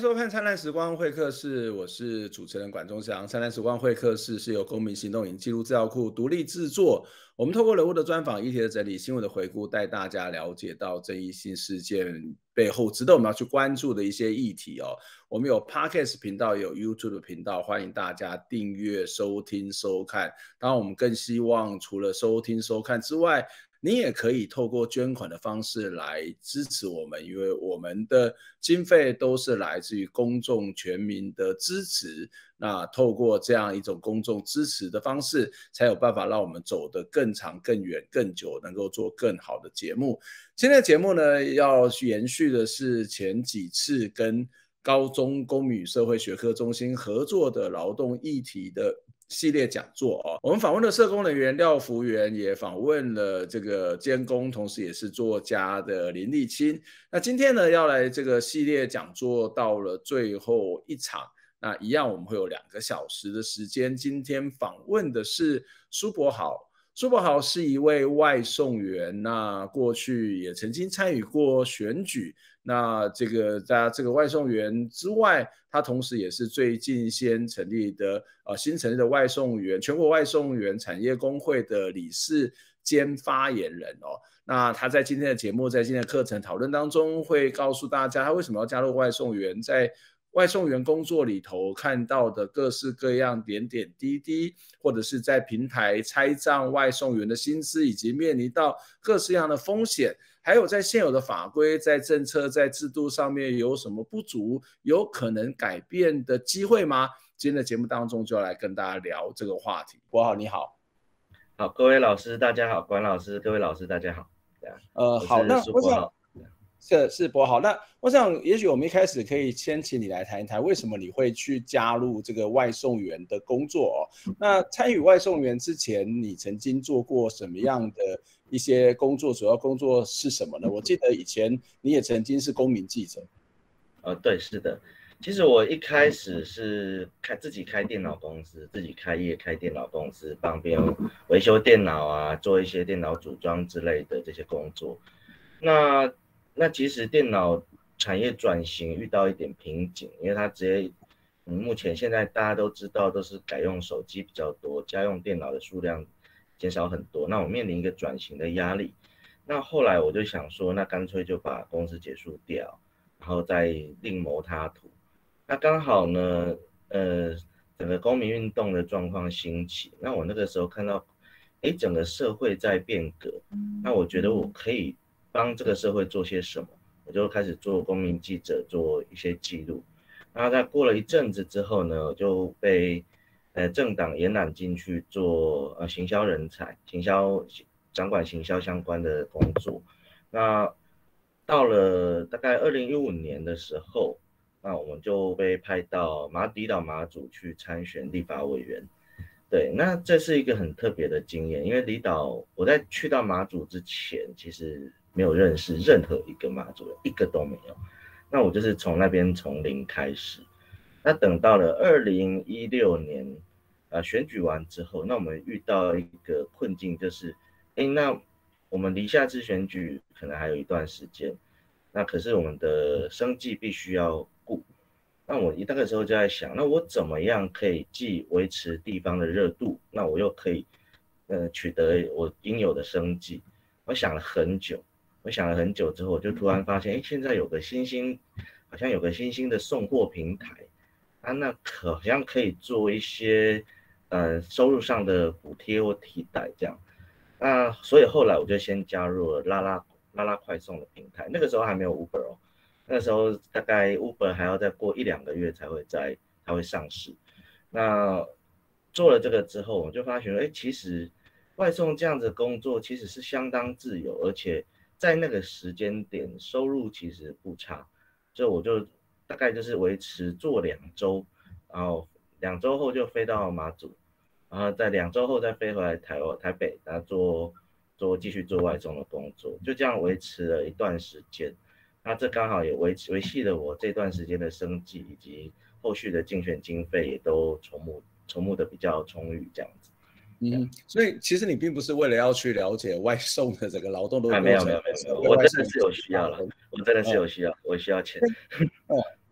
收看灿烂时光会客室，我是主持人管中祥。灿烂时光会客室是由公民行动影记录资料库独立制作，我们透过人物的专访、议题的整理、新闻的回顾，带大家了解到争议性事件背后值得我们要去关注的一些议题哦。我们有 Podcast 频道，也有 YouTube 的频道，欢迎大家订阅、收听、收看。当然，我们更希望除了收听、收看之外，你也可以透过捐款的方式来支持我们，因为我们的经费都是来自于公众全民的支持。那透过这样一种公众支持的方式，才有办法让我们走得更长、更远、更久，能够做更好的节目。今天的节目呢，要延续的是前几次跟高中公民与社会学科中心合作的劳动议题的系列讲座哦。我们访问了社工人员廖福元，也访问了这个监工，同时也是作家的林立青。那今天呢，要来这个系列讲座到了最后一场，那一样我们会有2个小时的时间。今天访问的是苏柏豪。苏柏豪是一位外送员，那过去也曾经参与过选举。那在这个外送员之外，他同时也是最近新成立的外送员全国外送员产业工会的理事兼发言人哦。那他在今天的节目，在今天的课程讨论当中，会告诉大家他为什么要加入外送员，在外送员工作里头看到的各式各样点点滴滴，或者是在平台拆账外送员的薪资，以及面临到各式各样的风险，还有在现有的法规、在政策、在制度上面有什么不足，有可能改变的机会吗？今天的节目当中就要来跟大家聊这个话题。柏豪你好。 好，各位老师大家好，管老师，各位老师大家好。 好，那我想是柏豪，那我想也许我们一开始可以先请你来谈一谈，为什么你会去加入这个外送员的工作哦？那参与外送员之前，你曾经做过什么样的一些工作？主要工作是什么呢？我记得以前你也曾经是公民记者。 对，是的。其实我一开始是自己开电脑公司，自己开电脑公司，帮别人维修电脑啊，做一些电脑组装之类的这些工作。那其实电脑产业转型遇到一点瓶颈，因为它目前现在大家都知道都是改用手机比较多，家用电脑的数量减少很多，那我面临一个转型的压力。那后来我就想说，那干脆就把公司结束掉，然后再另谋他途。那刚好呢，整个公民运动的状况兴起，那我那个时候看到，整个社会在变革，那我觉得我可以帮这个社会做些什么，我就开始做公民记者，做一些记录。然后在过了一阵子之后呢，我就被政党延揽进去做行销人才，掌管行销相关的工作。那到了大概2015年的时候，那我们就被派到离岛马祖去参选立法委员。对，那这是一个很特别的经验，因为我在去到马祖之前，其实没有认识任何一个马祖人，一个都没有。那我就是从那边从零开始。那等到了2016年，选举完之后，那我们遇到一个困境，就是那我们离下次选举可能还有一段时间，那可是我们的生计必须要顾。那我那个时候就在想，那我怎么样可以既维持地方的热度，那我又可以取得我应有的生计。我想了很久之后，我就突然发现，现在好像有个新兴的送货平台，那好像可以做一些收入上的补贴或替代这样。那所以后来我就先加入了拉拉快送的平台，那个时候还没有 Uber 哦。那个时候大概 Uber 还要再过1-2个月才会上市。那做了这个之后，我就发觉其实外送这样子的工作其实是相当自由，而且在那个时间点收入其实不差。所以我就大概就是维持做2周，然后2周后就飞到马祖，然后在2周后再飞回来台北，然后继续做外送的工作，就这样维持了一段时间。那这刚好也维系了我这段时间的生计，以及后续的竞选经费也都筹募的比较充裕这样子。 所以其实你并不是为了要去了解外送的整个劳动的过程。 没有，我真的是有需要了，我真的是有需要，我需要钱。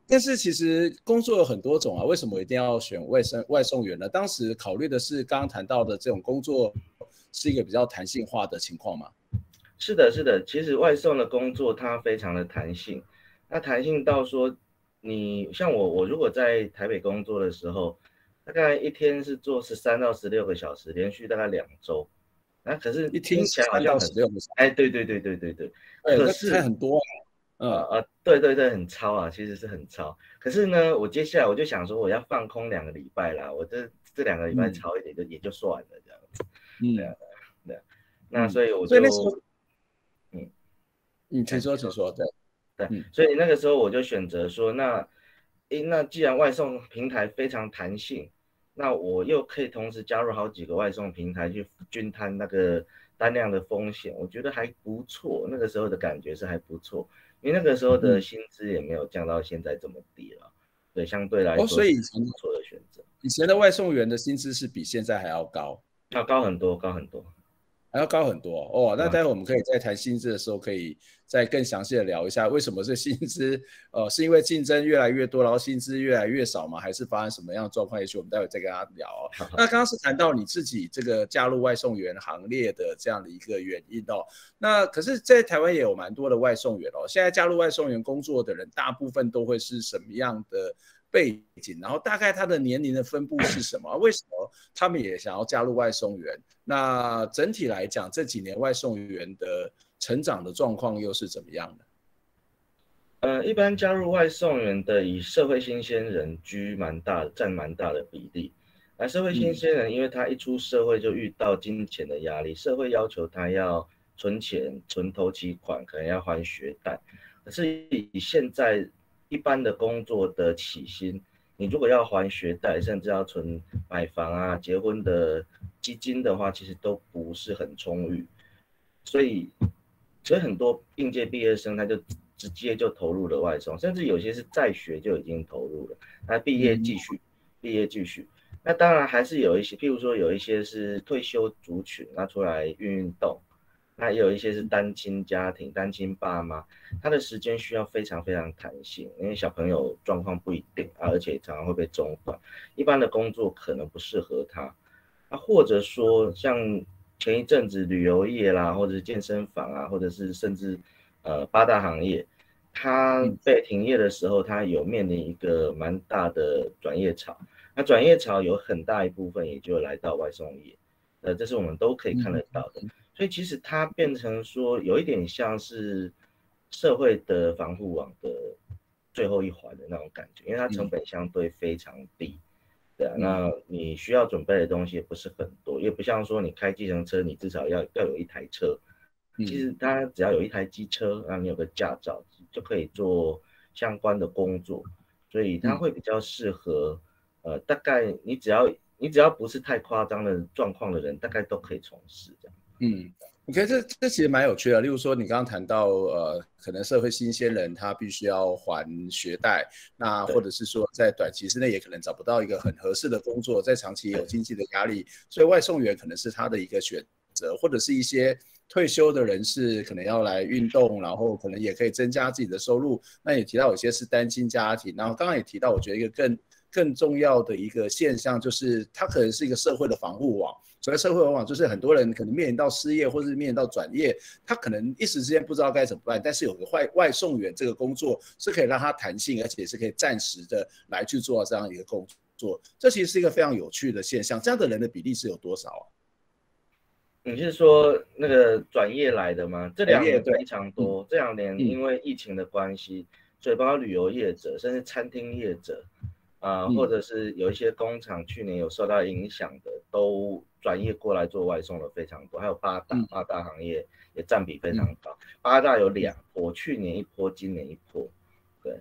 但是其实工作有很多种啊，为什么一定要选外送员呢？当时考虑的是刚刚谈到的这种工作是一个比较弹性化的情况吗？ 是的，是的，其实外送的工作它非常的弹性，那弹性到说，你像我如果在台北工作的时候，大概一天是做13到16个小时，连续大概2周，那可是一天听起来好像很， 13到16个小时， 哎，对对对对对对， 对，那才可是很多啊。 对对对，很超啊，其实是很超。可是呢，我接下来我就想说，我要放空2个礼拜啦，我这2个礼拜嗯超一点也就算了这样子。对啊， 嗯对啊，那嗯， 所以我所以那时候就嗯， 请说，请说，对， 对， 嗯所以那个时候我就选择说，那既然外送平台非常弹性，那我又可以同时加入好几个外送平台去均摊那个单量的风险，我觉得还不错。那个时候的感觉是还不错，因为那个时候的嗯， 薪资也没有降到现在这么低了，对，相对来哦， 说是所以不错的选择， 以前的外送员的薪资是比现在还要高。 要高很多，高很多。 还要高很多哦。那啊， 待会我们可以在谈薪资的时候，可以再更详细的聊一下，为什么这薪资，是因为竞争越来越多，然后薪资越来越少吗？还是发生什么样的状况？也许我们待会再跟他聊哦。那刚刚是谈到你自己这个加入外送员行列的这样的一个原因哦。那可是，在台湾也有蛮多的外送员哦。现在加入外送员工作的人，大部分都会是什么样的背景？然后大概他的年龄的分布是什么？为什么他们也想要加入外送员？那整体来讲，这几年外送员的成长的状况又是怎么样的？ 一般加入外送员的以社会新鲜人占蛮大的比例。而社会新鲜人，因为他一出社会就遇到金钱的压力，社会要求他要存钱、存头期款，可能要还学贷。可是以现在一般的工作的起薪，你如果要还学贷，甚至要存买房啊、结婚的基金的话，其实都不是很充裕。所以，很多应届毕业生他就直接就投入了外送，甚至有些是在学就已经投入了，那毕业继续，毕业继续。那当然还是有一些，譬如说有一些是退休族群，那出来运动，那也有一些是单亲家庭、单亲爸妈，他的时间需要非常非常弹性，因为小朋友状况不一定啊，而且常常会被中断，一般的工作可能不适合他。或者说像前一阵子旅游业啦，或者是健身房啊，或者是甚至八大行业，它被停业的时候，它有面临一个蛮大的转业潮。那转业潮有很大一部分也就来到外送业，这是我们都可以看得到的。所以其实它变成说有一点像是社会的防护网的最后一环的那种感觉，因为它成本相对非常低。对啊，那你需要准备的东西也不是很多，也不像说你开计程车，你至少要有一台车。其实它只要有一台机车，然后你有个驾照，就可以做相关的工作，所以它会比较适合。大概你只要不是太夸张的状况的人，大概都可以从事这样。 OK，这其实蛮有趣的。例如说，你刚刚谈到，可能社会新鲜人他必须要还学贷，那或者是说在短期之内也可能找不到一个很合适的工作，在长期有经济的压力，所以外送员可能是他的一个选择，或者是一些退休的人士可能要来运动，然后可能也可以增加自己的收入。那也提到有些是单亲家庭，然后刚刚也提到，我觉得一个更重要的一个现象就是，它可能是一个社会的防护网。所谓社会往往就是很多人可能面临到失业或者是面临到转业，他可能一时之间不知道该怎么办，但是有个外送员这个工作是可以让他弹性，而且是可以暂时的来去做这样一个工作，这其实是一个非常有趣的现象。这样的人的比例是有多少啊？ 你是说那个转业来的吗？这2年非常多，这2年因为疫情的关系，所以包括旅游业者，甚至餐厅业者或者是有一些工厂去年有受到影响的，都转业过来做外送的非常多。还有八大行业也占比非常高，八大有2波，去年1波，今年1波。对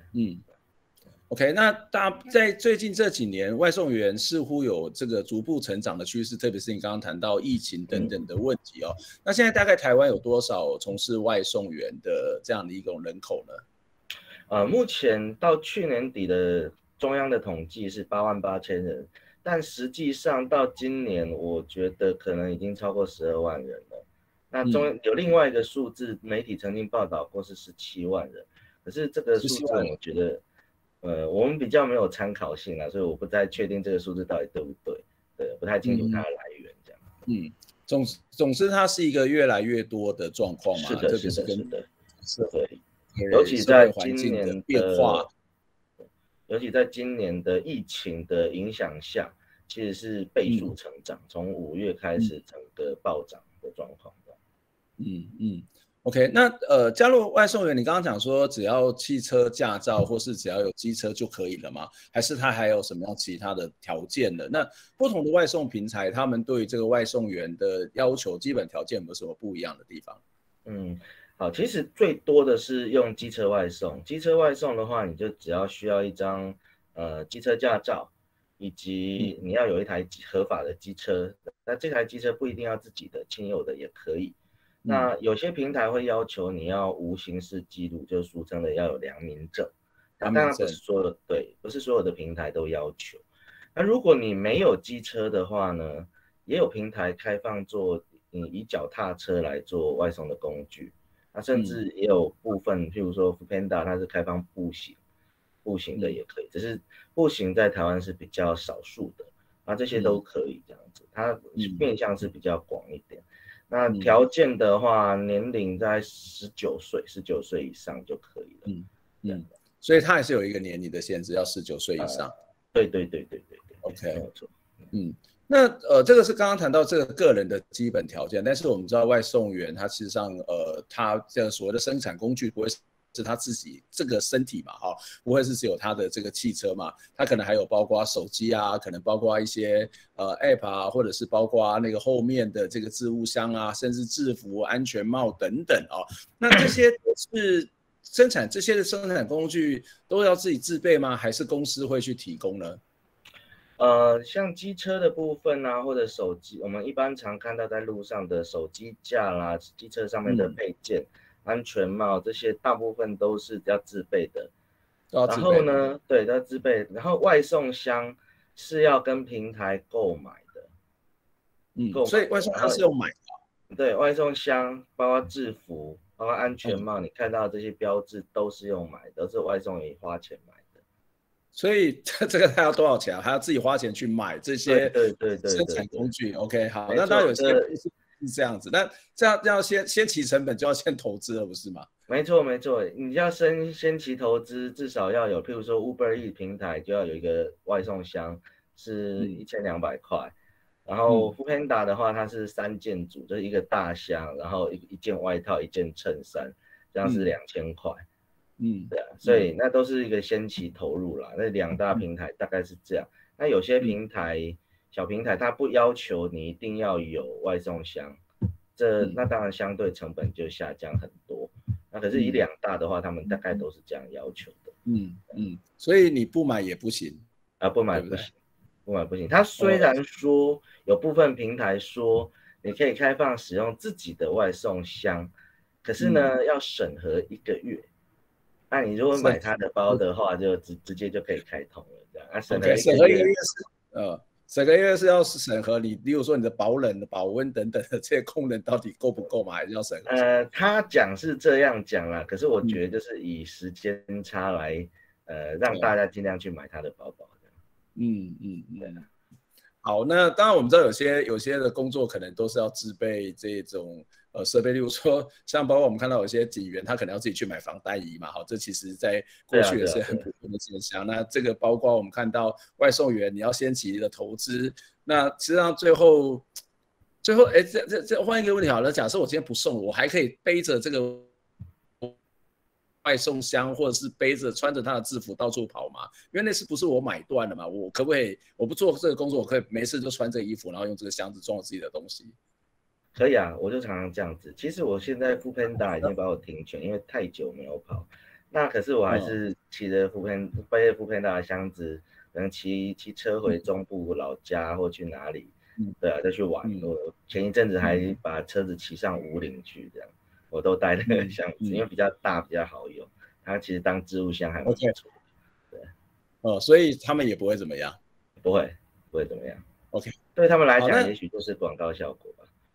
，OK， 那在最近这几年，外送员似乎有这个逐步成长的趋势，特别是你刚刚谈到疫情等等的问题哦。那现在大概台湾有多少从事外送员的这样的一种人口呢？ 目前到去年底的中央的统计是88000人，但实际上到今年，我觉得可能已经超过12万人了。那有另外一个数字，媒体曾经报道过是17万人，可是这个数字我觉得我们比较没有参考性啦，所以我不太确定这个数字到底对不对，对，不太清楚它的来源这样。 总之它是一个越来越多的状况嘛， 是的， 特别是跟是的， 社对，尤其在会环今年境的变化， 尤其在今年的疫情的影响下，其实是倍数成长，从5月开始整个暴涨的状况。 OK， 那加入外送员，你刚刚讲说只要汽车驾照或是只要有机车就可以了吗？还是它还有什么样其他的条件的？那不同的外送平台，他们对于这个外送员的要求、基本条件有没有什么不一样的地方？ 好，其实最多的是用机车外送。机车外送的话，你就只要需要一张机车驾照，以及你要有一台合法的机车。那这台机车不一定要自己的，亲友的也可以。那有些平台会要求你要无刑事记录，就是俗称的要有良民证。那当然不是所有，对，不是所有的平台都要求。那如果你没有机车的话呢，也有平台开放做以脚踏车来做外送的工具。那甚至也有部分，譬如说 Foodpanda 它是开放步行的也可以，只是步行在台湾是比较少数的。那这些都可以这样子，它面向是比较广一点。那条件的话，年龄在19岁以上就可以了。 所以它还是有一个年龄的限制，要19岁以上。 对。 OK， 没有错。 那这个是刚刚谈到这个个人的基本条件，但是我们知道外送员他事实上他这个所谓的生产工具不会是他自己这个身体嘛，不会是只有他的这个汽车嘛，他可能还有包括手机啊，可能包括一些App 啊，或者是包括那个后面的这个置物箱啊，甚至制服、安全帽等等那这些是这些的生产工具都要自己自备吗？还是公司会去提供呢？ 像机车的部分啊，或者手机，我们一般常看到在路上的手机架啦，机车上面的配件、安全帽这些，大部分都是要自备的。然后呢，对，都要自备。然后外送箱是要跟平台购买的。 所以外送箱是要买的。 对，外送箱包括制服，包括安全帽，你看到这些标志都是用买的，都是外送员花钱买的。 所以这个他要多少钱啊？还要自己花钱去买这些生产工具。OK， 好，那当然有些是这样子，那这样要先起成本，就要先投资了，不是吗？ 没错，你要先期投资，至少要有，譬如说 Uber Eats 平台就要有一个外送箱，是1200块。然后 Foodpanda 的话，它是3件组，就是一个大箱，然后一件外套，一件衬衫，这样是2000块。对啊，所以那都是一个先期投入啦。那2大平台大概是这样。那有些平台，小平台它不要求你一定要有外送箱，那当然相对成本就下降很多。那可是以2大的话，他们大概都是这样要求的。 所以你不买也不行啊，不买不行，不买不行。它虽然说有部分平台说你可以开放使用自己的外送箱，可是呢要审核1个月。那你如果买它的包的话，就直接就可以开通了，这样。审核1个月是审核1个月是要审核你，例如说你的保冷、保温等等的这些功能到底够不够嘛，还是要审核？ 他讲是这样讲啦，可是我觉得就是以时间差来让大家尽量去买它的包包。 好，那当然我们知道有些的工作可能都是要自备这种设备，例如说像包括我们看到有些警员他可能要自己去买防弹衣嘛，这其实在过去也是很普遍的现象。那这个包括我们看到外送员你要先期的投资，那实际上最后这换一个问题好了，假设我今天不送，我还可以背着这个外送箱，或者是背着穿着他的制服到处跑嘛？因为那是不是我买断了嘛？我可不可以？我不做这个工作，我可以没事就穿这个衣服，然后用这个箱子装我自己的东西？ 可以啊，我就常常这样子。其实我现在 Foodpanda 已经把我停权，因为太久没有跑。那可是我还是骑着背着 Foodpanda 的箱子，可能骑车回中部老家或去哪里，对啊，再去玩。我前一阵子还把车子骑上武岭去，这样。我都带那个箱子，因为比较大，比较好用。它其实当置物箱还蛮不错的。 对，所以他们也不会怎么样， 不会怎么样。 OK， 对他们来讲，也许就是广告效果吧。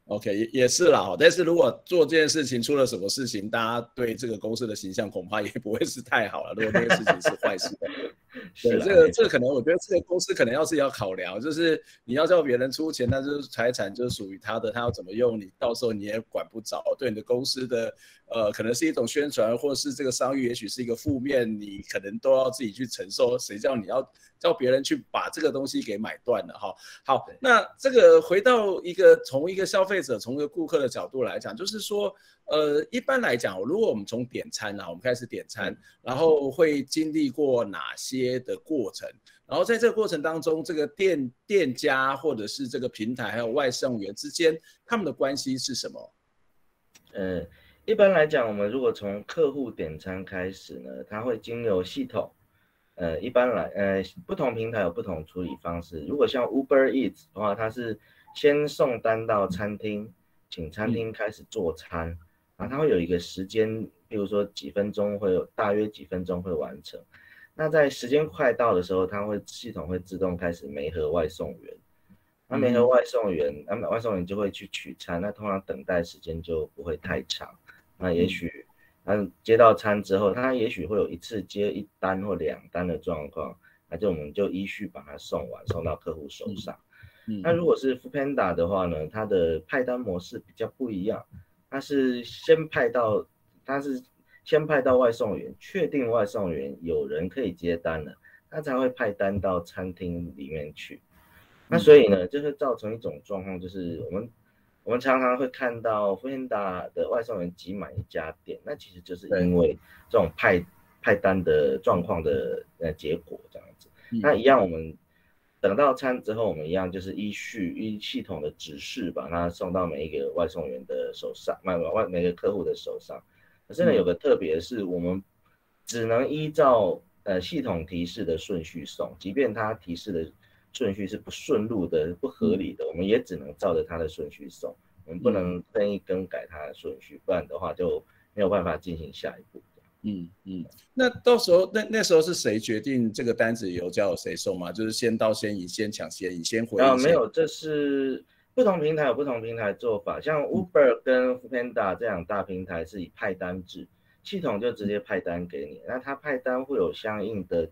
OK，也是啦，但是如果做这件事情出了什么事情，大家对这个公司的形象恐怕也不会是太好了。如果这件事情是坏事的，对， 是啦， 这个可能我觉得这个公司可能要考量，就是你要叫别人出钱，但是财产就是属于他的，他要怎么用，你到时候你也管不着。对你的公司的可能是一种宣传，或是这个商誉，也许是一个负面，你可能都要自己去承受。谁叫你要叫别人去把这个东西给买断了哈？好，那这个回到从一个消费者，从一个顾客的角度来讲，就是说，一般来讲，如果我们从点餐啊，我们开始点餐，然后会经历过哪些的过程？然后在这个过程当中，这个店家或者是这个平台还有外送员之间，他们的关系是什么？ 一般来讲，我们如果从客户点餐开始呢，它会经由系统。一般不同平台有不同处理方式。如果像 Uber Eats 的话，它是先送单到餐厅，请餐厅开始做餐，然后它会有一个时间，比如说几分钟大约几分钟会完成。那在时间快到的时候，系统会自动开始媒合外送员。那媒合外送员，外送员就会去取餐，那通常等待时间就不会太长。那也许接到餐之后，他也许会有一次接1单或2单的状况，我们就依序把它送到客户手上。那如果是 Foodpanda 的话呢，它的派单模式比较不一样，它是先派到外送员，确定外送员有人可以接单了，他才会派单到餐厅里面去。那所以呢，就会造成一种状况，就是我们常常会看到 Foodpanda 的外送员挤满一家店，那其实就是因为这种派单的状况的结果这样子。那一样，我们等到餐之后，我们一样就是依系统的指示把它送到每一个外送员的手上，每个客户的手上。可是呢，有个特别是，我们只能依照系统提示的顺序送，即便它提示的顺序是不顺路的、不合理的，我们也只能照着它的顺序送，我们不能任意更改它的顺序，不然的话就没有办法进行下一步。 那到时候那时候是谁决定这个单子由交由谁送吗？就是先到先赢、先抢先赢、先回应？ 没有，这是不同平台有不同平台做法，像 Uber 跟 Foodpanda 这两大平台是以派单制，系统就直接派单给你，那它派单会有相应的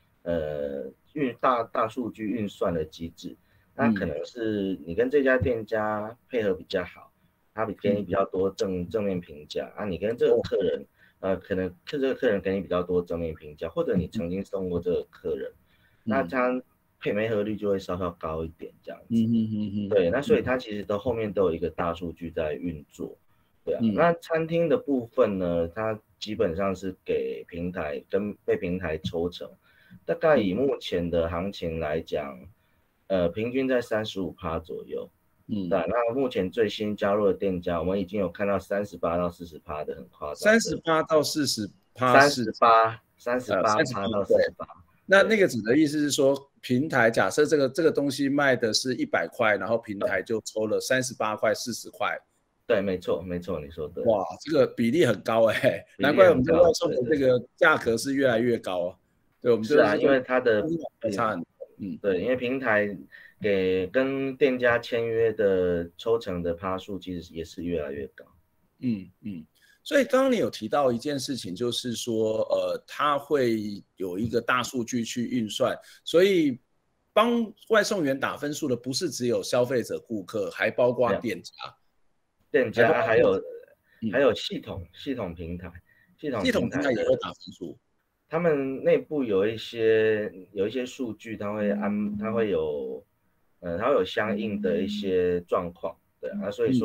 大数据运算的机制，那可能是你跟这家店家配合比较好，他给你比较多正面评价啊，你跟这个客人可能这个客人给你比较多正面评价，或者你曾经送过这个客人，那他媒合率就会稍稍高一点这样子。对，那所以它其实后面都有一个大数据在运作。对啊，那餐厅的部分呢，它基本上是给平台跟被平台抽成，大概以目前的行情来讲，平均在35%左右。对，那目前最新加入的店家，我们已经有看到38%到40%的，很夸张。 38%到40%， 38%到40%。 那个指的意思是说，平台假设这个东西卖的是100块，然后平台就抽了38块、40块。 对，没错，你说对。 哇，这个比例很高哎，难怪我们这个外送的这个价格是越来越高。对，我们是啊，因为它的差很多。 对，因为平台跟店家签约的抽成的趴数其实也是越来越高。 所以刚刚你有提到一件事情，就是说它会有一个大数据去运算，所以帮外送员打分数的不是只有消费者顾客，还包括店家， 还有系统平台，系统平台也会打分数。 他们内部有一些数据，它会有相应的一些状况。对啊，所以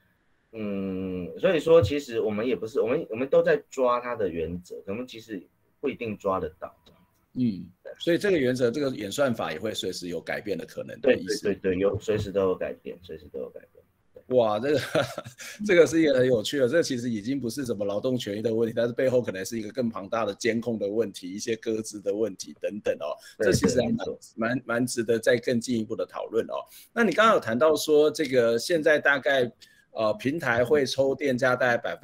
说其实我们也不是我们都在抓它的原则，可能其实不一定抓得到。 所以这个原则，这个演算法也会随时有改变的可能。 对，随时都有改变。 哇，这个是一个很有趣的，这个其实已经不是什么劳动权益的问题，但是背后可能是一个更庞大的监控的问题，一些鸽子的问题等等哦。这其实还蛮值得再更进一步的讨论哦。那你刚刚有谈到说，这个现在大概平台会抽店家大概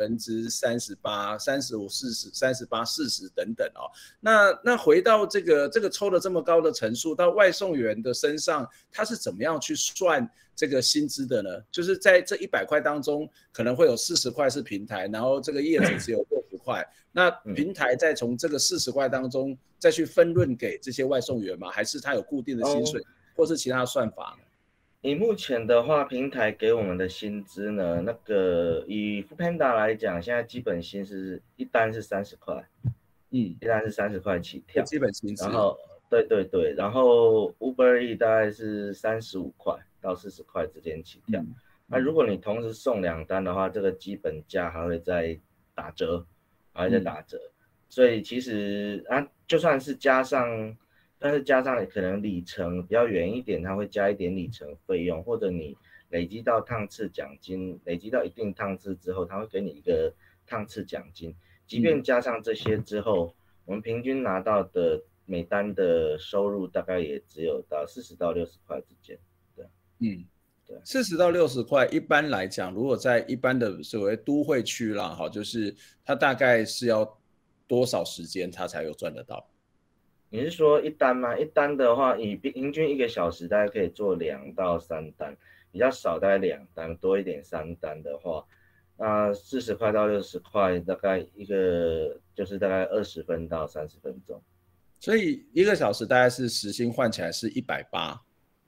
38%、35%、40%、38%、40%等等哦。那回到这个抽的这么高的成数，到外送员的身上，他是怎么样去算这个薪资的呢？就是在这100块当中，可能会有40块是平台，然后这个业者只有60块。那平台再从这个40块当中再去分润给这些外送员吗？还是他有固定的薪水，或是其他的算法呢？ 以目前的话，平台给我们的薪资呢，那个以 Foodpanda 来讲，现在基本薪是一单是30块，一单是30块起跳， 基本薪资。 然后对，然后 Uber E 大概是35块到40块之间起跳。那如果你同时送2单的话，这个基本价还会再打折，所以其实就算是加上。但是加上可能里程比较远一点，它会加一点里程费用，或者你累积到趟次奖金，累积到一定趟次之后，它会给你一个趟次奖金。即便加上这些之后，我们平均拿到的每单的收入大概也只有到40到60块之间。对 ，40到60块，一般来讲，如果在一般的所谓都会区啦，哈，就是它大概是要多少时间它才有赚得到？ 你是说一单吗？一单的话，以平均1个小时大概可以做2到3单，比较少大概2单，多一点3单的话，那40块到60块，大概一个就是大概20分到30分钟。 所以1个小时大概是时薪换起来是180。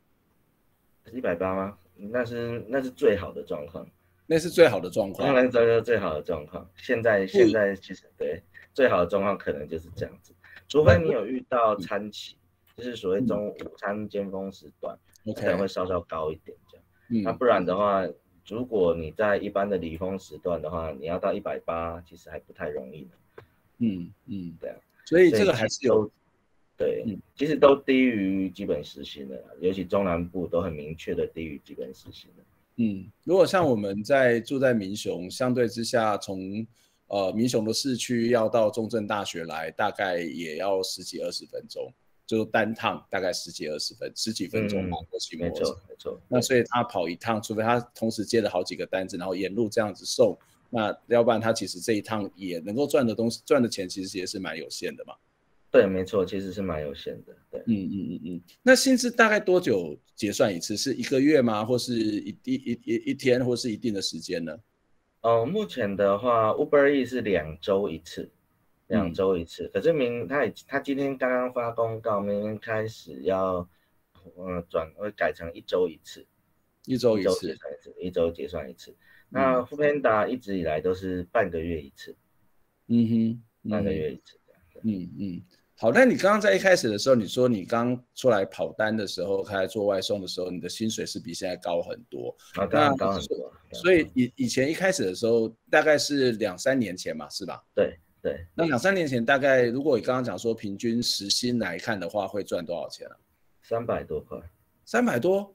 180吗？那是最好的状况。 那是最好的状况。 当然，这是最好的状况。现在其实对最好的状况可能就是这样子。除非你有遇到餐期，就是所谓中午餐尖峰时段，可能会稍稍高一点这样。那不然的话，如果你在一般的离峰时段的话，你要到180，其实还不太容易呢。对啊。 所以这个还是有， 其实都低于基本时薪的，尤其中南部都很明确的低于基本时薪的。 如果像我们住在民雄，相对之下从民雄的市区要到中正大学来，大概也要10几20分钟，就单趟大概10几分钟吧，过骑摩托车。 没错。 那所以他跑一趟，除非他同时接了好几个单子，然后沿路这样子送，那要不然他其实这一趟也能够赚的钱其实也是蛮有限的嘛。 对，没错，其实是蛮有限的。对。 那薪资大概多久结算一次？是1个月吗？或是一天，或是一定的时间呢？ 目前的话 ，Uber E 是2周一次，2周一次。可是他今天刚刚发公告，明天开始要会改成1周一次 ，1周一次 ，1周结算一次。那 Foodpanda 一直以来都是半个月一次，半个月一次。 好，那你刚刚在一开始的时候，你说你刚出来跑单的时候，开始做外送的时候，你的薪水是比现在高很多。 当然高很多。 所以以前一开始的时候，大概是2、3年前嘛，是吧？ 对。 那2、3年前大概，如果你刚刚讲说平均时薪来看的话，会赚多少钱啊 ？300多块。 300多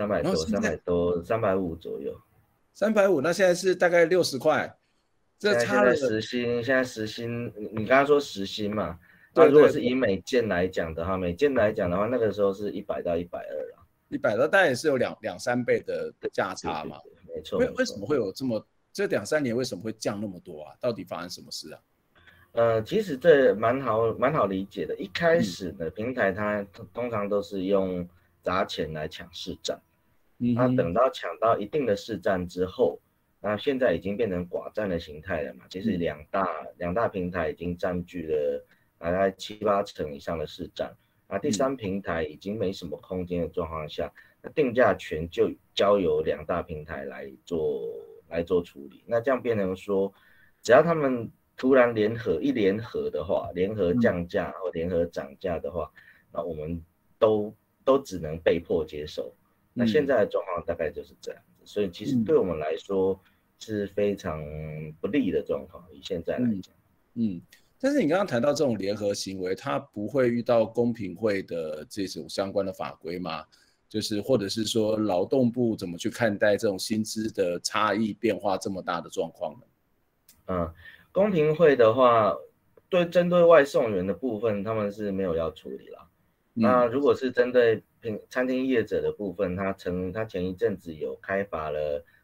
？350左右。 350，那现在是大概60块，这差了。 现在时薪，你刚刚说时薪嘛？那如果是以美件来讲的话，那个时候是100到120啦 ，100到大概也是有2、3倍的价差嘛。 没错。 为什么会有这2、3年为什么会降那么多啊？到底发生什么事啊？ 其实这蛮好理解的。一开始的平台它通常都是用砸钱来抢市占，那等到抢到一定的市占之后，那现在已经变成寡占的形态了嘛。其实两大平台已经占据了大概7、8成以上的市占，第3平台已经没什么空间的状况下，那定价权就交由2大平台来做处理。那这样变成说，只要他们突然联合的话，联合降价或联合涨价的话，那我们都只能被迫接受。那现在的状况大概就是这样子，所以其实对我们来说是非常不利的状况，以现在来讲。 但是你刚刚谈到这种联合行为，它不会遇到公平会的这种相关的法规吗？就是或者是说劳动部怎么去看待这种薪资的差异变化这么大的状况呢？ 公平会的话，针对外送员的部分，他们是没有要处理啦。那如果是针对餐厅业者的部分，他前一阵子有开罚了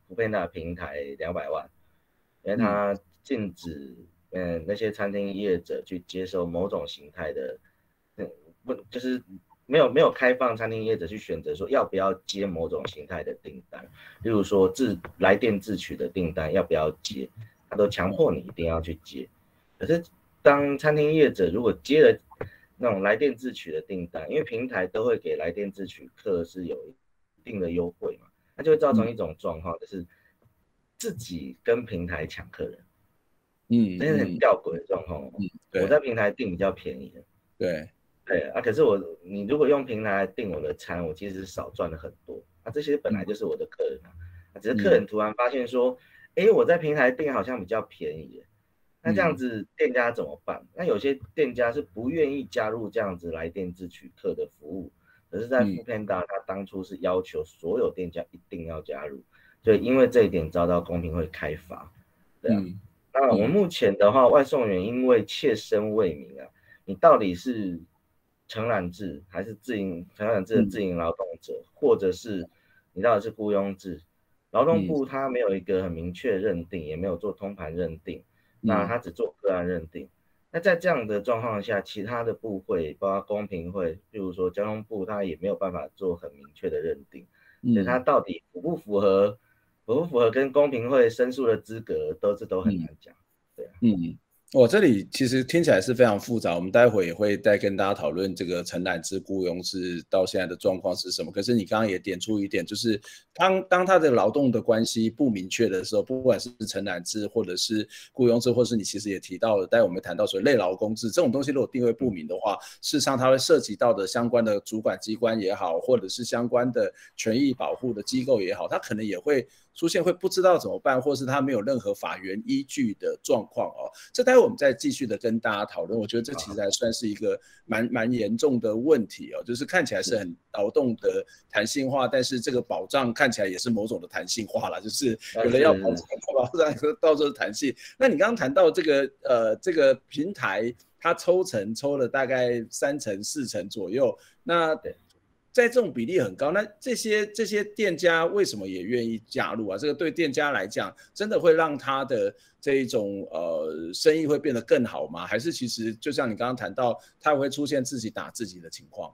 Foodpanda 平台200万，因为它禁止那些餐厅业者去接受某种形态的，不就是没有开放餐厅业者去选择说要不要接某种形态的订单，例如说来电自取的订单要不要接，他都强迫你一定要去接。可是当餐厅业者如果接了那种来电自取的订单，因为平台都会给来电自取客是有一定的优惠嘛，那就会造成一种状况，就是自己跟平台抢客人。这是很吊诡的状况。我在平台订比较便宜。对啊，可是你如果用平台来订我的餐，我其实少赚了很多。这些本来就是我的客人只是客人突然发现说，我在平台订好像比较便宜。那这样子店家怎么办？那有些店家是不愿意加入这样子来电自取客的服务，可是在 Foodpanda 他当初是要求所有店家一定要加入，所以因为这一点遭到公平会开罚。对啊。那我们目前的话，外送员因为切身为民你到底是承揽制还是承揽制的自营劳动者，或者是你到底是雇佣制？劳动部他没有一个很明确认定，也没有做通盘认定，那他只做个案认定。那在这样的状况下，其他的部会，包括公平会，比如说交通部，他也没有办法做很明确的认定，所以他到底符不符合跟公平会申诉的资格，都很难讲。对啊。 我这里其实听起来是非常复杂，我们待会也会再跟大家讨论这个承揽制、雇佣制到现在的状况是什么。可是你刚刚也点出一点，就是当他的劳动的关系不明确的时候，不管是承揽制或者是雇佣制，或是你其实也提到了，待会我们谈到所谓类劳工制这种东西，如果定位不明的话，事实上它会涉及到的相关的主管机关也好，或者是相关的权益保护的机构也好，它可能也会出现会不知道怎么办，或是他没有任何法源依据的状况这待会我们再继续的跟大家讨论。我觉得这其实还算是一个蛮严重的问题就是看起来是很劳动的弹性化，但是这个保障看起来也是某种的弹性化啦，就是有人要保障到这个弹性。那你刚刚谈到这个平台，它抽成抽了大概3成4成左右，那在这种比例很高，那这些店家为什么也愿意加入这个对店家来讲，真的会让他的这一种生意会变得更好吗？还是其实就像你刚刚谈到，他会出现自己打自己的情况？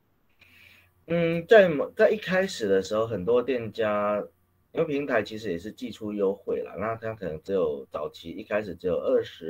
在一开始的时候，很多店家因为平台其实也是寄出优惠啦，那它可能只有早期一开始只有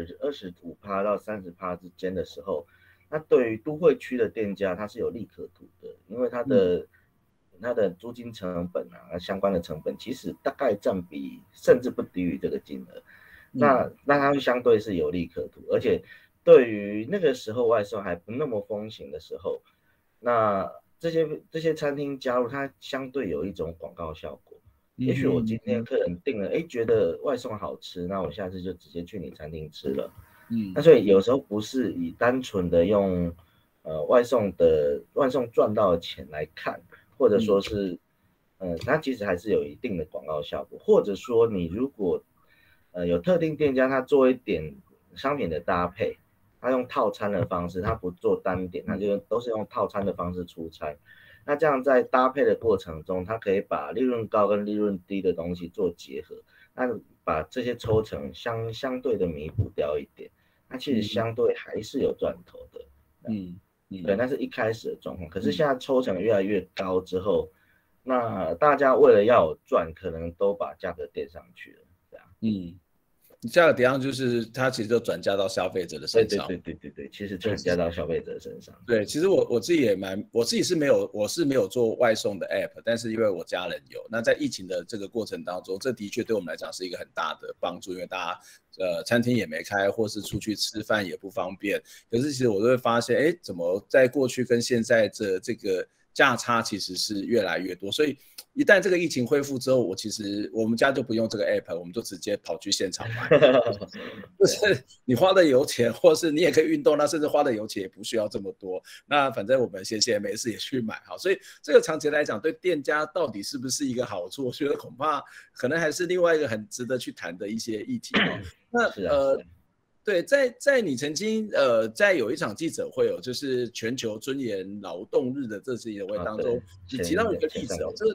25%到30%之间的时候。那对于都会区的店家，它是有利可图的，因为它的租金成本相关的成本其实大概占比甚至不低于这个金额，那它会相对是有利可图，而且对于那个时候外送还不那么风行的时候，那这些餐厅加入，它相对有一种广告效果。也许我今天客人订了，觉得外送好吃，那我下次就直接去你餐厅吃了。那所以有时候不是以单纯的用外送赚到的钱来看，或者说是它其实还是有一定的广告效果，或者说你如果有特定店家他做一点商品的搭配，他用套餐的方式，他不做单点，他就都是用套餐的方式出餐，那这样在搭配的过程中，他可以把利润高跟利润低的东西做结合，那把这些抽成相对的弥补掉一点，那其实相对还是有赚头的。对，那是一开始的状况。可是现在抽成越来越高之后，那大家为了要有赚，可能都把价格垫上去了，这样。 价格叠上就是它其实就转嫁到消费者的身上。 对，其实转嫁到消费者身上。 对，其实我自己我自己是没有做外送的 app， 但是因为我家人有，那在疫情的这个过程当中，这的确对我们来讲是一个很大的帮助，因为大家餐厅也没开，或是出去吃饭也不方便。可是其实我都会发现，怎么在过去跟现在这个价差其实是越来越多，所以一旦这个疫情恢复之后，我们家就不用这个 app， 我们就直接跑去现场买，就是你花的油钱，或是你也可以运动，那甚至花的油钱也不需要这么多。那反正我们闲闲没事也去买，好，所以这个长期来讲对店家到底是不是一个好处，我觉得恐怕可能还是另外一个很值得去谈的一些议题。那对，在你曾经在有一场记者会就是全球尊严劳动日的这次记者会当中，你提到一个例子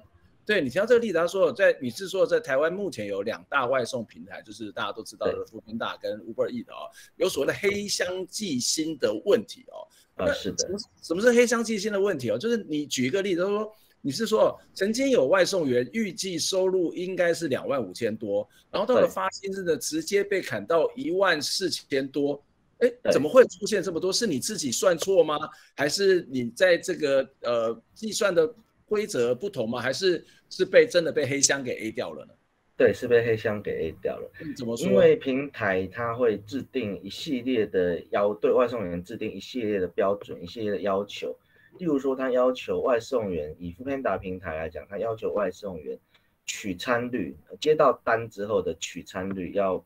对，你提到这个例子，他说你是说在台湾目前有2大外送平台，就是大家都知道的 Foodpanda 跟 Uber Eats 有所谓的黑箱寄薪的问题那是的。 什么是黑箱寄薪的问题就是你举一个例子，说你是说曾经有外送员预计收入应该是25000多，然后到了发薪日的直接被砍到14000多。怎么会出现这么多？是你自己算错吗？还是你在这个计算的规则不同吗？还是真的被黑箱给 A 掉了呢？ 对，是被黑箱给 A 掉了。 怎么说？ 因为平台它会制定一系列的对外送员制定一系列的标准、一系列的要求。例如说，他要求外送员，以 Foodpanda 平台来讲，他要求外送员取餐率，接到单之后的取餐率要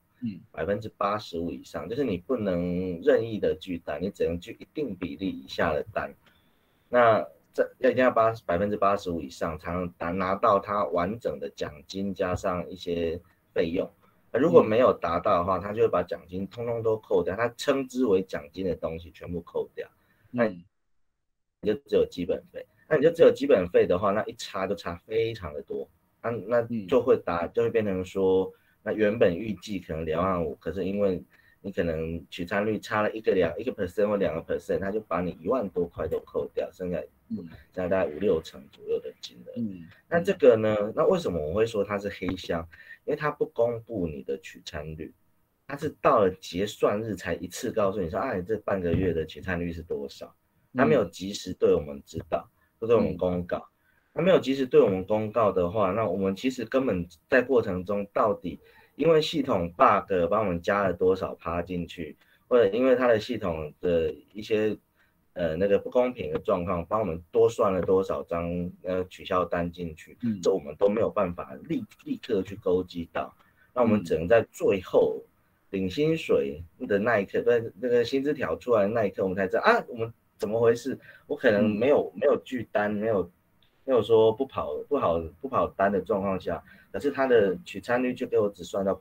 85%以上，就是你不能任意的拒单，你只能拒一定比例以下的单。那一定要85%以上，才能拿到他完整的奖金加上一些费用。如果没有达到的话，他就会把奖金通通都扣掉，他称之为奖金的东西全部扣掉。那你就只有基本费。那你就只有基本费的话，那一差就差非常的多。那就会变成说，那原本预计可能25000，可是因为你可能取餐率差了1% 或2%，他就把你1万多块都扣掉，剩下大概5-6成左右的金额。那这个呢？那为什么我会说它是黑箱？因为它不公布你的取餐率，它是到了结算日才一次告诉你说，你这半个月的取餐率是多少？它没有及时对我们知道，或对我们公告。它没有及时对我们公告的话，那我们其实根本在过程中到底因为系统 bug 帮我们加了多少趴进去，或者因为它的系统的一些那个不公平的状况，帮我们多算了多少张取消单进去，这我们都没有办法立刻去勾稽到。那我们只能在最后领薪水的那一刻，那个薪资条出来的那一刻，我们才知道我们怎么回事？我可能没有拒单，没有说不跑单的状况下，可是他的取餐率就给我只算到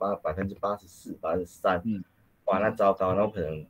84%、83%，哇，那糟糕，那我可能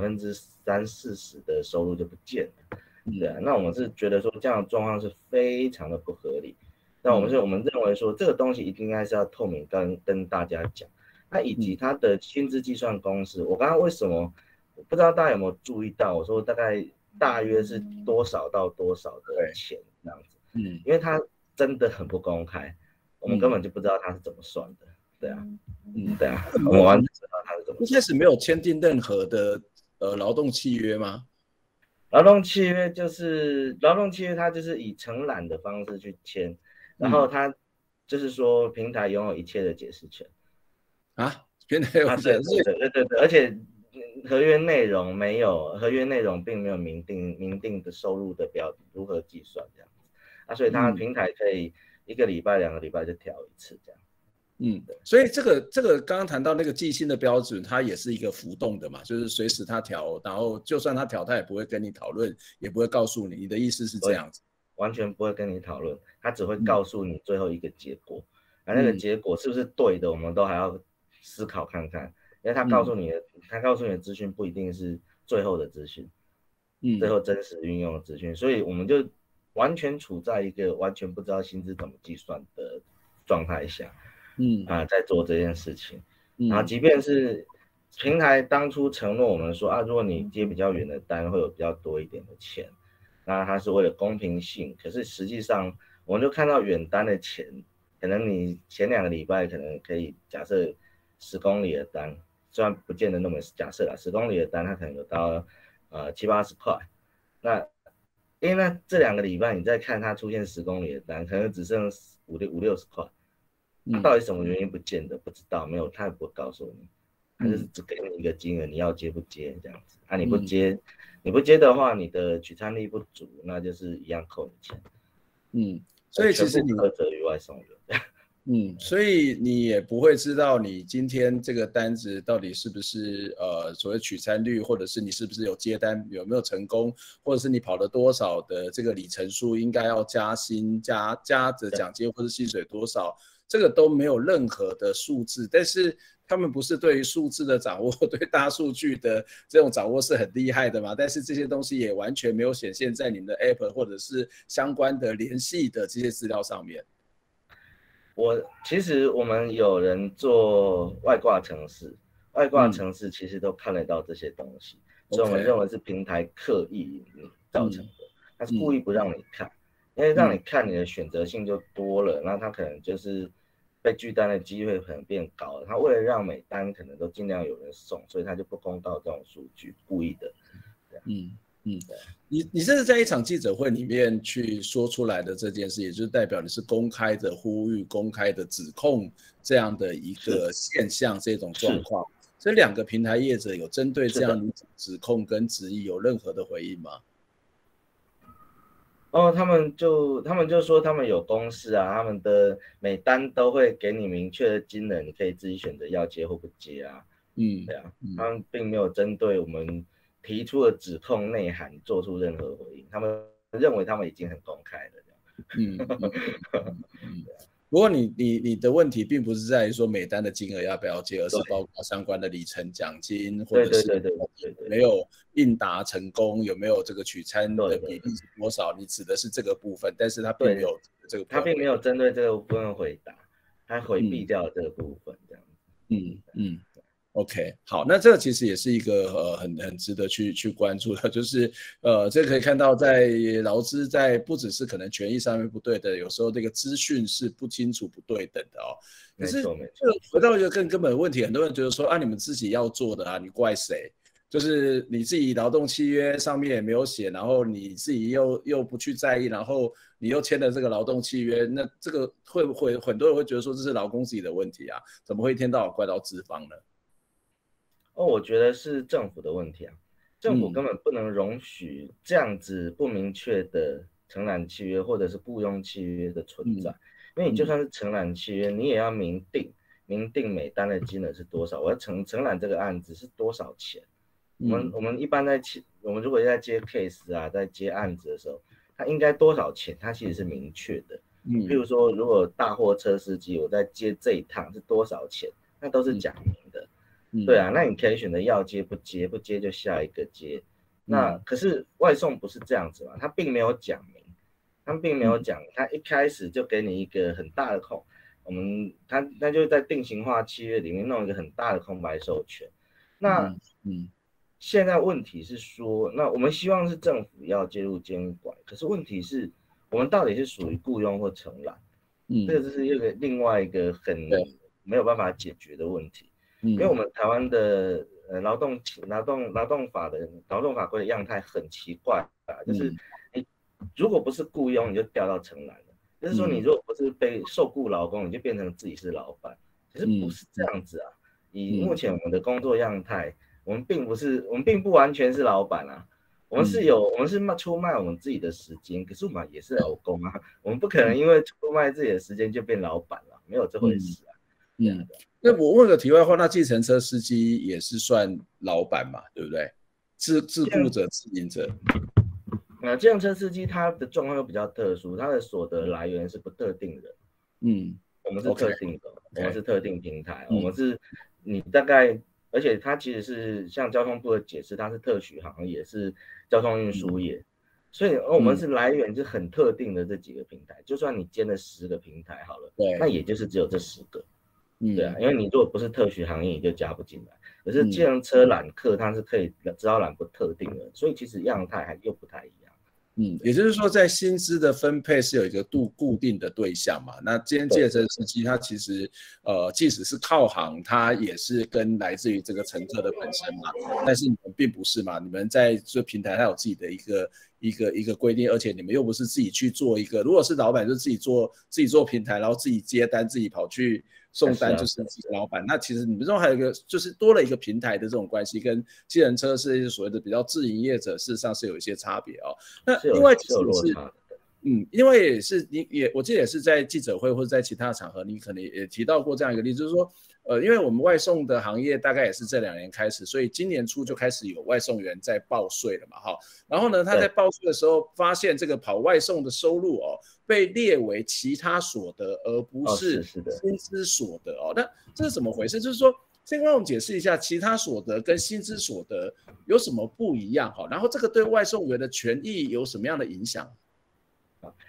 30-40%的收入就不见了。对啊，那我们是觉得说这样的状况是非常的不合理。那我们认为说这个东西一定应该是要透明跟大家讲，那以及他的薪资计算公式，我刚刚为什么不知道大家有没有注意到，我说大约是多少到多少的钱这样子。因为它真的很不公开，我们根本就不知道它是怎么算的。对啊，对啊，我们完全不知道它是怎么算的。 一开始没有签订任何的劳动契约吗？ 劳动契约它就是以承揽的方式去签，然后它就是说平台拥有一切的解释权。 平台有解释权？ 对，而且合约内容并没有明定的收入的标准如何计算这样。所以它平台可以1个礼拜、2个礼拜就调一次这样。 所以这个刚刚谈到那个寄薪的标准，它也是一个浮动的嘛，就是随时它调，然后就算它调，它也不会跟你讨论，也不会告诉你。你的意思是这样子？ 完全不会跟你讨论，它只会告诉你最后一个结果。那个结果是不是对的，我们都还要思考看看，因为他告诉你的资讯不一定是最后的资讯，最后真实运用的资讯，所以我们就完全处在一个完全不知道薪资怎么计算的状态下，在做这件事情。然后即便是平台当初承诺我们说如果你接比较远的单会有比较多一点的钱，那它是为了公平性，可是实际上我们就看到远单的钱，可能你前2个礼拜可能可以假设10公里的单，虽然不见得那么假设啦，10公里的单它可能有到70-80块，那这2个礼拜你再看它出现10公里的单，可能只剩50-60块，到底什么原因不见得不知道，没有，他也不会告诉你，他就是只给你一个金额，你要接不接这样子你不接的话，你的取餐力不足，那就是一样扣你钱。 所以其实你全部苛责于外送员。 所以你也不会知道你今天这个单子到底是不是所谓取餐率，或者是你是不是有接单，有没有成功，或者是你跑了多少的这个里程数，应该要加薪加的奖金或者薪水多少，这个都没有任何的数字。但是他们不是对于数字的掌握，对大数据的这种掌握是很厉害的嘛？但是这些东西也完全没有显现在你们的 App 或者是相关的联系的这些资料上面。 其实我们有人做外挂程式，外挂程式其实都看得到这些东西，所以我们认为是平台刻意造成的，它是故意不让你看，因为让你看你的选择性就多了，那它可能就是被拒单的机会可能变高了。他为了让每单可能都尽量有人送，所以他就不公告这种数据，故意的。 你这是在一场记者会里面去说出来的这件事，也就是代表你是公开的呼吁、公开的指控这样的一个现象，这种状况。这2个平台业者有针对这样的指控跟质疑有任何的回应吗？ 他们就说他们有公式啊，他们的每单都会给你明确的金额，你可以自己选择要接或不接啊。对啊，他们并没有针对我们提出的指控内涵做出任何回应，他们认为他们已经很公开了。 不过你的问题并不是在于说每单的金额要不要接，而是包括相关的里程奖金，或者是没有应答成功，有没有这个取餐的比例是多少，你指的是这个部分，但是他并没有这个部分， 他并没有针对这个部分回答，他回避掉了这个部分，这样子。 OK， 好，那这个其实也是一个很值得去关注的，就是这可以看到在劳资在不只是可能权益上面不对的，有时候这个资讯是不清楚不对等的哦。可是回到一个更根本的问题，很多人觉得说啊，你们自己要做的啊，你怪谁？就是你自己劳动契约上面也没有写，然后你自己又不去在意，然后你又签了这个劳动契约，那这个会不会很多人会觉得说这是劳工自己的问题啊？怎么会一天到晚怪到资方呢？ 我觉得是政府的问题啊，政府根本不能容许这样子不明确的承揽契约或者是雇佣契约的存在，因为你就算是承揽契约，你也要明定每单的金额是多少，我要承揽这个案子是多少钱。我们一般我们如果在接 case 啊，在接案子的时候，它应该多少钱，它其实是明确的。譬如说，如果大货车司机我在接这一趟是多少钱，那都是讲明的。对啊，那你可以选择要接不接，不接就下一个接。那可是外送不是这样子嘛，他并没有讲明，他一开始就给你一个很大的空，他就在定型化契约里面弄一个很大的空白授权。那现在问题是说，那我们希望是政府要介入监管，可是问题是我们到底是属于雇佣或承揽？这个是另外一个很没有办法解决的问题。因为我们台湾的劳动法规的样态很奇怪啊，就是你如果不是雇佣，你就调到承揽了，就是说你如果不是被受雇劳工，你就变成自己是老板，其实不是这样子啊。以目前我们的工作样态，我们并不完全是老板啊，我们是出卖我们自己的时间，可是我们也是劳工啊，我们不可能因为出卖自己的时间就变老板了，没有这回事啊。 那我问个题外话，那计程车司机也是算老板嘛，对不对？自雇者、自营者。 计程车司机他的状况又比较特殊，他的所得来源是不特定的。我们是特定的，我们是特定平台，我们是你大概，而且它其实是像交通部的解释，它是特许行业，是交通运输业，所以我们是来源是很特定的这几个平台，就算你兼了10个平台好了，那也就是只有这10个。对啊，因为你如果不是特许行业，你就加不进来。可是计程车揽客，它是可以招揽不特定的，所以其实样态又不太一样。 也就是说，在薪资的分配是有一个固定的对象嘛。那今天计程车司机他其实即使是靠行，他也是跟来自于这个乘客的本身嘛。但是你们并不是嘛，你们在这平台它有自己的一个规定，而且你们又不是自己去做一个，如果是老板就自己做平台，然后自己接单，自己跑去送单，就是自己的老板。那其实你们中还有一个就是多了一个平台的这种关系，跟计程车是所谓的比较自营业者，事实上是有一些差别哦。那另外其实是因为也是我记得也是在记者会或者在其他场合，你可能也提到过这样一个例子，就是说，因为我们外送的行业大概也是这2年开始，所以今年初就开始有外送员在报税了嘛，哈。然后呢，他在报税的时候发现这个跑外送的收入被列为其他所得，而不是薪资所得那这是怎么回事？就是说，先帮我们解释一下，其他所得跟薪资所得有什么不一样然后这个对外送员的权益有什么样的影响？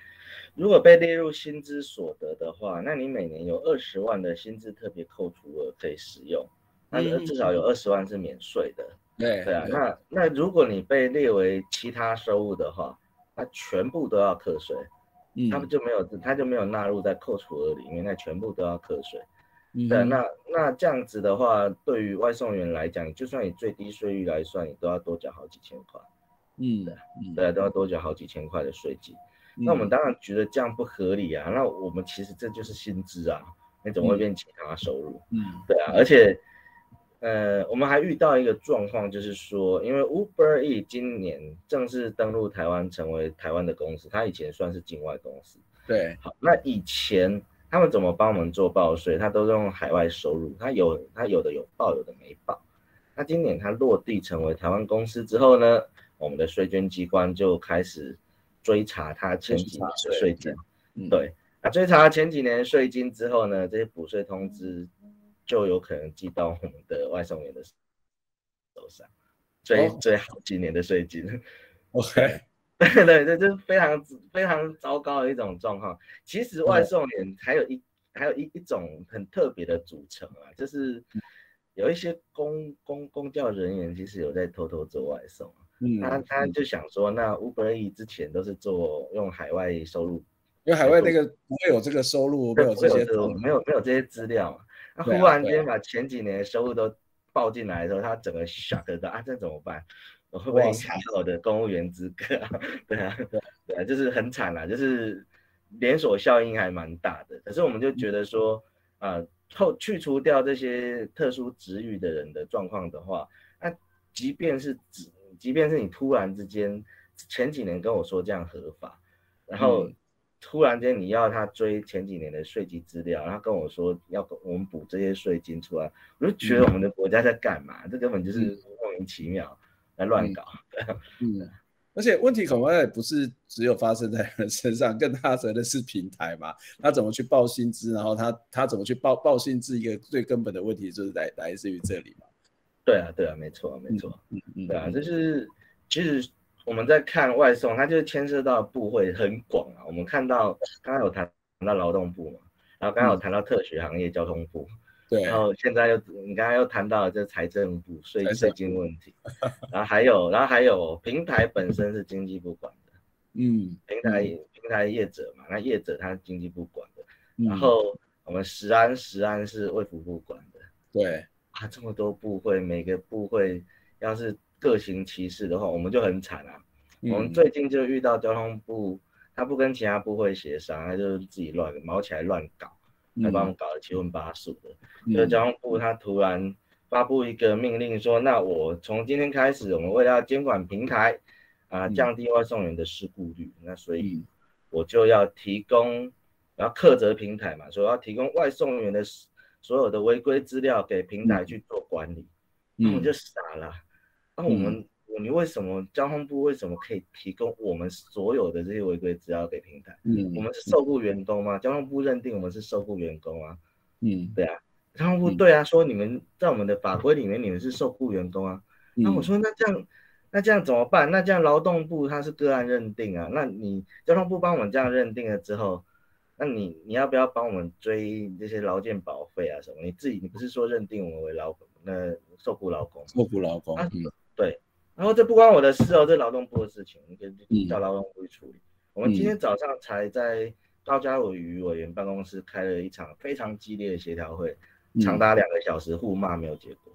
如果被列入薪资所得的话，那你每年有20万的薪资特别扣除额可以使用，那至少有20万是免税的。对啊，那如果你被列为其他收入的话，它全部都要课税，它就没有纳入在扣除额里面，那全部都要课税。对，那这样子的话，对于外送员来讲，就算以最低税率来算，你都要多缴好几千块。对，都要多缴好几千块的税金。那我们当然觉得这样不合理啊。那我们其实这就是薪资啊，你怎么会变其他收入？对啊，而且我们还遇到一个状况，就是说，因为 Uber Eats 今年正式登陆台湾，成为台湾的公司，它以前算是境外公司。 对， 好，那以前他们怎么帮我们做报税？他都是用海外收入，他有的有报，有的没报。那今年他落地成为台湾公司之后呢，我们的税捐机关就开始追查他前几年的税金。对，那追查前几年的税金之后呢，这些补税通知就有可能寄到我们的外送员的手上，追好几年的税金。 OK， 对，这就是非常非常糟糕的一种状况。其实外送员还有一种很特别的组成啊，就是有一些公教人员其实有在偷偷做外送。他就想说，那 Uber Eats 之前都是用海外收入， 因为海外那个不会有这个收入，没有这些， 没有这些资料嘛。那忽然间把前几年的收入都报进来的时候，他整个 shock 到啊，这怎么办？我会不会影响到我的公务员资格啊？对啊，就是很惨啦，就是连锁效应还蛮大的。可是我们就觉得说，去除掉这些特殊职域的人的状况的话，那即便是你突然之间前几年跟我说这样合法，然后突然间你要他追前几年的税基资料，然后跟我说要我们补这些税金出来，我就觉得我们的国家在干嘛？这根本就是莫名其妙来乱搞。 而且问题恐怕也不是只有发生在人身上，更大责任是平台嘛，他怎么去报薪资，然后他怎么去报薪资，一个最根本的问题就是来自于这里嘛。对啊，没错。对啊，就是其实我们在看外送，它就牵涉到部会很广啊。我们看到刚刚有谈到劳动部嘛，然后刚刚有谈到特许行业交通部，对，然后现在你刚刚又谈到了这财政部税金问题，然后还有平台本身是经济部管的，平台业者嘛，那业者他经济部管的，然后我们食安是卫福部管的，对。这么多部会，每个部会要是各行其事的话，我们就很惨啊。我们最近就遇到交通部，他不跟其他部会协商，他就是自己毛起来乱搞，还把我们搞得七荤八素的。就交通部他突然发布一个命令说，那我从今天开始，我们为了要监管平台降低外送员的事故率，那所以我就要提供，然后苛责平台嘛，所以要提供外送员的所有的违规资料给平台去做管理，那我们就傻了。那你为什么交通部为什么可以提供我们所有的这些违规资料给平台？我们是受雇员工吗？交通部认定我们是受雇员工啊。对啊，交通部对啊，说你们在我们的法规里面你们是受雇员工啊。那我说那这样怎么办？那这样劳动部它是个案认定啊，那你交通部帮我们这样认定了之后。那你要不要帮我们追这些劳健保费啊什么？你不是说认定我们为受雇劳工？对。然后这不关我的事哦，这劳动部的事情，你可以叫劳动部去处理。我们今天早上才在高嘉伟委员办公室开了一场非常激烈的协调会，长达2个小时，互骂没有结果。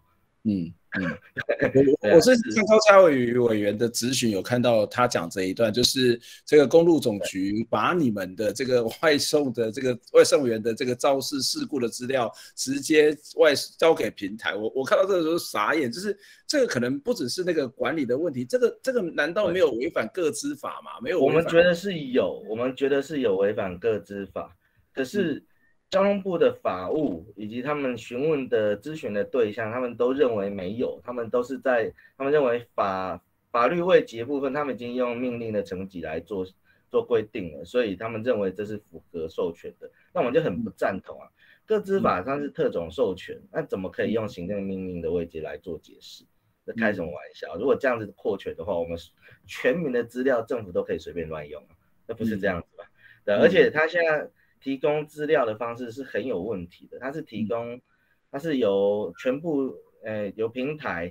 我是看高嘉伟委员的质询有看到他讲这一段，就是这个公路总局把你们的这个外送员的这个肇事事故的资料直接交给平台，我看到这个时候傻眼，就是这个可能不只是那个管理的问题，这个难道没有违反个资法吗？没有， 我们觉得是有违反个资法，可是交通部的法务以及他们询问的咨询的对象，他们都认为没有，他们认为法律未及的部分，他们已经用命令的层级来做规定了，所以他们认为这是符合授权的。那我们就很不赞同啊，个资法上是特种授权，那怎么可以用行政命令的位阶来做解释？这开什么玩笑？如果这样子扩权的话，我们全民的资料政府都可以随便乱用啊，那不是这样子吧？ 对，而且他现在提供资料的方式是很有问题的，他是提供，他是由全部由平台，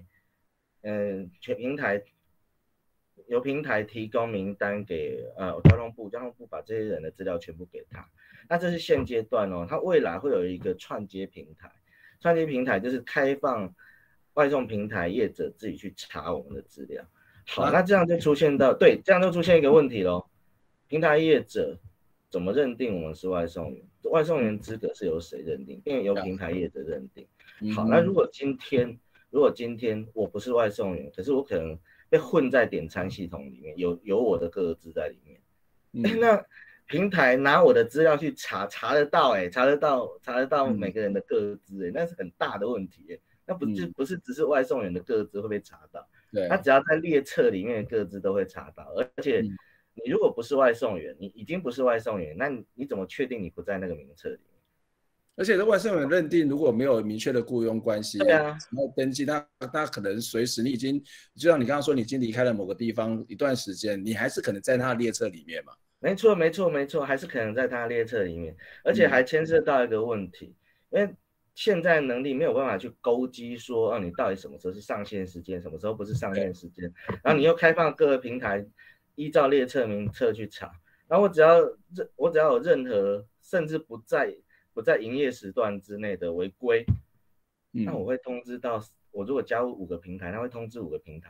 由平台提供名单给交通部把这些人的资料全部给他。那这是现阶段哦，他未来会有一个串接平台，串接平台就是开放外送平台业者自己去查我们的资料。好，那这样就出现这样就出现一个问题咯，平台业者怎么认定我们是外送员？外送员资格是由谁认定？因为由平台业者认定。好，那如果今天我不是外送员，可是我可能被混在点餐系统里面，有我的个资在里面，那平台拿我的资料去查得到，查得到每个人的个资，那是很大的问题，那不是只是外送员的个资会被查到，他只要在列册里面的个资都会查到，而且你如果不是外送员，你已经不是外送员，那你怎么确定你不在那个名册里面？ 而且外送员认定如果没有明确的雇佣关系， 对啊， 没有登记，那可能随时你已经，就像你刚刚说，你已经离开了某个地方一段时间，你还是可能在他的列册里面嘛。 没错，还是可能在他的列册里面，而且还牵涉到一个问题，因为现在能力没有办法去勾稽说，你到底什么时候是上线时间，什么时候不是上线时间，然后你又开放各个平台依照列册名册去查，然后我只要有任何甚至不在营业时段之内的违规，那我会通知到，我如果加入5个平台，他会通知5个平台，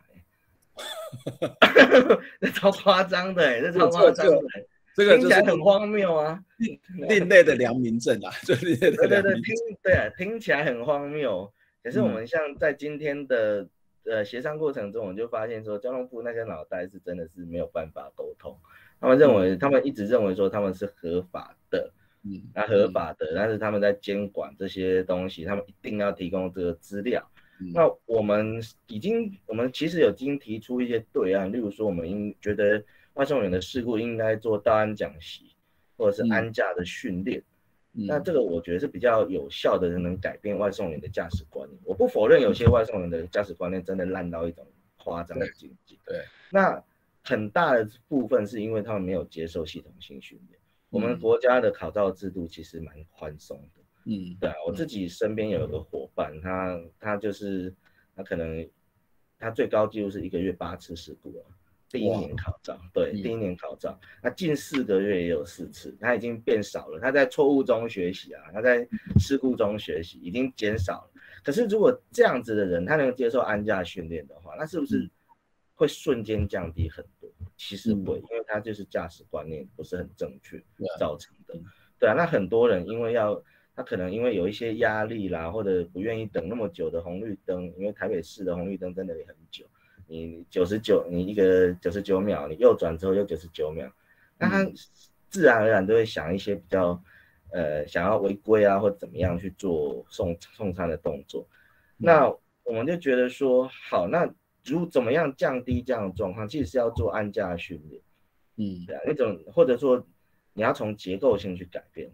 这超夸张的，这超夸张的，这个听起来很荒谬啊， 另类的良民证啊， 对，听起来很荒谬。可是我们像在今天的协商过程中，我们就发现说，交通部那个脑袋是真的是没有办法沟通，他们一直认为说他们是合法的。合法的，但是他们在监管这些东西，他们一定要提供这个资料。那我们其实已经提出一些对案，例如说我们觉得外送员的事故应该做道安讲习，或者是安驾的训练。那这个我觉得是比较有效的，能改变外送员的驾驶观念。我不否认有些外送员的驾驶观念真的烂到一种夸张的境界。对，那很大的部分是因为他们没有接受系统性训练。我们国家的考照制度其实蛮宽松的，对啊，我自己身边有一个伙伴，他可能他最高纪录是1个月8次事故了，第一年考照，对，第一年考照，那近4个月也有4次，他已经变少了，他在错误中学习啊，他在事故中学习，已经减少了。可是如果这样子的人，他能接受安驾训练的话，那是不是会瞬间降低很多？其实会，因为他就是驾驶观念不是很正确造成的。对啊，那很多人他可能因为有一些压力啦，或者不愿意等那么久的红绿灯，因为台北市的红绿灯真的也很久，你一个99秒，你右转之后又99秒，那他自然而然都会想一些比较想要违规啊或怎么样去做送餐的动作。那我们就觉得说，好，那怎么样降低这样的状况？其实是要做安驾训练，对啊，那种或者说你要从结构性去改变。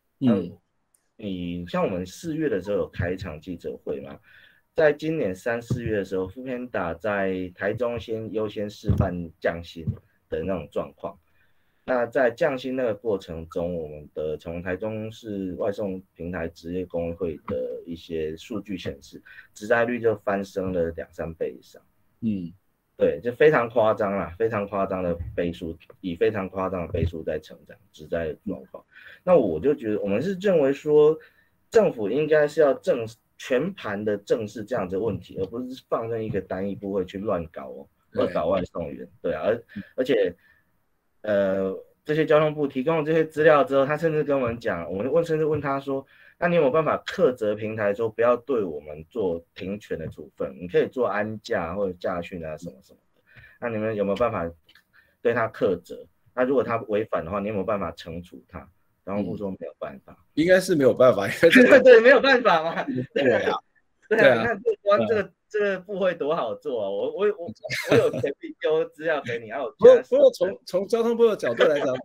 你像我们4月的时候有开一场记者会嘛，在今年3、4月的时候，Foodpanda在台中优先示范降薪的那种状况。那在降薪那个过程中，我们从台中市外送平台职业工会的一些数据显示，职灾率就翻升了2、3倍以上。对，就非常夸张啦，非常夸张的倍数，以非常夸张的倍数在成长，职灾的状况。那我就觉得，我们是认为说，政府应该是要全盘的正视这样子的问题，而不是放任一个单一部会去乱搞外送员。对啊，而且。这些交通部提供这些资料之后，他甚至跟我们讲，甚至问他说，那你有没有办法苛责平台说不要对我们做停权的处分？你可以做安驾或者驾训啊什么什么的。那你们有没有办法对他苛责？那如果他违反的话，你有没有办法惩处他？交通部说没有办法， 应该是没有办法， 对，没有办法嘛。 对啊， 你看光这个部会多好做啊！我有权利丢资料给你，不过从交通部的角度来讲，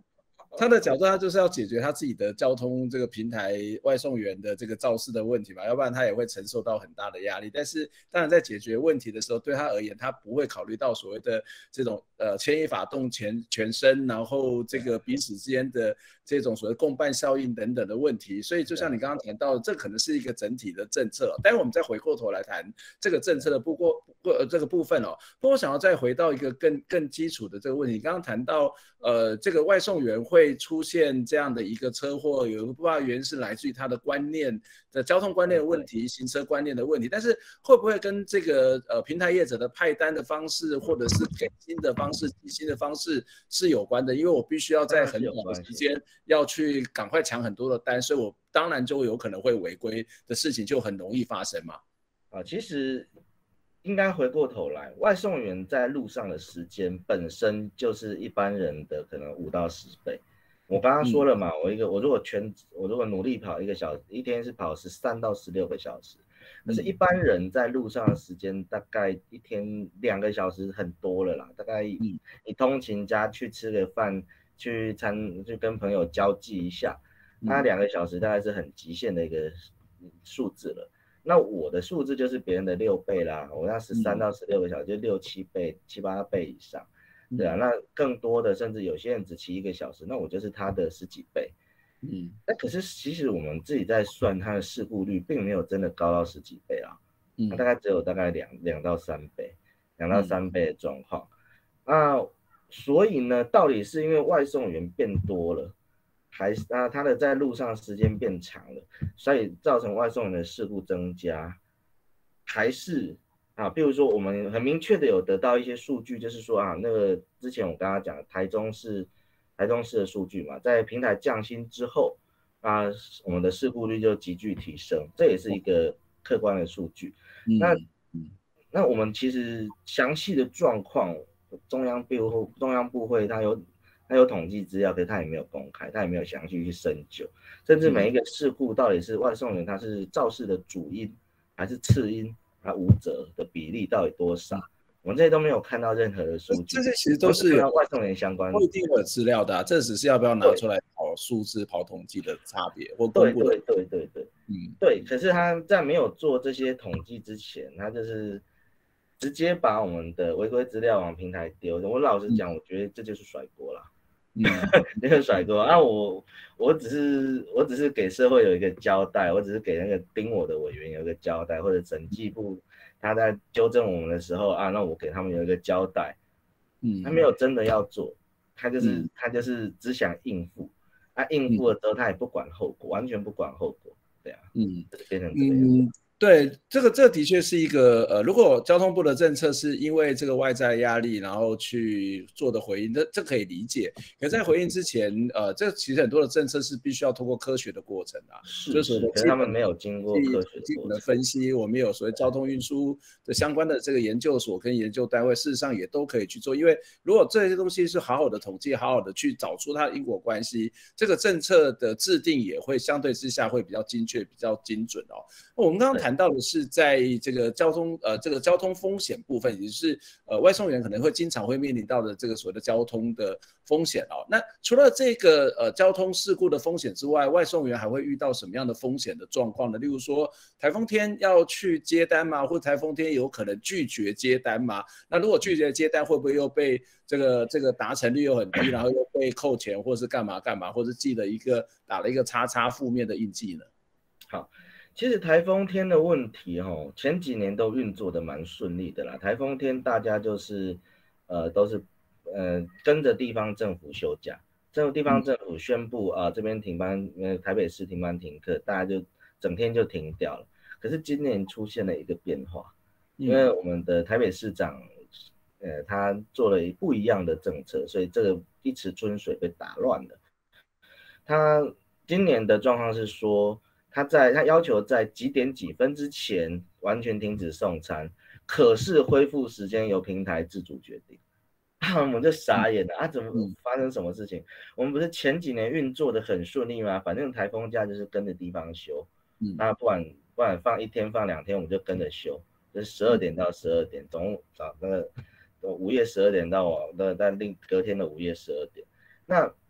他的角度，他就是要解决他自己的交通这个平台外送员的这个肇事的问题嘛，要不然他也会承受到很大的压力。但是当然在解决问题的时候，对他而言，他不会考虑到所谓的这种牵一发动全身，然后这个彼此之间的这种所谓共伴效应等等的问题。所以就像你刚刚谈到，这可能是一个整体的政策。待会我们再回过头来谈这个政策的这个部分哦。不过我想要再回到一个更基础的这个问题，你刚刚谈到这个外送员会出现这样的一个车祸，有一个部分原因是来自于他的观念的交通观念的问题、行车观念的问题，但是会不会跟这个平台业者的派单的方式，或者是给薪的方式、提薪的方式是有关的？因为我必须要在很短的时间要去赶快抢很多的单，所以我当然就有可能会违规的事情就很容易发生嘛。 其实应该回过头来，外送员在路上的时间本身就是一般人的可能5到10倍。我刚刚说了嘛，我如果努力跑1个小时，一天是跑13到16个小时。可是，一般人在路上的时间大概一天2个小时很多了啦。大概你通勤加去吃个饭，去跟朋友交际一下，那2个小时大概是很极限的一个数字了。那我的数字就是别人的6倍啦，我那13到16个小时就6、7倍、7、8倍以上，对啊，那更多的甚至有些人只骑1个小时，那我就是他的10几倍。那可是其实我们自己在算他的事故率，并没有真的高到10几倍啊，它大概只有大概2到3倍，2到3倍的状况。那所以呢，到底是因为外送员变多了，还是他的在路上时间变长了，所以造成外送员的事故增加，还是比如说我们很明确的有得到一些数据，就是说那个之前我刚刚讲台中市的数据嘛，在平台降薪之后我们的事故率就急剧提升，这也是一个客观的数据。那我们其实详细的状况，中央部会它有统计资料，可是它也没有公开，它也没有详细去深究，甚至每一个事故到底是外送员他是肇事的主因还是次因，无责的比例到底多少，我们这些都没有看到任何的数据。 这些其实都是外送员相关的， 不一定有资料的这只是要不要拿出来跑数字、跑统计的差别或公布的。 对。可是他在没有做这些统计之前，他就是直接把我们的违规资料往平台丢。我老实讲，我觉得这就是甩锅啦。这个甩锅我只是给社会有一个交代，我只是给那个盯我的委员有一个交代，或者审计部他在纠正我们的时候那我给他们有一个交代。他没有真的要做，他就是只想应付，应付了之后他也不管后果，完全不管后果，对啊，变成这个样子。 对，这的确是一个如果交通部的政策是因为这个外在压力，然后去做的回应，这可以理解。可在回应之前，这其实很多的政策是必须要通过科学的过程就是可是他们没有经过科学基本的分析，我们有所谓交通运输的相关的这个研究所跟研究单位，事实上也都可以去做。因为如果这些东西是好好的统计，好好的去找出它的因果关系，这个政策的制定也会相对之下会比较精确、比较精准我们刚刚谈到的是在这个交通风险部分，也就是外送员可能会经常会面临到的这个所谓的交通的风险那除了这个交通事故的风险之外，外送员还会遇到什么样的风险的状况呢？例如说台风天要去接单吗？或者台风天有可能拒绝接单吗？那如果拒绝接单，会不会又被这个达成率又很低，然后又被扣钱，或是干嘛，或是打了一个叉负面的印记呢？ 好。其实台风天的问题前几年都运作的蛮顺利的啦。台风天大家就是都是跟着地方政府休假，地方政府宣布这边停班，台北市停班停课，大家就整天就停掉了。可是今年出现了一个变化，因为我们的台北市长他做了不一样的政策，所以这个一池春水被打乱了。他今年的状况是说，他要求在几点几分之前完全停止送餐，可是恢复时间由平台自主决定。我们就傻眼了怎么发生什么事情？我们不是前几年运作的很顺利吗？反正台风假就是跟着地方休，那不管放1天放2天，我们就跟着休，就是12点到12点，那个午夜12点到隔天的午夜12点。那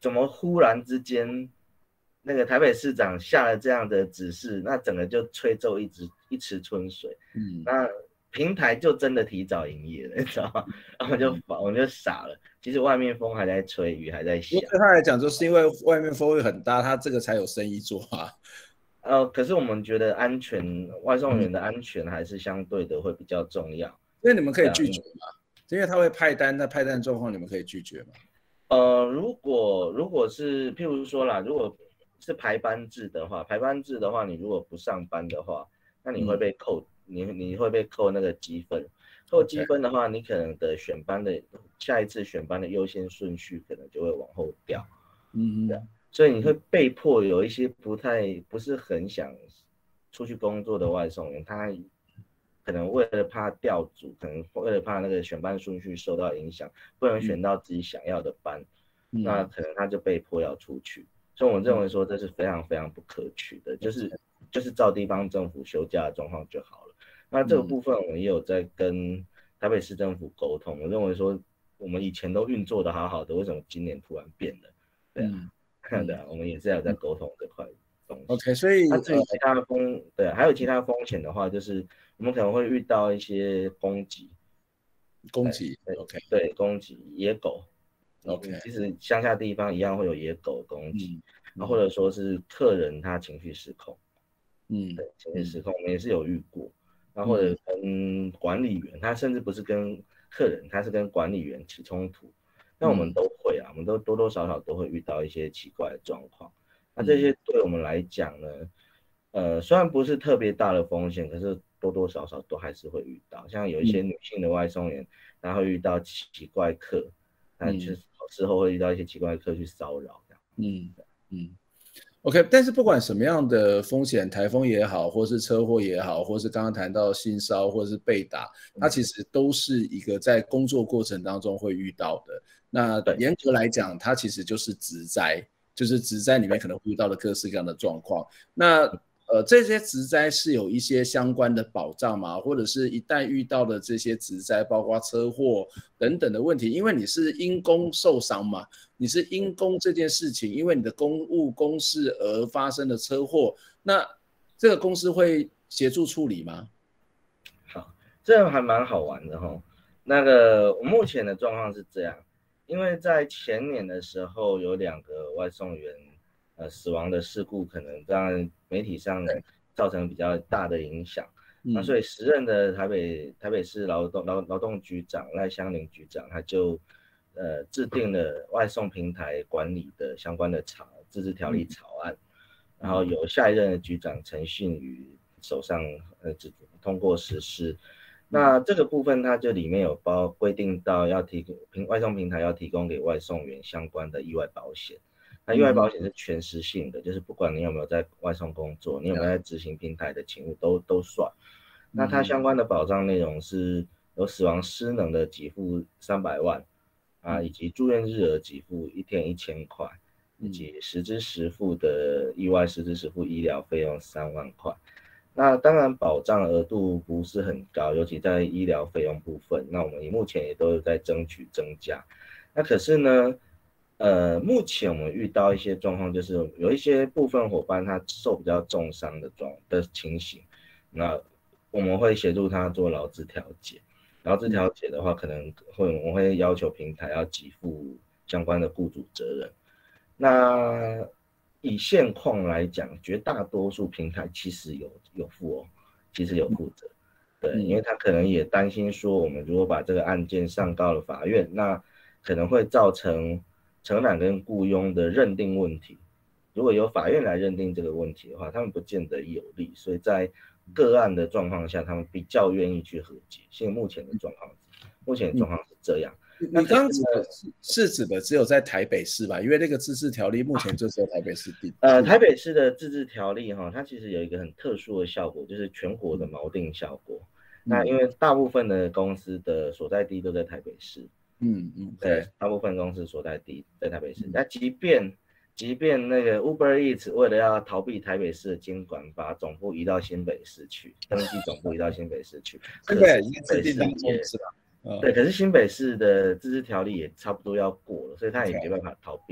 怎么忽然之间那个台北市长下了这样的指示，那整个就吹皱一池春水。那平台就真的提早营业了，你知道吗？然后我们就傻了。其实外面风还在吹，雨还在下。 对他来讲，就是因为外面风雨很大，他这个才有生意做啊。 可是我们觉得外送员的安全还是相对的会比较重要。 因为你们可以拒绝嘛，因为他会派单，那派单状况你们可以拒绝嘛。 如果是譬如说啦，如果是排班制的话，你如果不上班的话，那你会被扣，你会被扣那个积分。扣积分的话，你可能的下一次选班的优先顺序可能就会往后掉。对，所以你会被迫有一些不是很想出去工作的外送员，他可能为了怕调组，可能为了怕那个选班顺序受到影响，不能选到自己想要的班，那可能他就被迫要出去。所以我们认为说这是非常非常不可取的，就是照地方政府休假的状况就好了。那这个部分我们也有在跟台北市政府沟通，我认为说我们以前都运作的好好的，为什么今年突然变了？对啊，对啊，我们也是有在沟通这块东西。 OK， 所以至于其他的还有其他风险的话，就是我们可能会遇到一些攻击 ，OK， 对，攻击野狗。 OK， 其实乡下地方一样会有野狗攻击，或者说是客人他情绪失控，对，情绪失控，我们也是有遇过。那或者跟管理员，他甚至不是跟客人，他是跟管理员起冲突，那我们都会啊，我们都多多少少都会遇到一些奇怪的状况。那这些对我们来讲呢，虽然不是特别大的风险，可是多多少少都还是会遇到。像有一些女性的外送员，然后会遇到奇怪客，那就是事后会遇到一些奇怪的客去骚扰这样。 OK， 但是不管什么样的风险，台风也好，或是车祸也好，或是刚刚谈到性骚或是被打，它其实都是一个在工作过程当中会遇到的。那严格来讲，它其实就是职灾，就是职灾里面可能会遇到的各式各样的状况。那这些职灾是有一些相关的保障吗？或者是一旦遇到的这些职灾，包括车祸等等的问题，因为你是因公受伤嘛，你是因公这件事情，因为你的公务公事而发生的车祸，那这个公司会协助处理吗？ 好，这还蛮好玩的齁。那个我目前的状况是这样，因为在前年的时候有2个外送员死亡的事故，可能在媒体上造成比较大的影响。那所以时任的台北市劳动局长赖香伶局长，他就制定了外送平台管理的相关的自治条例草案，然后由下一任的局长陈信宇手上通过实施。那这个部分它就里面有规定到要提供外送平台要提供给外送员相关的意外保险。那意外保险是全时性的，就是不管你有没有在外送工作，你有没有在执行平台的勤务都算。那它相关的保障内容是有死亡失能的给付300万啊，以及住院日额给付1天1000块，以及实支实付的意外实支实付医疗费用3万块。那当然保障额度不是很高，尤其在医疗费用部分，那我们目前也都有在争取增加。那可是呢，目前我们遇到一些状况，就是有一些部分伙伴他受比较重伤的情形，那我们会协助他做劳资调解。劳资调解的话，可能我们会要求平台要给付相关的雇主责任。那以现况来讲，绝大多数平台其实有负哦，其实有负责。对，因为他可能也担心说，我们如果把这个案件上告了法院，那可能会造成承揽跟雇佣的认定问题。如果由法院来认定这个问题的话，他们不见得有利，所以在个案的状况下，他们比较愿意去和解。现在目前的状况是这样。 你刚刚是指的只有在台北市吧？因为那个自治条例目前就只有台北市定。 台北市的自治条例它其实有一个很特殊的效果，就是全国的锚定效果。那因为大部分的公司的所在地都在台北市，对，大部分公司所在地在台北市。那即便那个 Uber Eats 为了要逃避台北市的监管，把总部移到新北市去，登记总部移到新北市去。 对，已经制定当中是吧？ 对，可是新北市的自治条例也差不多要过了，所以他也没办法逃避。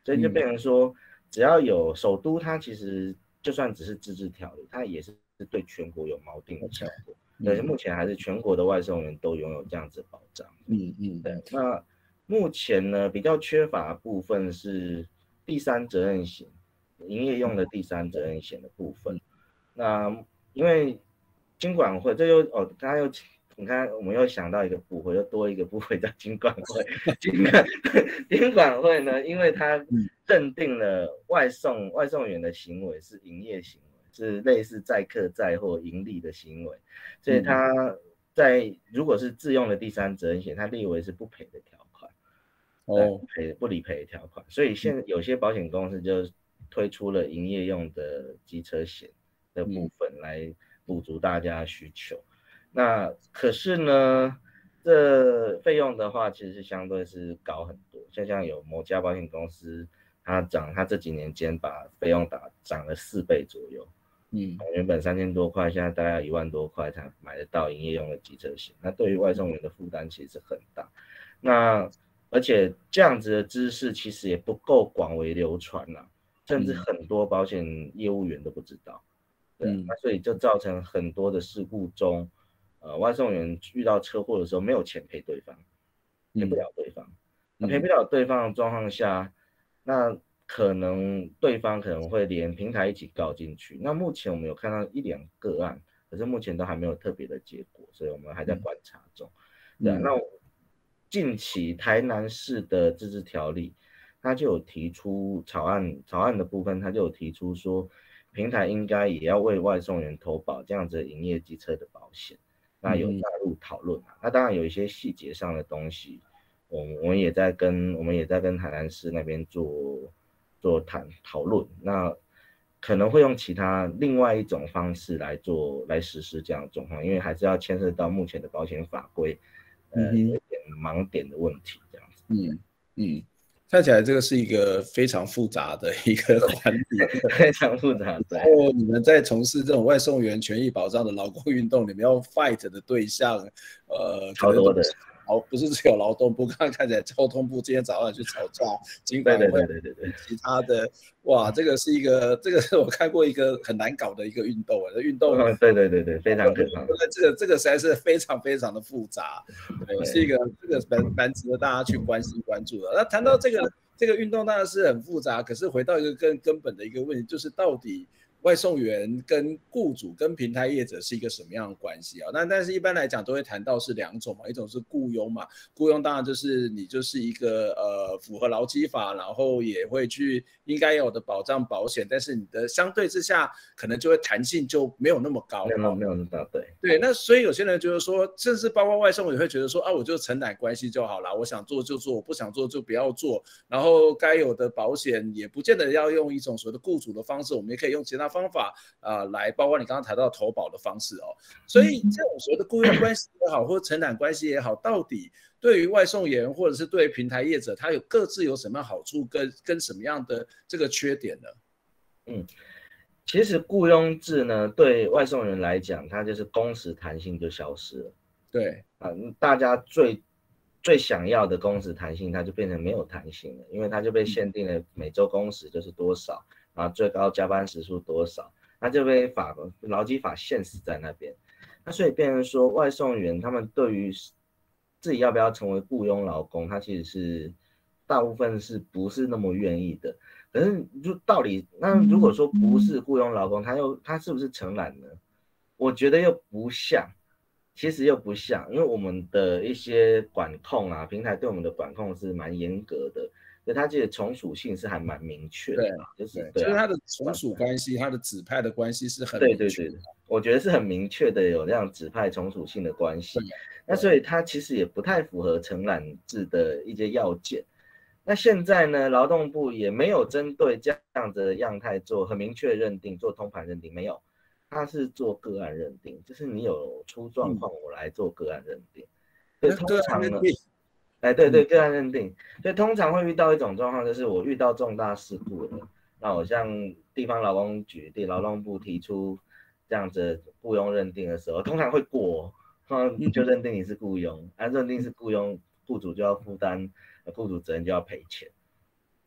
所以就变成说，只要有首都，它其实就算只是自治条例，它也是对全国有锚定的效果。对，目前还是全国的外送员都拥有这样子的保障。对。那目前呢，比较缺乏的部分是第三责任险，营业用的第三责任险的部分。那因为金管会，这又你看，我们又想到一个部会，又多一个部会叫金管会。金管会呢，因为它认定了外送员的行为是营业行为，是类似载客载货盈利的行为，所以它如果是自用的第三责任险，它列为是不赔的条款，不理赔的条款。所以现在有些保险公司就推出了营业用的机车险的部分来补足大家的需求。那可是呢，这费用的话，其实是相对是高很多。像有某家保险公司，它这几年间把费用涨了4倍左右。原本3000多块，现在大概1万多块才买得到营业用的机车险。那对于外送员的负担其实很大。那而且这样子的知识其实也不够广为流传啦，甚至很多保险业务员都不知道。对，那所以就造成很多的事故中。外送员遇到车祸的时候没有钱赔对方，赔不了对方。那赔不了对方的状况下，那可能对方可能会连平台一起告进去。那目前我们有看到1-2个案，可是目前都还没有特别的结果，所以我们还在观察中。对，那近期台南市的自治条例，它就有提出草案的部分，它就有提出说，平台应该也要为外送员投保这样子的营业机车的保险。那有纳入讨论那当然有一些细节上的东西，我们也在跟台南市那边做讨论，那可能会用另外一种方式来实施这样的状况，因为还是要牵涉到目前的保险法规，有一点盲点的问题这样子。 看起来这个是一个非常复杂的一个环节， 非常复杂。对。 然后你们在从事这种外送员权益保障的劳工运动，你们要 fight 的对象， 超多的。 不是只有劳动部，刚刚看起来交通部今天早上去吵架，尽管会其他的，哇，这个是我看过一个很难搞的一个运动， 对，非常可怕。 这个实在是非常非常的复杂，是一个蛮值得大家去关心关注的。那谈到这个运动当然是很复杂，可是回到一个更根本的一个问题，就是到底外送员跟雇主跟平台业者是一个什么样的关系啊？但是一般来讲都会谈到是2种嘛，一种是雇佣嘛，雇佣当然就是你就是一个符合劳基法，然后也会去应该有的保障保险，但是你的相对之下可能就会弹性就没有那么高， 没有那么高， 对。那所以有些人就是说，甚至包括外送也会觉得说啊，我就承揽关系就好了，我想做就做，我不想做就不要做，然后该有的保险也不见得要用一种所谓的雇主的方式，我们也可以用其他方法来，包括你刚刚谈到投保的方式哦。所以这种所谓的雇佣关系也好，或者承揽关系也好，到底对于外送员或者是对于平台业者，它各自有什么样好处跟什么样的这个缺点呢？ 其实雇佣制呢，对外送人来讲，它就是工时弹性就消失了。 对大家最想要的工时弹性，它就变成没有弹性了，因为它就被限定了每周工时就是多少，然后最高加班时数多少，它就被劳基法限死在那边。那所以变成说，外送员他们对于自己要不要成为雇佣劳工，他其实是大部分是不是那么愿意的。可是那如果说不是雇佣劳工，他是不是承揽呢？我觉得又不像，其实又不像，因为我们的一些管控啊，平台对我们的管控是蛮严格的，所以它这个从属性是还蛮明确的，就是它的从属关系，它的指派的关系是很明确的。 对，我觉得是很明确的，有那样指派从属性的关系。那所以它其实也不太符合承揽制的一些要件。那现在呢，劳动部也没有针对这样的样态做很明确的认定，做通盘认定没有，它是做个案认定，就是你有出状况，我来做个案认定。所以通常呢，对，个案认定，所以通常会遇到一种状况，就是我遇到重大事故了，那我向地方劳工局、劳动部提出这样子雇佣认定的时候，通常会过，就认定你是雇佣，认定是雇佣，雇主就要负担。雇主责任就要赔钱，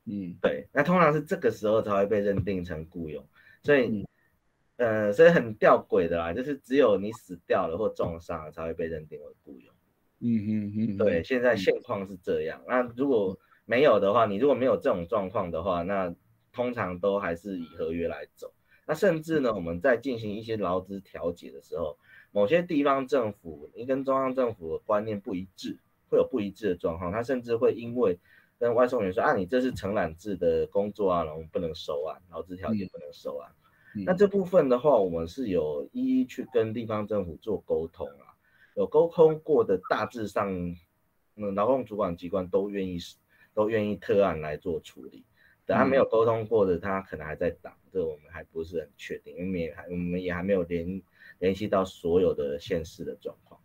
对，那通常是这个时候才会被认定成雇佣，所以所以很吊诡的啦，就是只有你死掉了或重伤了才会被认定为雇佣。对，现在现况是这样。那如果没有的话，你如果没有这种状况的话，那通常都还是以合约来走。那甚至呢，我们在进行一些劳资调解的时候，某些地方政府跟中央政府的观念不一致，会有不一致的状况。他甚至会因为跟外送员说啊，你这是承揽制的工作啊，我们不能收案，劳资调解不能收案。那这部分的话，我们是有一一去跟地方政府做沟通啊。有沟通过的，大致上，劳动主管机关都愿意特案来做处理。等他没有沟通过的，他可能还在挡，这我们还不是很确定，因为我们也还没有联系到所有的县市的状况。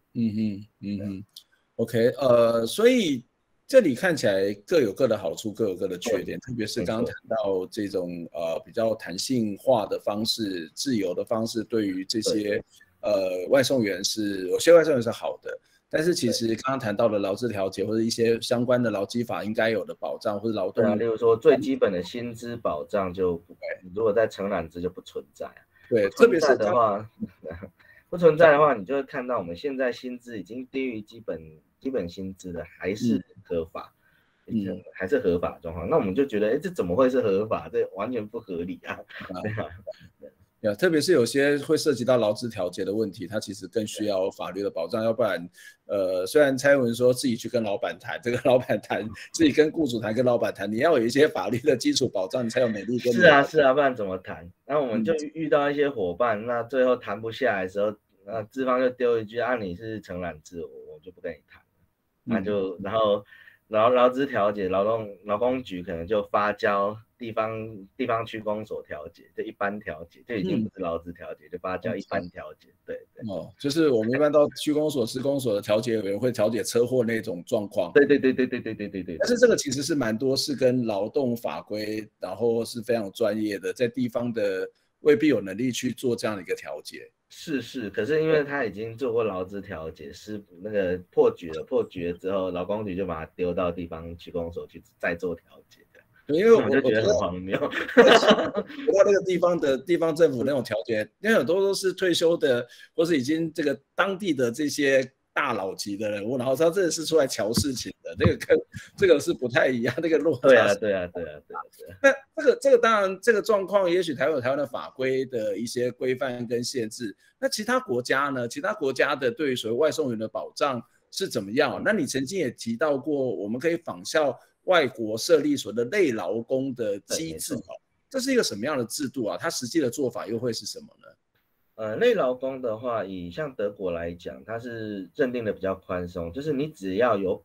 OK， 所以这里看起来各有各的好处，各有各的缺点，特别是刚刚谈到这种比较弹性化的方式、自由的方式，对于这些外送员有些外送员是好的，但是其实刚刚谈到的劳资调解或者一些相关的劳基法应该有的保障或者劳动， 例如说最基本的薪资保障就如果在承揽制就不存在。 对，特别是的话，不存在的话，你就会看到我们现在薪资已经低于基本薪资的，还是合法，还是合法的状况。那我们就觉得，这怎么会是合法？这完全不合理啊！ 特别是有些会涉及到劳资调解的问题，它其实更需要法律的保障，要不然，虽然蔡英文说自己去跟老板谈，这个老板谈，自己跟雇主谈，跟老板谈，你要有一些法律的基础保障，你才有能力跟。 是啊，不然怎么谈？那我们就遇到一些伙伴，那最后谈不下来的时候，那资方就丢一句：啊，你是承揽制，我就不跟你谈了。那就然后劳资调解，劳工局可能就发交地方区公所调解，就一般调解，就已经不是劳资调解，就发交一般调解。对。 就是我们一般到区公所、市公所的调解委员会调解车祸那种状况。 对。 但是这个其实是蛮多是跟劳动法规，然后是非常专业的，在地方的未必有能力去做这样的一个调解。 是，可是因为他已经做过劳资调解，是那个破局了之后，劳工局就把他丢到地方区公所去再做调解的。 因为我就觉得很荒谬。 回到那个地方政府那种调解，因为很多都是退休的，或是已经这个当地的这些大佬级的人物，然后他真的是出来瞧事情的，这个是不太一样，那个落差。 对啊。 那这个当然，这个状况也许台湾的法规的一些规范跟限制。那其他国家呢？其他国家的对于所谓外送员的保障是怎么样？那你曾经也提到过，我们可以仿效外国设立所谓的类劳工的机制，这是一个什么样的制度啊？它实际的做法又会是什么呢？ 类劳工的话，以像德国来讲，它是认定的比较宽松，就是你只要有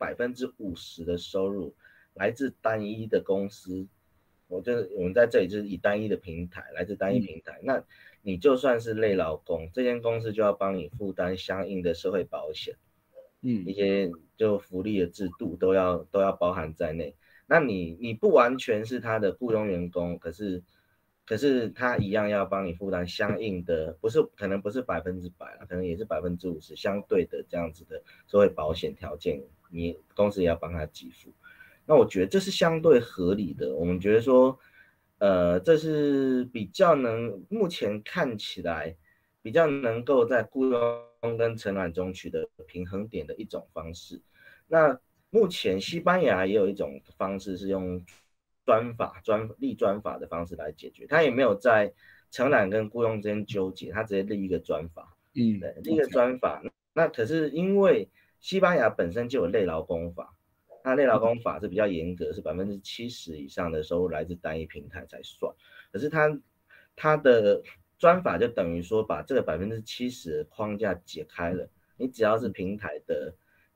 50%的收入来自单一的公司，我们在这里就是以单一的平台，来自单一平台，那你就算是类劳工，这间公司就要帮你负担相应的社会保险，一些就福利的制度都要包含在内。那你不完全是他的雇佣员工，可是他一样要帮你负担相应的，可能不是100%啦，可能也是50%相对的这样子的社会保险条件，你公司也要帮他给付。那我觉得这是相对合理的，我们觉得说，这是目前看起来比较能够在雇佣跟承揽中取得平衡点的一种方式。那目前西班牙也有一种方式是用立专法的方式来解决，他也没有在承揽跟雇佣之间纠结，他直接立一个专法，对，立一个专法。那可是因为西班牙本身就有类劳工法，那类劳工法是比较严格，是70%以上的收入来自单一平台才算。可是他的专法就等于说把这个70%的框架解开了，你只要是平台的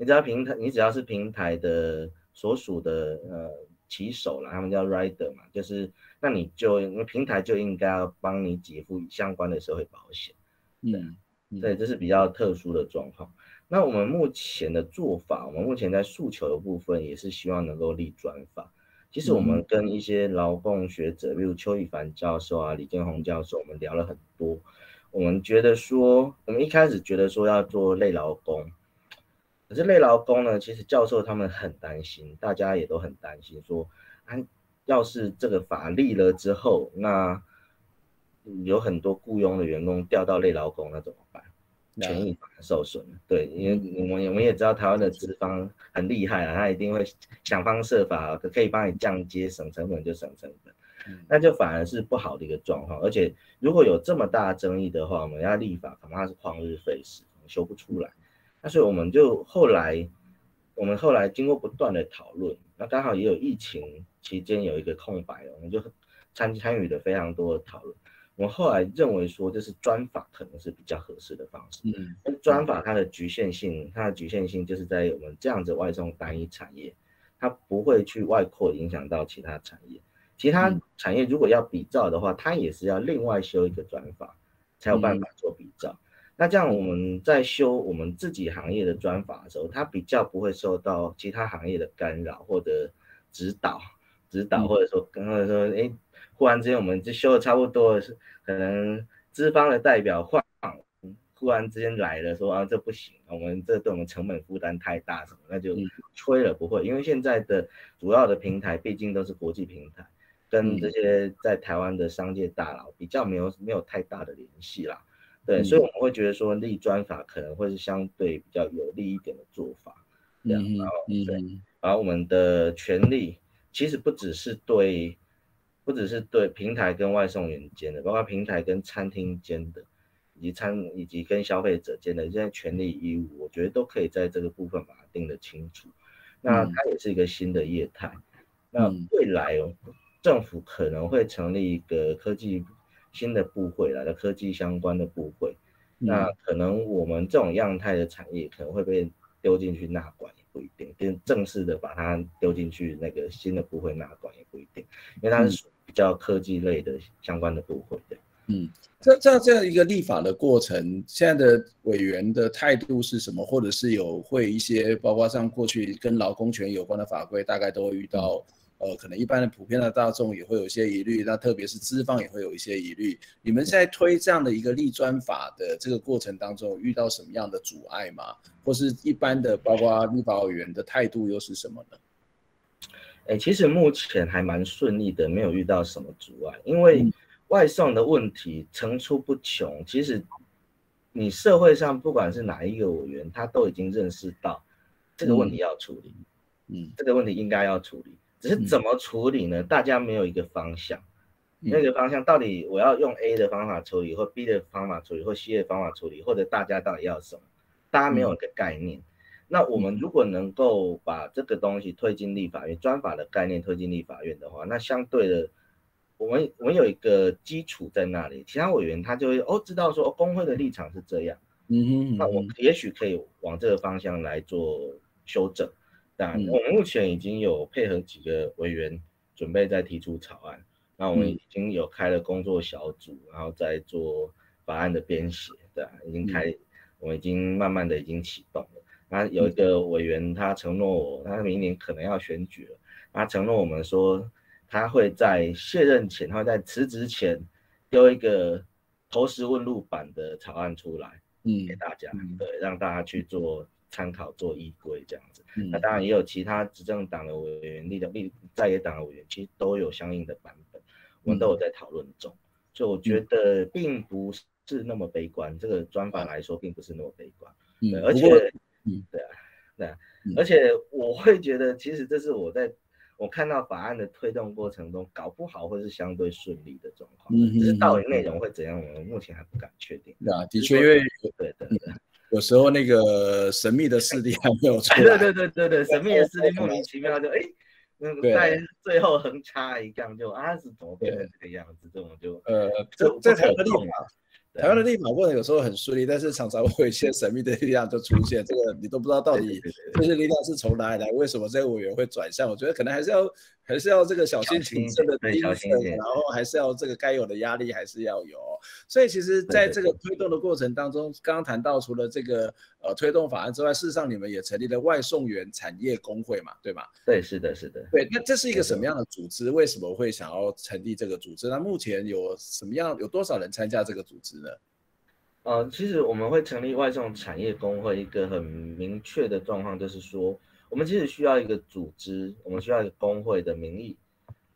所属的骑手啦，他们叫 rider 嘛，就是那平台就应该要帮你给付相关的社会保险。对，这是比较特殊的状况。那我们目前的做法，我们目前在诉求的部分也是希望能够立专法。其实我们跟一些劳工学者，例如邱宇凡教授啊、李建宏教授，我们聊了很多。我们一开始觉得说要做类劳工，可是类劳工呢，其实教授他们很担心，大家也都很担心说， 要是这个法立了之后，那有很多雇佣的员工调到类劳工，那怎么办？权益反而受损。对，因为我们也知道台湾的资方很厉害啊，他一定会想方设法可以帮你降阶，省成本就省成本，那就反而是不好的一个状况。而且如果有这么大的争议的话，我们要立法恐怕是旷日费时，修不出来。那所以我们后来经过不断的讨论，那刚好也有疫情期间有一个空白，我们就参与了非常多的讨论。我们后来认为说，就是专法可能是比较合适的方式。专法它的局限性就是在我们这样子外送单一产业，它不会去外扩影响到其他产业。其他产业如果要比照的话，它也是要另外修一个专法，才有办法做比照。那这样我们在修我们自己行业的专法的时候，它比较不会受到其他行业的干扰或者指导，或者说忽然之间我们就修的差不多了，是可能资方的代表忽然之间来了说啊这不行，我们这对我们成本负担太大什么，那就吹了。不会，因为现在的主要的平台毕竟都是国际平台，跟这些在台湾的商界大佬比较没有太大的联系啦。对，所以我们会觉得说立专法可能会是相对比较有利一点的做法。这样，然后我们的权利其实不只是对平台跟外送员间的，包括平台跟餐厅间的，以及跟消费者间的这些权利义务，我觉得都可以在这个部分把它定得清楚。那它也是一个新的业态。那未来政府可能会成立一个新的部会啦，科技相关的部会。那可能我们这种样态的产业可能会被丢进去纳管，也不一定，跟正式的把它丢进去那个新的部会纳管也不一定，因为它是属于比较科技类的相关的部会的。 这样一个立法的过程，现在的委员的态度是什么？或者是会一些，包括像过去跟劳工权有关的法规，大概都会遇到。可能一般的普遍的大众也会有一些疑虑，那特别是资方也会有一些疑虑。你们在推这样的一个立专法的这个过程当中，遇到什么样的阻碍吗？或是一般的包括立法委员的态度又是什么呢？ 其实目前还蛮顺利的，没有遇到什么阻碍，因为外送的问题层出不穷。其实你社会上不管是哪一个委员，他都已经认识到这个问题要处理，这个问题应该要处理。只是怎么处理呢？大家没有一个方向，那个方向到底我要用 A 的方法处理，或 B 的方法处理，或 C 的方法处理，或者大家到底要什么？大家没有一个概念。那我们如果能够把这个东西推进立法院，专法的概念推进立法院的话，那相对的，我们有一个基础在那里，其他委员他就会知道说工会的立场是这样，那我也许可以往这个方向来做修正。当然，我们目前已经有配合几个委员准备在提出草案，那我们已经有开了工作小组，然后在做法案的编写，对啊，我们已经慢慢的已经启动了。那有一个委员他承诺他明年可能要选举了，他承诺我们说他会在卸任前，他会在辞职前丢一个投石问路版的草案出来，给大家，对，让大家去做参考做依归这样子。那当然也有其他执政党的委员、在野党的委员，其实都有相应的版本，我们都有在讨论中。所以我觉得并不是那么悲观，这个专法来说并不是那么悲观。对，而且对啊，而且我会觉得，其实这是我看到法案的推动过程中，搞不好会是相对顺利的状况。只是到底内容会怎样，我们目前还不敢确定。 的确，因为有时候那个神秘的势力还没有出来。 对，神秘的势力莫名其妙就在最后横插一杠是怎么变成这个样子？这种在台湾的立法，台湾的立法过程有时候很顺利，但是常常会有一些神秘的力量就出现，这个你都不知道到底这些力量是从哪里来，为什么这个委员会转向？我觉得可能还是要这个小心谨慎的第一层，然后还是要这个该有的压力还是要有。所以其实在这个推动的过程当中，刚刚谈到除了这个推动法案之外，事实上你们也成立了外送员产业工会嘛，对吗？ 对，是的。 对，那这是一个什么样的组织？为什么会想要成立这个组织？那目前有多少人参加这个组织呢？ 其实我们会成立外送产业工会，一个很明确的状况就是说，我们其实需要一个组织，我们需要一个工会的名义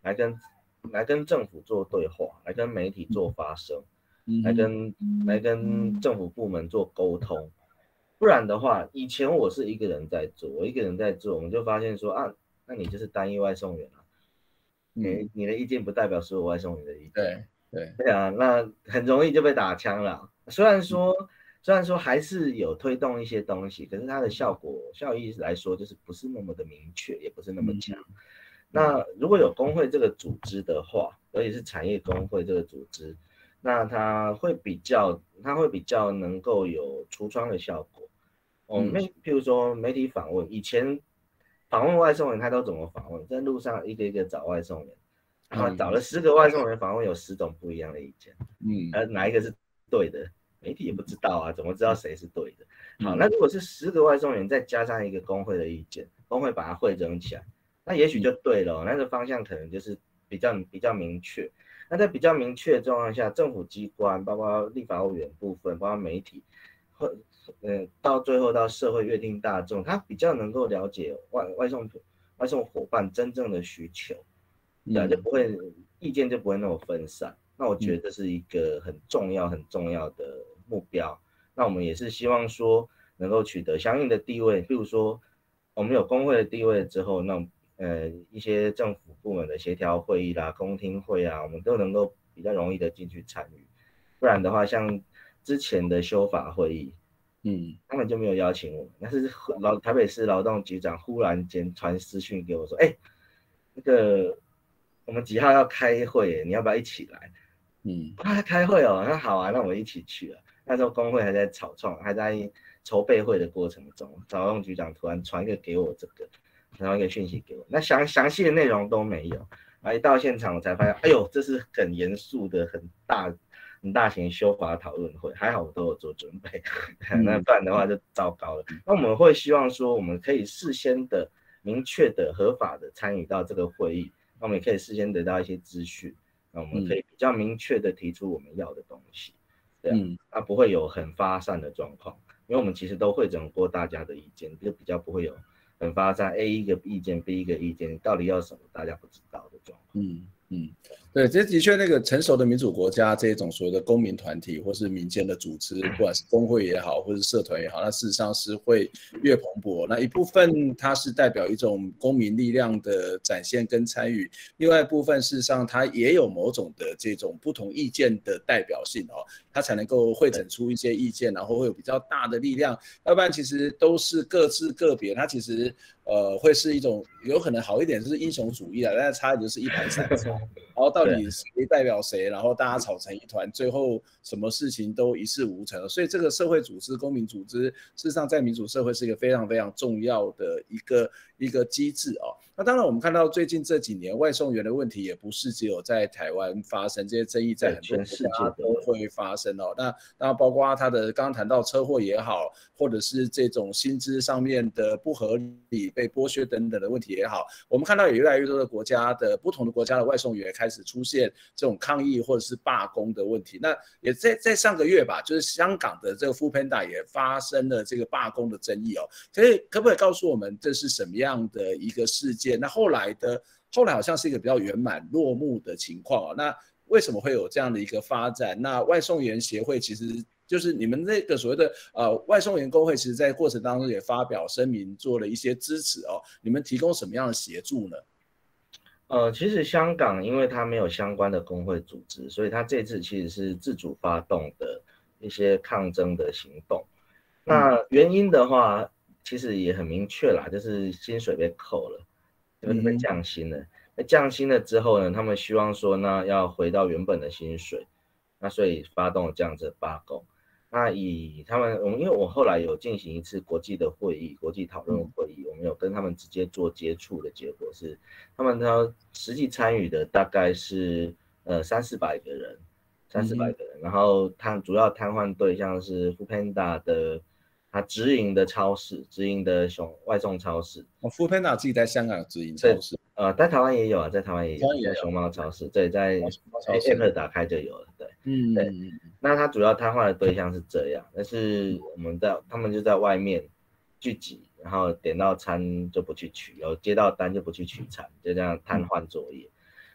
来跟政府做对话，来跟媒体做发声，来跟政府部门做沟通。不然的话，以前我是一个人在做，我们就发现说啊，那你就是单一外送员啊，你的意见不代表所有外送员的意见。对啊，那很容易就被打枪了。虽然说还是有推动一些东西，可是它的效益来说，就是不是那么的明确，也不是那么强。那如果有工会这个组织的话，尤其是产业工会这个组织，那它会比较能够有橱窗的效果。譬如说媒体访问，以前访问外送员他都怎么访问？在路上一个一个找外送员，然后找了10个外送员访问，有10种不一样的意见，哪一个是对的？媒体也不知道啊，怎么知道谁是对的？好，那如果是10个外送员再加上一个工会的意见，工会把它汇整起来，那也许就对了，那个方向可能就是比较明确。那在比较明确的状况下，政府机关，包括立法委员部分，包括媒体，到最后到社会乐听大众，他比较能够了解外送伙伴真正的需求，就不会意见就不会那么分散。那我觉得这是一个很重要的目标。那我们也是希望说能够取得相应的地位，譬如说我们有工会的地位之后，那一些政府部门的协调会议啦、公听会啊，我们都能够比较容易的进去参与。不然的话，像之前的修法会议，他们就没有邀请我们，但是台北市劳动局长忽然间传私讯给我说，那个我们几号要开会，你要不要一起来？开会哦，那好啊，那我一起去了。那时候工会还在还在筹备会的过程中，劳动局长突然传一个给我然后一个讯息给我，那详细的内容都没有。然后一到现场我才发现，哎呦，这是很严肃的、很大型修法讨论会，还好我都有做准备，那不然的话就糟糕了。那我们会希望说，我们可以事先的、明确的、合法的参与到这个会议，那我们也可以事先得到一些资讯，那我们可以比较明确的提出我们要的东西，对啊，那不会有很发散的状况，因为我们其实都汇整过大家的意见，就比较不会有很发散 A 一个意见 B 一个意见，到底要什么大家不知道的状况。 对，这的确那个成熟的民主国家这种所谓的公民团体或是民间的组织，不管是工会也好，或是社团也好，那事实上是会越蓬勃。那一部分它是代表一种公民力量的展现跟参与，另外一部分事实上它也有某种的这种不同意见的代表性哦，它才能够汇整出一些意见，然后会有比较大的力量。要不然其实都是各自个别，它其实会是一种有可能好一点就是英雄主义啊，但是差一点就是一盘散沙，然后到底谁代表谁，然后大家吵成一团，最后什么事情都一事无成。所以这个社会组织、公民组织，事实上在民主社会是一个非常非常重要的一个机制哦。那当然，我们看到最近这几年外送员的问题，也不是只有在台湾发生，这些争议在很多国家都会发生哦。那包括他的刚刚谈到车祸也好，或者是这种薪资上面的不合理、被剥削等等的问题也好，我们看到有越来越多的不同的国家的外送员开始出现这种抗议或者是罢工的问题。那也在上个月吧，就是香港的这个 Foodpanda 也发生了这个罢工的争议哦。可不可以告诉我们这是什么样的一个事件？那后来好像是一个比较圆满落幕的情况哦。那为什么会有这样的一个发展？那外送员协会其实就是你们那个所谓的外送员工会，其实在过程当中也发表声明，做了一些支持哦。你们提供什么样的协助呢？ 其实香港因为它没有相关的工会组织，所以它这次其实是自主发动的一些抗争的行动。那原因的话，其实也很明确啦，就是薪水被扣了，就是被降薪了。降薪了之后呢，他们希望说呢要回到原本的薪水，那所以发动了这样子的罢工。那因为我后来有进行一次国际的会议，国际讨论会议，我们有跟他们直接做接触的结果是，他们实际参与的大概是300-400个人，然后主要瘫痪对象是 Foodpanda 的他直营的超市，直营的外送超市。 Foodpanda 自己在香港直营超市， 在台湾也有啊，在熊猫超市，对，在 App 打开就有了，对，对。那他主要瘫痪的对象是这样，但是他们就在外面聚集，然后点到餐就不去取，有接到单就不去取餐，就这样瘫痪作业。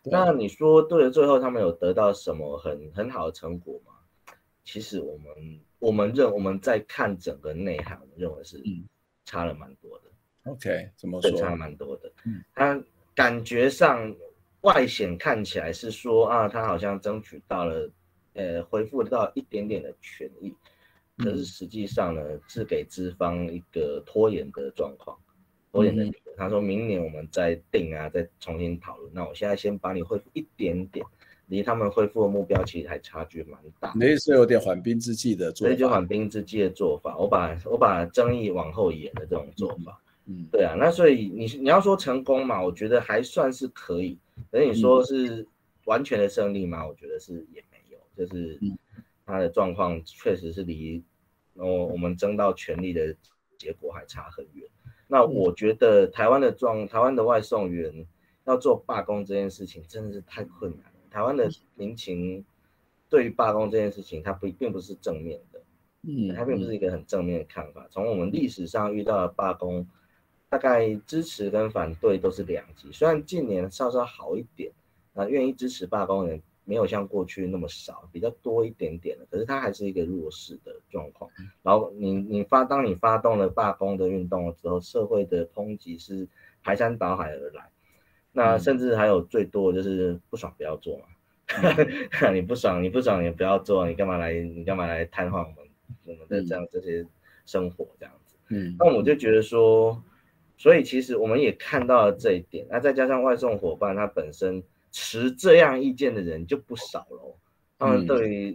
那你说对了，最后他们有得到什么很好的成果吗？其实我们在看整个内涵，我们认为是差了蛮多的。 OK， 怎么对， 说？ 差了蛮多的。他感觉上外显看起来是说啊，他好像争取到了，恢复到一点点的权益，可是实际上呢，是给资方一个拖延的状况，拖延的理由。他说明年我们再定啊，再重新讨论。那我现在先把你恢复一点点，离他们恢复的目标其实还差距蛮大。 你的意思有点缓兵之计的做法？ 所以就缓兵之计的做法，我把争议往后延的这种做法。对啊，那所以你要说成功嘛，我觉得还算是可以。可是你说是完全的胜利吗？我觉得是也没有，就是他的状况确实是离我们争到权利的结果还差很远。那我觉得台湾的外送员要做罢工这件事情真的是太困难了。台湾的民情对于罢工这件事情，它并不是正面的，它并不是一个很正面的看法。从我们历史上遇到的罢工，大概支持跟反对都是两极，虽然近年稍稍好一点，愿意支持罢工的人没有像过去那么少，比较多一点点的，可是它还是一个弱势的状况。然后当你发动了罢工的运动了之后，社会的抨击是排山倒海而来，那甚至还有最多的就是不爽不要做嘛。你不爽也不要做，你干嘛来瘫痪我们的这些生活这样子。那我就觉得说，所以其实我们也看到了这一点。那再加上外送伙伴他本身持这样意见的人就不少了，他们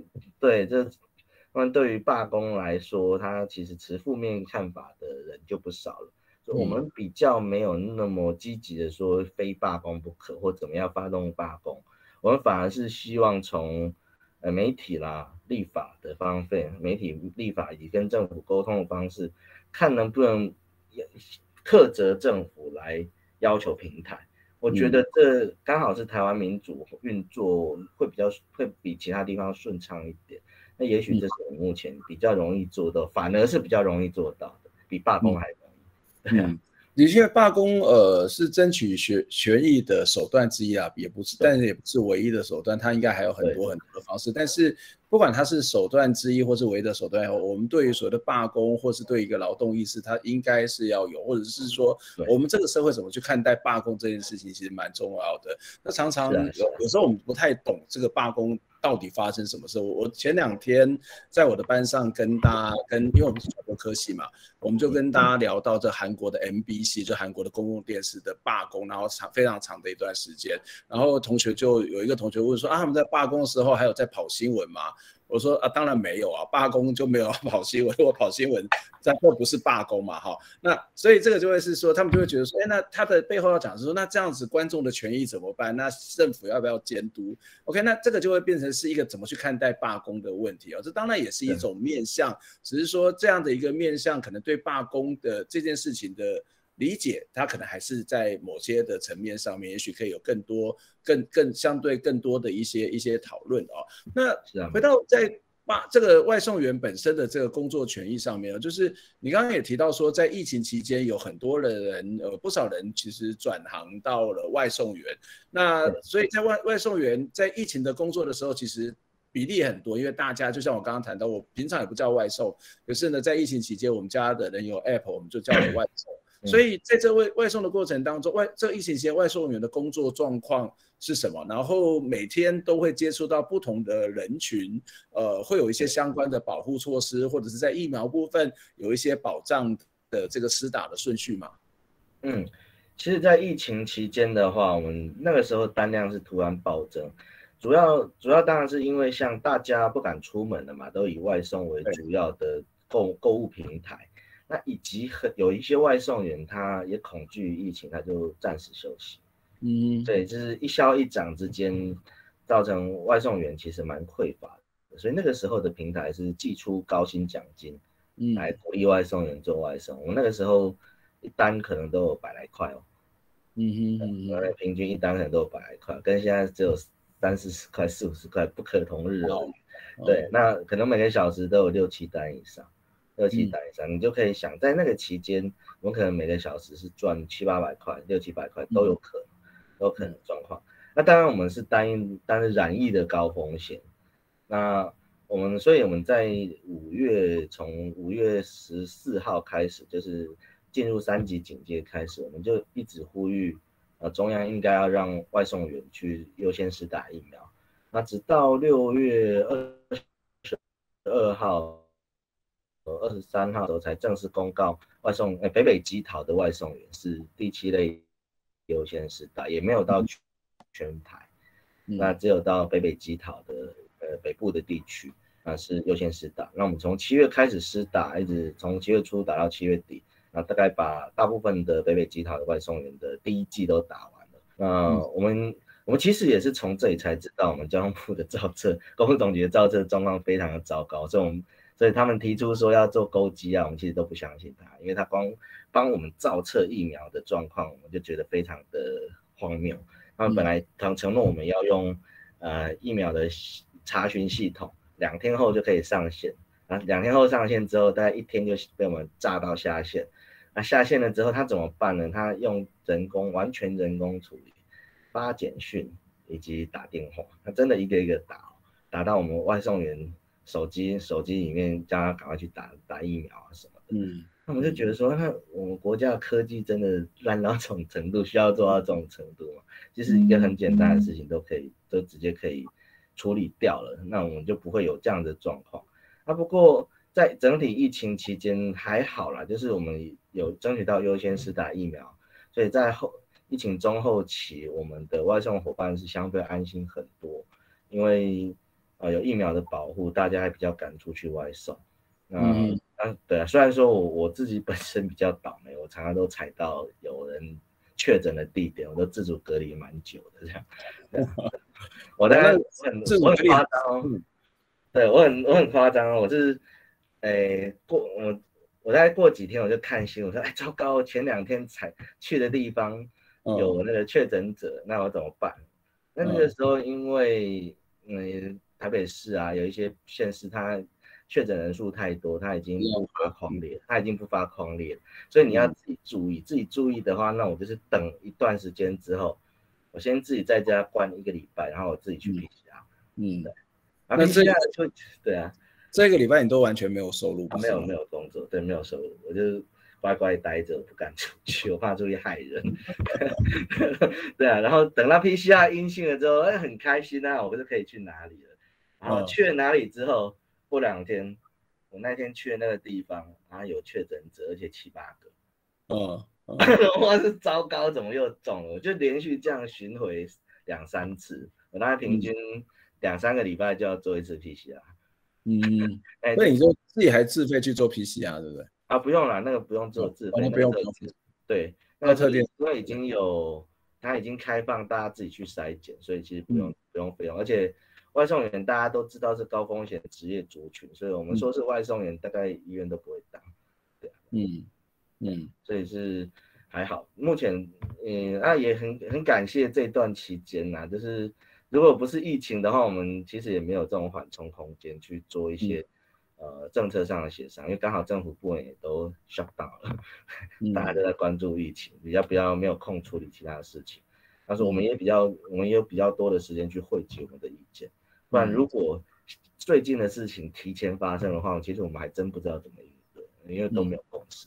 对于罢工来说，他其实持负面看法的人就不少了。所以我们比较没有那么积极的说非罢工不可或怎么样发动罢工。我们反而是希望从媒体啦、立法的方面，媒体立法以及跟政府沟通的方式，看能不能苛责政府来要求平台。我觉得这刚好是台湾民主运作会比其他地方顺畅一点。那也许这是我们目前比较容易做到，反而是比较容易做到的，比罢工还容易。对啊。 的确，罢工是争取权益的手段之一啊，但是也不是唯一的手段，它应该还有很多很多的方式。但是不管它是手段之一或是唯一的手段，我们对于所谓的罢工或是对一个劳动意识，它应该是要有，或者是说我们这个社会怎么去看待罢工这件事情，其实蛮重要的。那常常有时候我们不太懂这个罢工到底发生什么事。我前2天在我的班上因为我们是传播科系嘛，我们就跟大家聊到这韩国的 MBC， 就韩国的公共电视的罢工，然后非常长的一段时间。然后有一个同学问说他们在罢工的时候还有在跑新闻吗？我说当然没有啊，罢工就没有要跑新闻，如果跑新闻，这不是罢工嘛，哈。那所以这个就会是说，他们就会觉得说，那他的背后要讲是说，那这样子观众的权益怎么办？那政府要不要监督 ？OK， 那这个就会变成是一个怎么去看待罢工的问题这当然也是一种面向，只是说这样的一个面向，可能对罢工的这件事情的理解，它可能还是在某些的层面上面，也许可以有更多、相对更多的一些讨论那回到在这个外送员本身的这个工作权益上面就是你刚刚也提到说，在疫情期间有很多的人，不少人其实转行到了外送员。那所以在外送员在疫情的工作的时候，其实比例很多，因为大家就像我刚刚谈到，我平常也不叫外送，可是呢，在疫情期间，我们家的人有 App， 我们就叫了外送。所以在这外送的过程当中，这疫情期间外送员的工作状况是什么？然后每天都会接触到不同的人群，会有一些相关的保护措施，或者是在疫苗部分有一些保障的这个施打的顺序嘛？ 其实，在疫情期间的话，我们那个时候单量是突然暴增，主要当然是因为像大家不敢出门了嘛，都以外送为主要的购物平台。那以及有一些外送员他也恐惧疫情，他就暂时休息。对，就是一消一涨之间，造成外送员其实蛮匮乏的。所以那个时候的平台是寄出高薪奖金，来鼓励外送员做外送。我那个时候一单可能都有100来块平均一单可能都有100来块，跟现在只有30-40块、40-50块不可同日而语。对，那可能每个小时都有6-7单以上。你就可以想，在那个期间，我们可能每个小时是赚700-800块、600-700块都有可能状况。 那当然我们是担任染疫的高风险。那所以我们在从5月14号开始，就是进入3级警戒开始，我们就一直呼吁，中央应该要让外送员去优先施打疫苗。那直到6月22号、23号的时候才正式公告北北基桃的外送员是第7类优先施打，也没有到全台，那只有到北北基桃的北部的地区。是优先施打。那我们从7月开始施打，一直从7月初打到7月底，那大概把大部分的北北基桃的外送员的第1剂都打完了。那我们其实也是从这里才知道，我们交通部的造册，公路总局的造册状况非常的糟糕，所以他们提出说要做勾稽啊，我们其实都不相信他，因为他光帮我们造册疫苗的状况，我们就觉得非常的荒谬。他们本来承诺我们要用疫苗的查询系统。2天后就可以上线，啊，2天后上线之后，大概1天就被我们炸到下线。那下线了之后，他怎么办呢？他用完全人工处理，发简讯以及打电话，他真的一个一个打到我们外送员手机里面，叫他赶快去打疫苗啊什么的。那我们就觉得说，那我们国家的科技真的烂到这种程度，需要做到这种程度吗？其实一个很简单的事情都直接可以处理掉了，那我们就不会有这样的状况。不过在整体疫情期间还好啦，就是我们有争取到优先施打疫苗，所以在疫情中后期，我们的外送伙伴是相对安心很多，因为有疫苗的保护，大家还比较敢出去外送。对啊，虽然说我自己本身比较倒霉，我常常都踩到有人确诊的地点，我都自主隔离蛮久的这样。我大概我很夸张哦，对我很夸张哦，我是我大概过几天我就看新闻说，糟糕，前2天才去的地方有那个确诊者，那我怎么办？那个时候因为台北市啊有一些县市它确诊人数太多，它已经不发匡列，所以你要自己注意的话，那我就是等一段时间之后。我先自己在家关1个礼拜，然后我自己去 PCR。对。那PCR 就对啊， 这个礼拜你都完全没有收入？ 没有工作，对，没有收入，我就乖乖待着，不敢出去，我怕出去害人。对啊，然后等到 PCR 阴性了之后，很开心啊，我就可以去哪里了。然后去了哪里之后，过2天，我那天去的那个地方，然后有确诊者，而且7、8个。我是糟糕，怎么又中了？我就连续这样巡回2、3次，我大概平均2、3个礼拜就要做1次 PCR。 那你就自己还自费去做 PCR， 对不对？ 不用啦，那个不用做自费， 不用。 对，那个特定因为它已经开放大家自己去筛检，所以其实不用费用，而且外送员大家都知道是高风险职业族群，所以我们说是外送员，大概医院都不会当。对。所以是还好。目前也很感谢这段期间啊，就是如果不是疫情的话，我们其实也没有这种缓冲空间去做一些政策上的协商，因为刚好政府部门也都 shut down 了，大家都在关注疫情，比较没有空处理其他的事情。但是我们也有比较多的时间去汇集我们的意见，不然如果最近的事情提前发生的话，其实我们还真不知道怎么应对，因为都没有共识。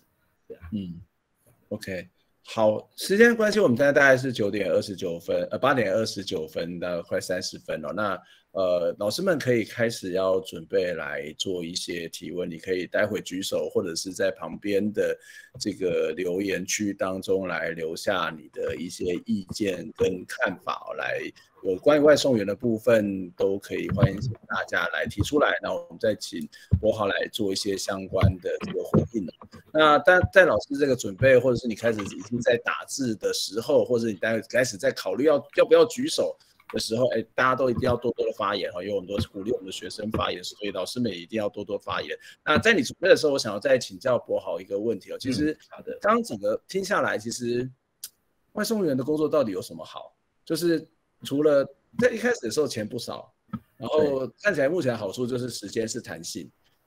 OK， 好，时间关系，我们现在大概是8点29分，大概快30分了。那老师们可以开始要准备来做一些提问，你可以待会举手，或者是在旁边的这个留言区当中来留下你的一些意见跟看法，来有关于外送员的部分都可以欢迎大家来提出来，那我们再请博豪来做一些相关的这个回应。那在老师这个准备，或者是你开始已经在打字的时候，或者你开始在考虑要不要举手的时候，大家都一定要多多的发言，因为我们都鼓励我们的学生发言，所以老师们也一定要多多发言。那在你准备的时候，我想要再请教博豪一个问题。其实刚刚整个听下来，其实外送员的工作到底有什么好？就是除了在一开始的时候钱不少，然后看起来目前的好处就是时间是弹性。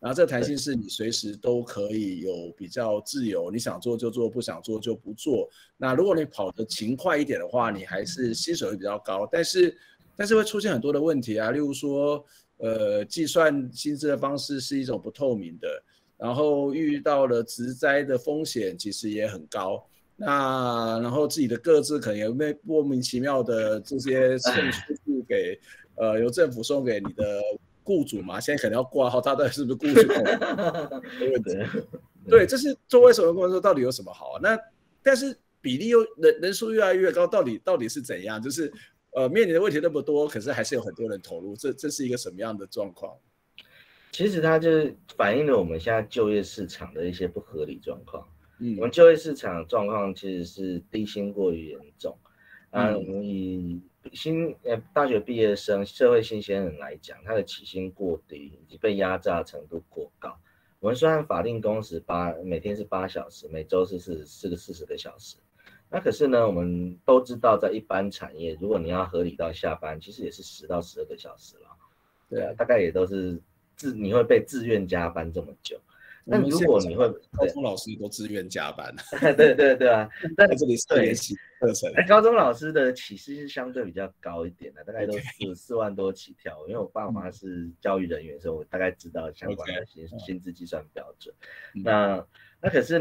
然后这个弹性是你随时都可以有比较自由，你想做就做，不想做就不做。那如果你跑得勤快一点的话，你还是薪水会比较高，但是会出现很多的问题啊，例如说，计算薪资的方式是一种不透明的，然后遇到了职灾的风险其实也很高。那然后自己的个资可能也被莫名其妙的这些送出去给由政府送给你的雇主嘛，现在可能要挂号，他到底是不是雇主的问题？对，这是做外送员工作到底有什么好？那但是比例又人数越来越高，到底是怎样？就是面临的问题那么多，可是还是有很多人投入，这是一个什么样的状况？ 其实它就是反映了我们现在就业市场的一些不合理状况。我们嗯就业市场状况其实是低薪过于严重。我们以大学毕业生、社会新鲜人来讲，他的起薪过低，以及被压榨程度过高。我们虽然法定工时每天是8小时，每周是40个小时。那可是呢，我们都知道，在一般产业，如果你要合理到下班，其实也是10到12个小时了。对啊，大概也都是你会被自愿加班这么久。那如果你会， 高中老师都自愿加班， 对啊， 在这里4年期课程， 高中老师的起薪是相对比较高一点的，大概都4万多起跳。因为我爸妈是教育人员，所以我大概知道相关的薪资计算标准。那可是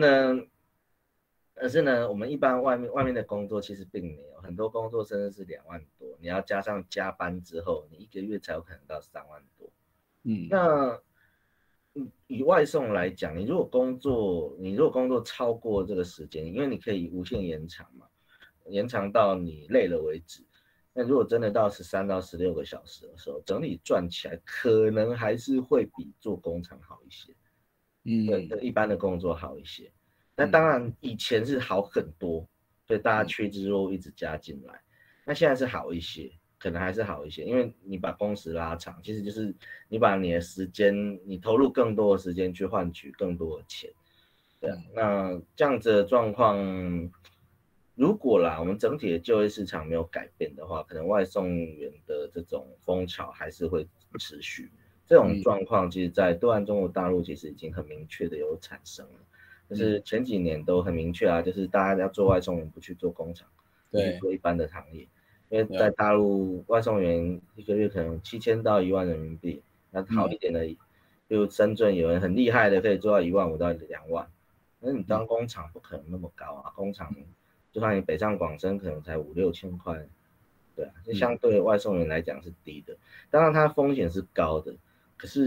呢，我们一般外面的工作其实并没有，很多工作甚至是2万多，你要加上加班之后，你1个月才有可能到3万多。那以外送来讲，你如果工作超过这个时间，因为你可以无限延长嘛，延长到你累了为止。那如果真的到13到16个小时的时候，整体赚起来可能还是会比做工厂好一些，对一般的工作好一些。那当然以前是好很多，所以大家趋之若鹜一直加进来。那现在是好一些。可能还是好一些，因为你把工时拉长，其实就是你把你的时间，你投入更多的时间去换取更多的钱。对啊，那这样子的状况，如果我们整体的就业市场没有改变的话，可能外送员的这种风潮还是会持续。这种状况其实在对岸中国大陆其实已经很明确的有产生了，就是前几年都很明确啊，就是大家要做外送员不去做工厂，不去做一般的行业。因为在大陆外送员1个月可能7000到1万人民币，那好一点的，比如深圳有人很厉害的可以做到15000到2万，那你当工厂不可能那么高啊，工厂就算你北上广深可能才5、6千块，对啊，就相对外送员来讲是低的，当然它风险是高的，可是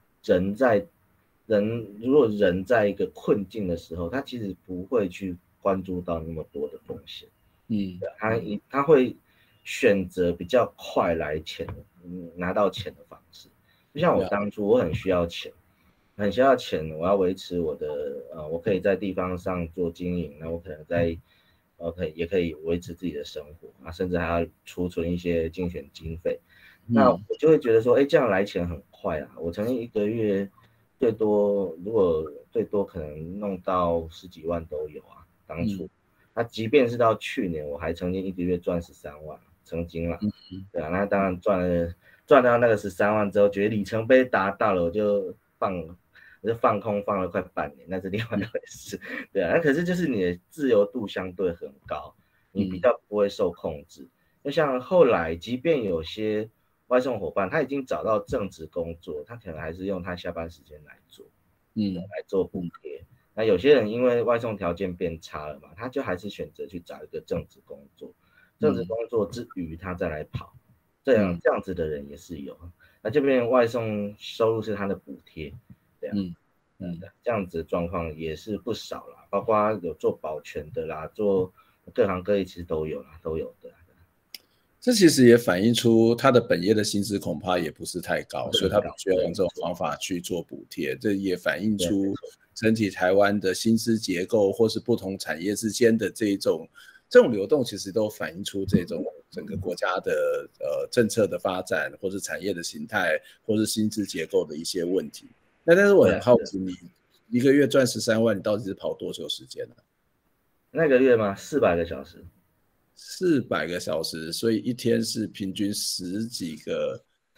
如果人在一个困境的时候，他其实不会去关注到那么多的风险，他会选择比较快拿到钱的方式。就像我当初我很需要钱，我要维持我的我可以在地方上做经营，那我可能也可以维持自己的生活，甚至还要储存一些竞选经费。那我就会觉得说，这样来钱很快啊！我曾经1个月如果最多可能弄到10几万都有啊，当初。那即便是到去年，我还曾经1个月赚13万。曾经啦，对啊，那当然赚到那个13万之后，觉得里程碑达到了，我就放空放了快半年，那是另外一回事，对啊，那可是就是你的自由度相对很高，你比较不会受控制。就像后来，即便有些外送伙伴他已经找到正职工作，他可能还是用他下班时间来做，来做补贴。那有些人因为外送条件变差了嘛，他就还是选择去找一个正职工作。正职工作之余，他再来跑，这样子的人也是有。那这边外送收入是他的补贴，对啊，这样子的状况也是不少啦，包括有做保全的啦，做各行各业其实都有啦，都有的。 这其实也反映出他的本业的薪资恐怕也不是太高，所以他不需要用这种方法去做补贴。这也反映出整体台湾的薪资结构或是不同产业之间的这种流动，其实都反映出这种整个国家的政策的发展，或是产业的形态，或是薪资结构的一些问题。但是我很好奇，你1个月赚13万，你到底是跑多久时间呢？ 那个月吗？400个小时。 400个小时，所以一天是平均10几个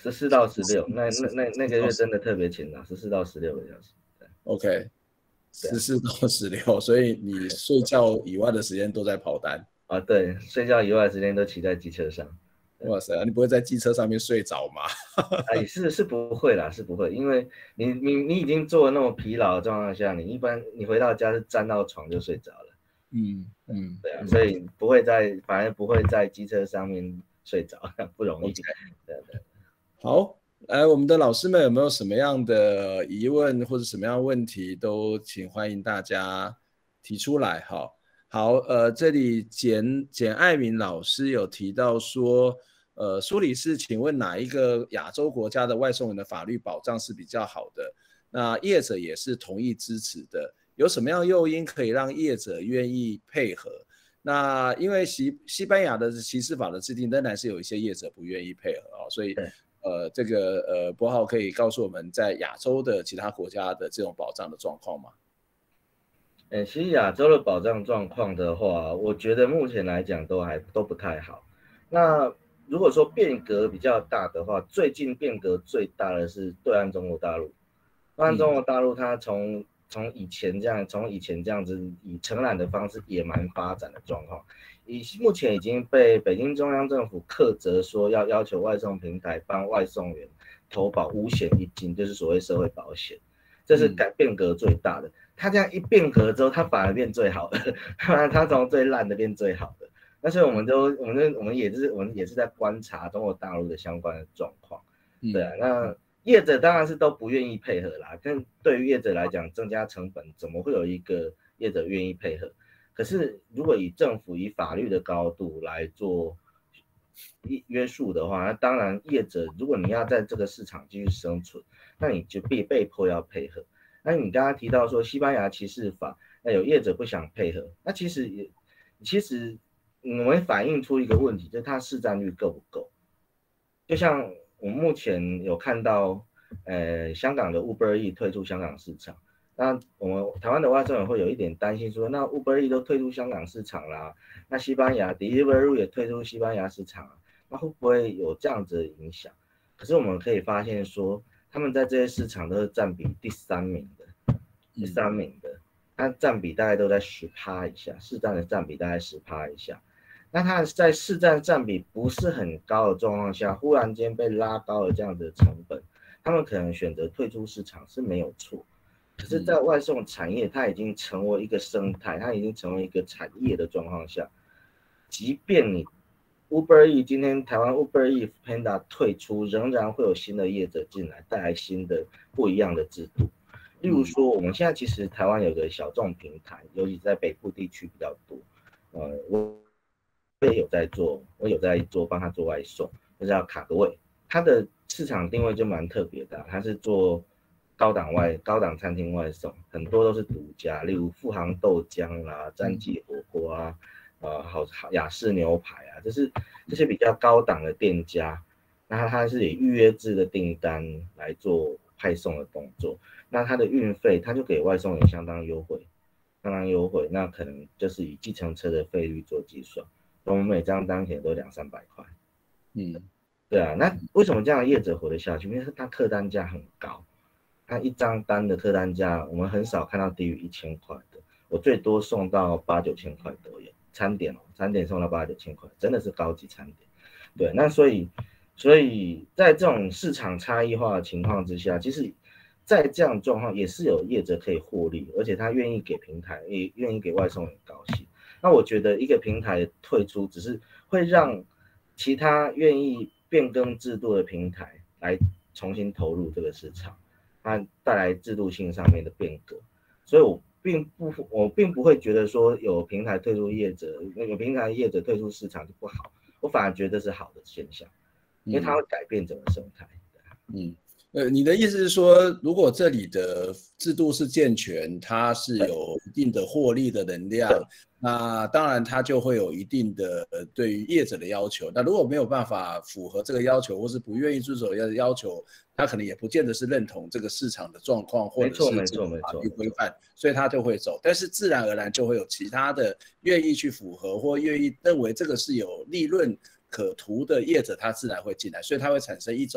14到16，那个到月真的特别勤劳，14到16个小时。 OK， 对啊， 14到16，所以你睡觉以外的时间都在跑单。 啊对，睡觉以外的时间都骑在机车上。 哇塞，你不会在机车上面睡着吗？ 啊，也是不会啦，是不会，因为你已经做了那么疲劳的状况下，你一般你回到家是沾到床就睡着了。对啊，所以反而不会在机车上面睡着，不容易。对对。 好，来，我们的老师们有没有什么样的疑问或者什么样的问题，都请欢迎大家提出来。好，这里简爱民老师有提到说，苏理事，请问哪一个亚洲国家的外送员的法律保障是比较好的？那业者也是同意支持的，有什么样的诱因可以让业者愿意配合？那因为西班牙的歧视法的制定，仍然是有一些业者不愿意配合所以这个博浩可以告诉我们在亚洲的其他国家的这种保障的状况吗？ 其实亚洲的保障状况的话，我觉得目前来讲都不太好。那如果说变革比较大的话，最近变革最大的是对岸中国大陆。对岸中国大陆它从以前这样子以承揽的方式野蛮发展的状况，目前已经被北京中央政府苛责说要求外送平台帮外送员投保五险一金，就是所谓社会保险，这是变革最大的。他这样一变革之后，他反而变最好的，他从最烂的变最好的。那所以我们也是在观察中国大陆的相关的状况。对啊，那业者当然是都不愿意配合啦。但对于业者来讲，增加成本，怎么会有一个业者愿意配合？可是如果以政府以法律的高度来做约束的话，那当然业者如果你要在这个市场继续生存，那你就被迫要配合。那你刚刚提到说西班牙歧视法，那有业者不想配合，那其实我们反映出一个问题，就是它市占率够不够？就像我们目前有看到，香港的 Uber E 退出香港市场，那我们台湾的外送员会有一点担心说，那 Uber E 都退出香港市场啦，那西班牙 Deliveroo 也退出西班牙市场，那会不会有这样子的影响？可是我们可以发现说，他们在这些市场都是占比第三名的，它占比大概都在10%以下，市占的占比大概10%以下。那它在市占比不是很高的状况下，忽然间被拉高了这样的成本，他们可能选择退出市场是没有错。可是，在外送产业，它已经成为一个生态，它已经成为一个产业的状况下，即便你 Uber E 今天台湾 Uber E、Panda 退出，仍然会有新的业者进来，带来新的不一样的制度。例如说，我们现在其实台湾有个小众平台，尤其在北部地区比较多。我有在做帮他做外送，就叫卡个位。它的市场定位就蛮特别的，它是做高档餐厅外送，很多都是独家，例如富航豆浆啦、詹记火锅啊、好雅士牛排啊，这些比较高档的店家，那它是以预约制的订单来做派送的动作，那它的运费它就给外送员相当优惠，那可能就是以计程车的费率做计算。我们每张单可能都200-300块，对啊，那为什么这样的业者活得下去？因为他客单价很高，他一张单的客单价我们很少看到低于1000块的，我最多送到8-9千块都有，餐点送到8-9千块，真的是高级餐点。对，那所以在这种市场差异化的情况之下，其实在这样的状况也是有业者可以获利，而且他愿意给平台，也愿意给外送员高薪。那我觉得一个平台退出，只是会让其他愿意变更制度的平台来重新投入这个市场，它带来制度性上面的变革。所以我并不会觉得说有平台退出业者，有平台业者退出市场就不好，我反而觉得是好的现象，因为它会改变整个生态。 你的意思是说，如果这里的制度是健全，它是有一定的获利的能量，那当然它就会有一定的对于业者的要求。那如果没有办法符合这个要求，或是不愿意遵守要求，他可能也不见得是认同这个市场的状况，或者是这个法律规范，所以他就会走。但是自然而然就会有其他的愿意去符合，或愿意认为这个是有利润可图的业者，他自然会进来，所以它会产生一种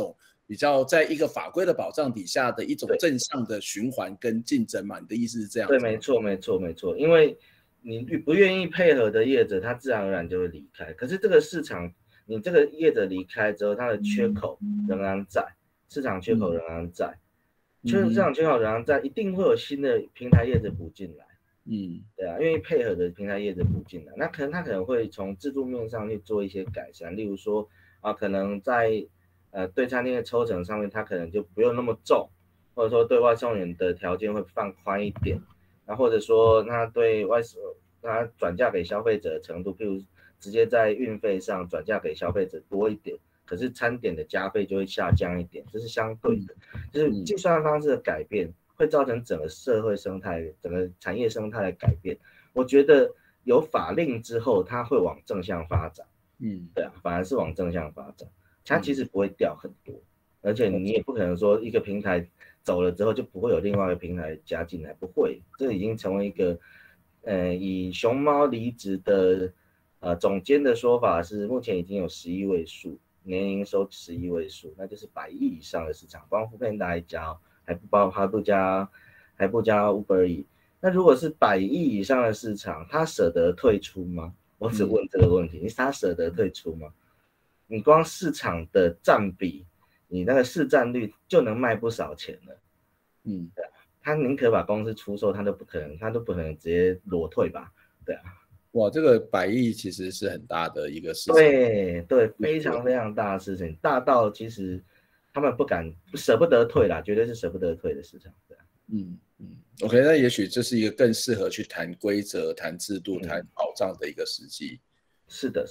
比较在一个法规的保障底下的一种对正向的循环跟竞争嘛？你的意思是这样对， 子吗？ 没错，没错，没错。因为你不愿意配合的业者，他自然而然就会离开。可是这个市场，你这个业者离开之后，它的缺口仍然在，市场缺口仍然在，市场缺口仍然在，一定会有新的平台业者补进来。对啊，愿意配合的平台业者补进来，那他可能会从制度面上去做一些改善，例如说可能在对餐厅的抽成上面，他可能就不用那么重，或者说对外送员的条件会放宽一点，那或者说他对他转嫁给消费者的程度，譬如直接在运费上转嫁给消费者多一点，可是餐点的加费就会下降一点，这是相对的，就是计算方式的改变。会造成整个社会生态、整个产业生态的改变。我觉得有法令之后，它会往正向发展。对啊，反而是往正向发展，它其实不会掉很多，而且你也不可能说一个平台走了之后就不会有另外一个平台加进来，不会，这已经成为一个，以熊猫离职的总监的说法是，目前已经有11位数，年营收11位数，那就是100亿以上的市场，光foodpanda一家还不加 Uber Eats。那如果是100亿以上的市场，他舍得退出吗？我只问这个问题，他舍得退出吗？你光市场的占比，你那个市占率就能卖不少钱了。对啊，他宁可把公司出售，他都不可能直接裸退吧？对啊。 哇，这个100亿其实是很大的一个市场， 对，非常非常大的事情，大到其实他们舍不得退啦，绝对是舍不得退的市场。对啊。 OK， 那也许这是一个更适合去谈规则、谈制度、谈保障的一个时机。 是的。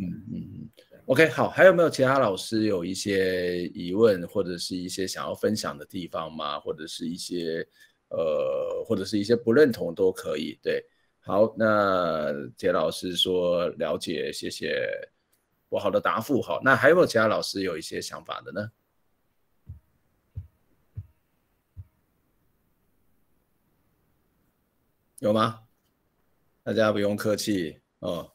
OK， 好，还有没有其他老师有一些疑问，或者是一些想要分享的地方吗？或者是一些不认同都可以。对，好，那杰老师说了解，谢谢我好的答复。好，那还有没有其他老师有一些想法的呢？有吗？大家不用客气哦。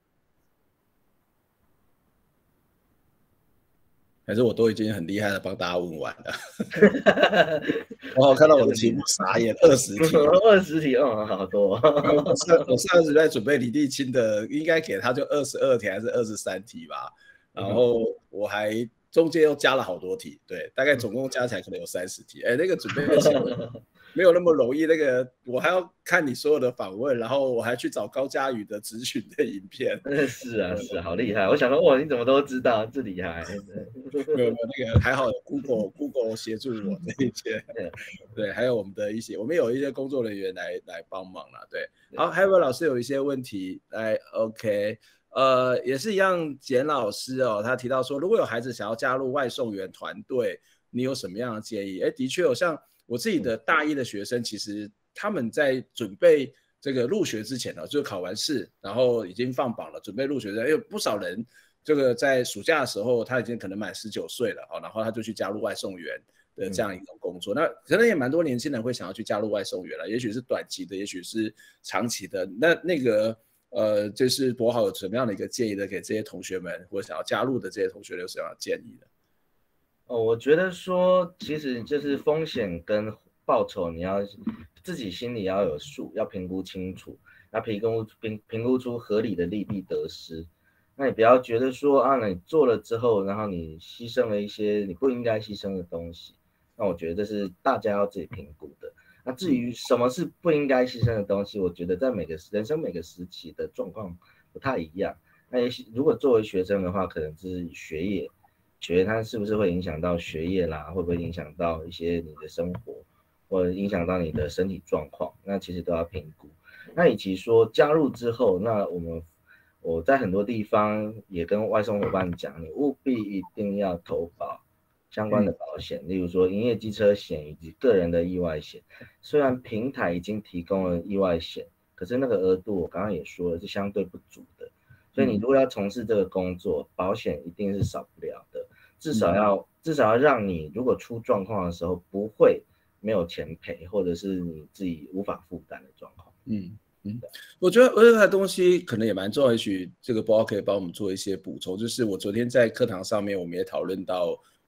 还是我都已经很厉害的帮大家问完了。我看到我的题目傻眼，20题 ，20题，好多。 我上次在准备李立清的，应该给他就22题还是23题吧。然后我还中间又加了好多题，对，大概总共加起来可能有30题。那个准备起来没有那么容易，那个我还要看你所有的访问，然后我还去找高嘉瑜的咨询的影片。 是啊，好厉害！我想说，哇，你怎么都知道，这厉害。 没有那个还好有 Google 协助我这一些，对，还有我们有一些工作人员来帮忙啦，对。好，还有没有老师有一些问题来 ？OK， 也是一样，简老师哦，他提到说，如果有孩子想要加入外送员团队，你有什么样的建议？的确有，像我自己的大一的学生，其实他们在准备这个入学之前呢，就考完试，然后已经放榜了，准备入学的，有不少人这个在暑假的时候，他已经可能满19岁了，然后他就去加入外送员的这样一种工作。那可能也蛮多年轻人会想要去加入外送员了，也许是短期的，也许是长期的。那个就是博豪有什么样的一个建议的给这些同学们，或者想要加入的这些同学有什么样的建议呢？ 我觉得说，其实就是风险跟报酬，你要自己心里要有数，要评估清楚，要评估出合理的利弊得失。那你不要觉得说你做了之后，然后你牺牲了一些你不应该牺牲的东西。那我觉得这是大家要自己评估的。那至于什么是不应该牺牲的东西，我觉得在人生每个时期的状况不太一样。那也许如果作为学生的话，可能是学业它是不是会影响到学业啦，会不会影响到一些你的生活，或者影响到你的身体状况，那其实都要评估。那以及说加入之后，那我在很多地方也跟外送伙伴讲，你务必一定要投保相关的保险，例如说营业机车险以及个人的意外险。虽然平台已经提供了意外险，可是那个额度我刚刚也说了是相对不足的，所以你如果要从事这个工作，保险一定是少不了的，至少要让你如果出状况的时候不会没有钱赔，或者是你自己无法负担的状况。 我觉得这个东西可能也蛮重要，也许这个博豪可以帮我们做一些补充。就是我昨天在课堂上面，我们也讨论到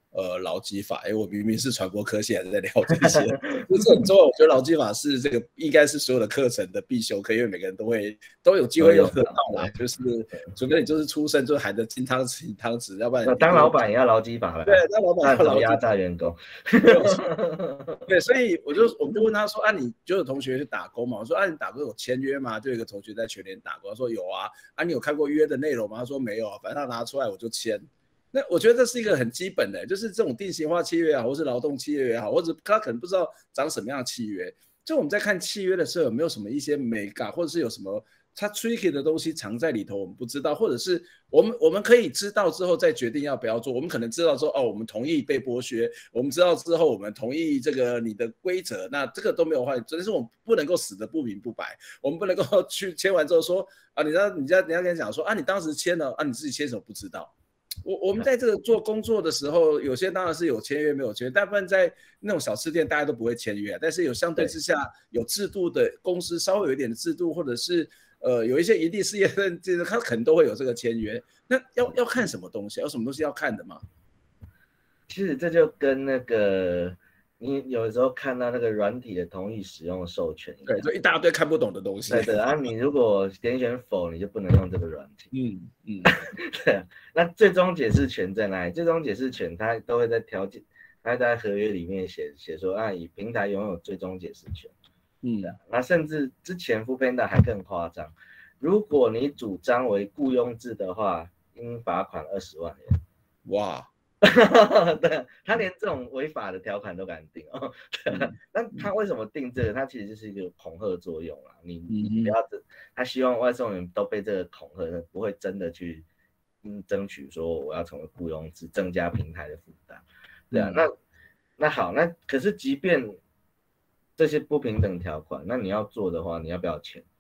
劳基法，我明明是传播科系还在聊这些，就是很重要。我觉得劳基法是这个应该是所有的课程的必修课，因为每个人都有机会用得到啦。就是除非你就是出生就含着金汤匙银汤匙，要不然当老板也要劳基法了。 对，当老板要劳基法， 压榨员工。 对，所以我们就问他说你就有同学去打工嘛？我说你打工有签约吗？就有一个同学在全联打工，他说有啊。你有看过约的内容吗？他说没有啊，反正他拿出来我就签。那我觉得这是一个很基本的，就是这种定型化契约也好，或是劳动契约也好，或者他可能不知道长什么样的契约。就我们在看契约的时候，有没有什么一些美感，或者是有什么它 tricky 的东西藏在里头，我们不知道，或者是我们可以知道之后再决定要不要做。我们可能知道说我们同意被剥削，我们知道之后我们同意这个你的规则，那这个都没有坏，但是我们不能够死得不明不白，我们不能够去签完之后说你要跟他讲说你当时签了你自己签什么不知道。我们在这个做工作的时候，有些当然是有签约没有签约，大部分在那种小吃店大家都不会签约，但是有相对之下有制度的公司，稍微有一点的制度，或者是有一些营利事业认证，他可能都会有这个签约。那要看什么东西？有什么东西要看的吗？ 其实这就跟那个你有时候看到那个软体的同意使用授权一样， 对，就一大堆看不懂的东西。 对你如果点选否，你就不能用这个软体。对，那最终解释权在哪里？最终解释权它都会在条件，它在合约里面写说以平台拥有最终解释权。那甚至之前 Foodpanda 还更夸张，如果你主张为雇佣制的话，应罚款20万元。 哇！ 对，他连这种违法的条款都敢定哦。那他为什么定这个？他其实就是一个恐嚇作用啦。你不要他希望外送员都被这个恐吓，不会真的去争取说我要成为雇佣制，增加平台的负担。对啊，那好，那可是即便这些不平等条款，那你要做的话，你要不要钱？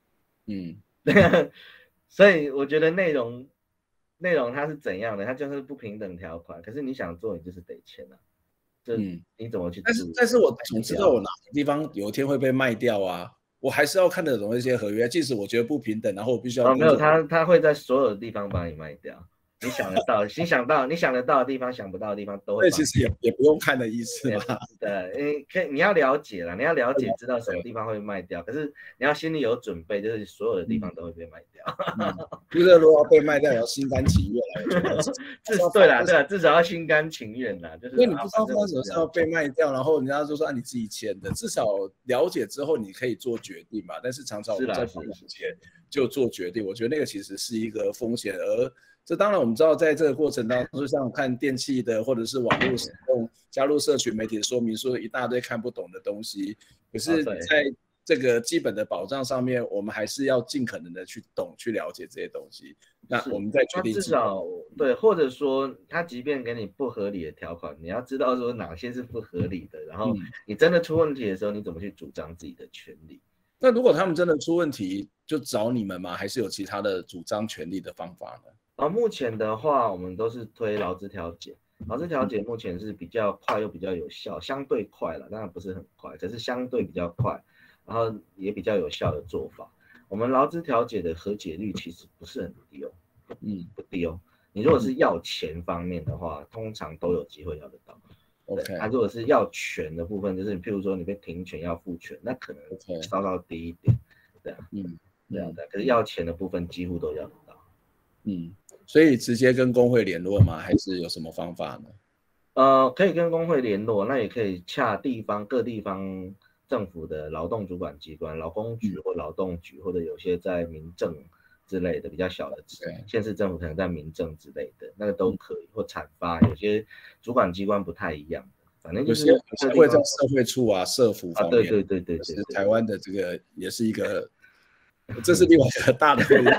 所以我觉得内容它是怎样的，它就是不平等条款，可是你想做，你就是得签啊。就你怎么去做？ 但是我总知道我哪个地方有一天会被卖掉啊，我还是要看得懂一些合约，即使我觉得不平等，然后我必须要没有，他会在所有的地方帮你卖掉。你想得到的地方，想不到的地方都会。 其实也不用看的意思嘛。 对，你要了解啦，你要了解知道什么地方会卖掉，可是你要心里有准备，就是所有的地方都会被卖掉。 就是如果要被卖掉，也要心甘情愿来。 对啦，至少要心甘情愿啦。就是因为你不知道发生什么事要被卖掉，然后人家就说你自己签的，至少了解之后你可以做决定嘛。但是常常我们在不了解就做决定，我觉得那个其实是一个风险。而这当然我们知道，在这个过程当中，就像看电器的或者是网络使用，加入社群媒体的说明书，一大堆看不懂的东西。可是，在这个基本的保障上面，我们还是要尽可能的去懂、去了解这些东西。那我们再决定。 至少对，或者说他即便给你不合理的条款，你要知道说哪些是不合理的，然后你真的出问题的时候，你怎么去主张自己的权利？ 那如果他们真的出问题，就找你们吗？还是有其他的主张权利的方法呢？ 目前的话，我们都是推劳资调解。劳资调解目前是比较快又比较有效，相对快了，当然不是很快，可是相对比较快，然后也比较有效的做法。我们劳资调解的和解率其实不是很低哦，不低哦。你如果是要钱方面的话，通常都有机会要得到。 OK， 如果是要权的部分，就是譬如说你被停权要付权，那可能稍稍低一点，对啊，对啊，可是要钱的部分几乎都要得到。 所以直接跟工会联络吗？还是有什么方法呢？ 可以跟工会联络，那也可以洽各地方政府的劳动主管机关，劳工局或劳动局，或者有些在民政之类的比较小的县市政府可能在民政之类的，那个都可以，或产发，有些主管机关不太一样的，反正就是会在社会处啊、社福方面。 对， 台湾的这个也是一个，这是另外一个大的问题。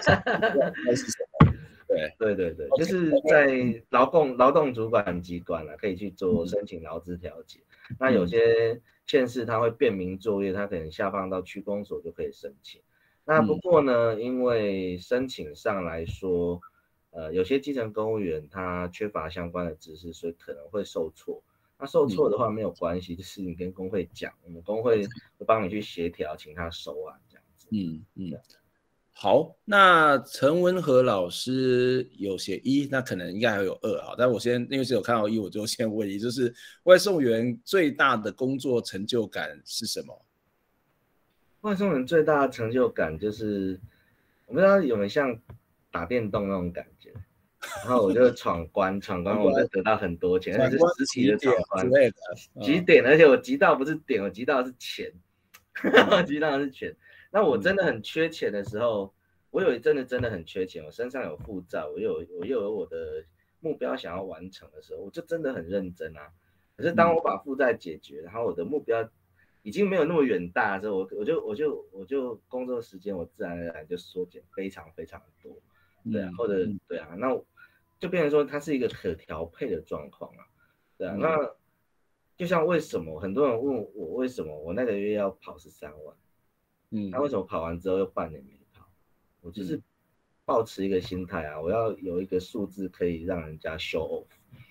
对，就是在劳动主管机关可以去做申请劳资调解。那有些县市它会便民作业，它可能下放到区公所就可以申请。那不过呢，因为申请上来说，有些基层公务员他缺乏相关的知识，所以可能会受挫。那受挫的话没有关系，就是你跟工会讲，我们工会会帮你去协调，请他收案这样子。 好，那陈文和老师有写一，那可能应该还有二啊。但我先因为是有看到一，我就先问一，就是外送员最大的工作成就感是什么？ 外送人最大的成就感就是，我不知道有没有像打电动那种感觉，然后我就闯关，闯关我就得到很多钱，而且是实体的闯关之类的， 集点，而且我集到不是点，我集到的是钱，我集到的是钱。那我真的很缺钱的时候，我有一阵子真的很缺钱，我身上有负债，我又有我的目标想要完成的时候，我就真的很认真啊。可是当我把负债解决，然后我的目标已经没有那么远大的时候，我就工作时间我自然而然就缩减非常非常多，对啊，或者对啊，那就变成说它是一个可调配的状况啊，对啊，那就像为什么很多人问我为什么我那个月要跑13万，那为什么跑完之后又半年没跑？我就是抱持一个心态啊，我要有一个数字可以让人家 show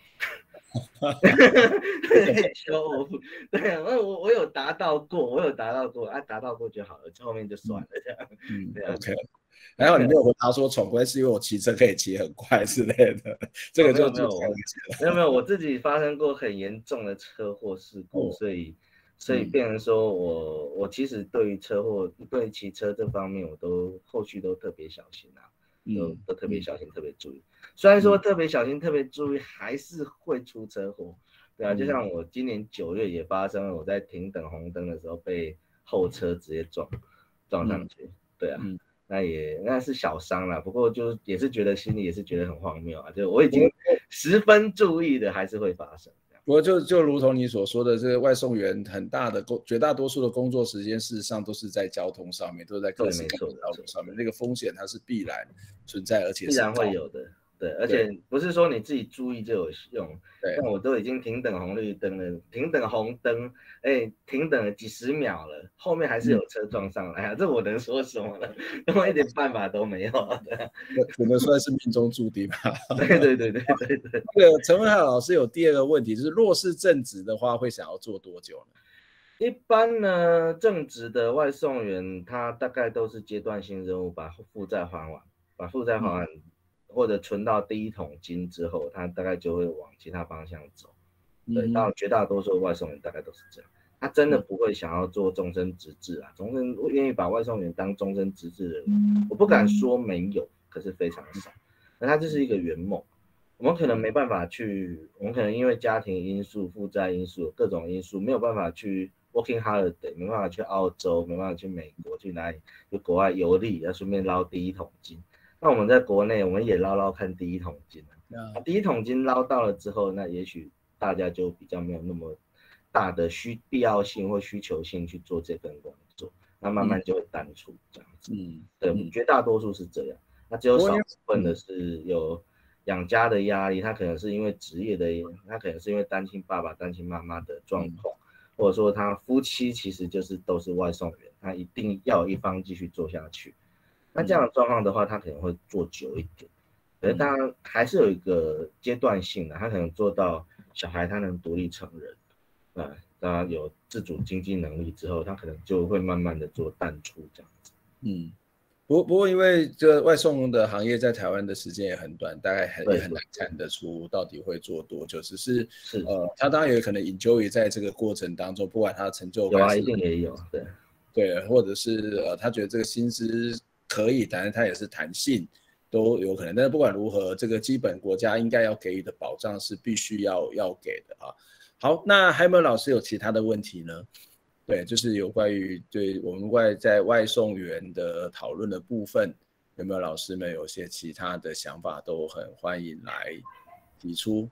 off。show off， 对啊，我有达到过，我有达到过啊，达到过就好了，后面就算了这样。对啊 OK， 还好你没有回答说闯关是因为我骑车可以骑很快之类的，这个就没有，我自己发生过很严重的车祸事故，所以变成说我其实对于车祸、对骑车这方面，我都后续都特别小心啊，都特别小心、特别注意。虽然说特别小心、特别注意，还是会出车祸。对啊，就像我今年9月也发生了，我在停等红灯的时候被后车直接撞上去。对啊。那是小伤啦，不过就也是觉得心里也是觉得很荒谬啊，就我已经十分注意的，还是会发生。 不过就如同你所说的，这个外送员很大的绝大多数的工作时间，事实上都是在交通上面，都是在各式各样的道路上面，那个风险它是必然存在，而且必然会有的。对，而且不是说你自己注意就有用。像我都已经停等红绿灯了，停等红灯，停等了几十秒了，后面还是有车撞上来啊，这我能说什么呢？我一点办法都没有。 只能算是命中注定吧。 对。 这个陈文海老师有第二个问题，就是若是正职的话，会想要做多久呢？ 一般呢，正职的外送员他大概都是阶段性任务，把负债还完，或者存到第一桶金之后，他大概就会往其他方向走。对，到绝大多数的外送员大概都是这样，他真的不会想要做终身职志啊。我愿意把外送员当终身职志的人，我不敢说没有，可是非常少。那他就是一个圆梦，我们可能没办法去，我们可能因为家庭因素、负债因素、各种因素，没有办法去 working holiday， 没办法去澳洲，没办法去美国，去哪里去国外游历，要顺便捞第一桶金。那我们在国内，我们也捞捞看第一桶金第一桶金捞到了之后，那也许大家就比较没有那么大的必要性或需求性去做这份工作，那慢慢就会淡出这样子。对，绝大多数是这样。那只有少部分的是有养家的压力，他可能是因为职业的，他可能是因为单亲爸爸、单亲妈妈的状况，或者说他夫妻其实都是外送员，他一定要有一方继续做下去。那这样的状况的话，他可能会做久一点，可是当然还是有一个阶段性的，他可能做到小孩他能独立成人，当然有自主经济能力之后，他可能就会慢慢的做淡出这样子。 不过因为这个外送的行业在台湾的时间也很短，大概也很难看得出到底会做多久。只是他当然也可能 enjoy 在这个过程当中，不管他的成就感有一定也有， 对，或者是他觉得这个薪资可以，当然他也是弹性都有可能。但是不管如何，这个基本国家应该要给予的保障是必须要给的啊。好，那还有没有老师有其他的问题呢？对，就是有关于对我们在外送员的讨论的部分，有没有老师们有些其他的想法，都很欢迎来提出。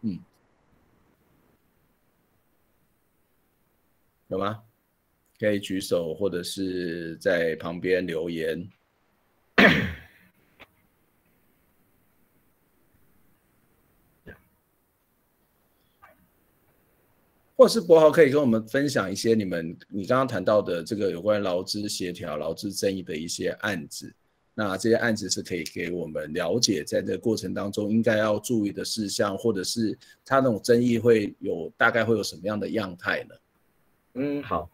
有吗？可以举手，或者是在旁边留言。或是博豪可以跟我们分享一些你刚刚谈到的这个有关劳资协调、劳资争议的一些案子，那这些案子是可以给我们了解在这个过程当中应该要注意的事项，或者是它那种争议大概会有什么样的样态呢？ 好，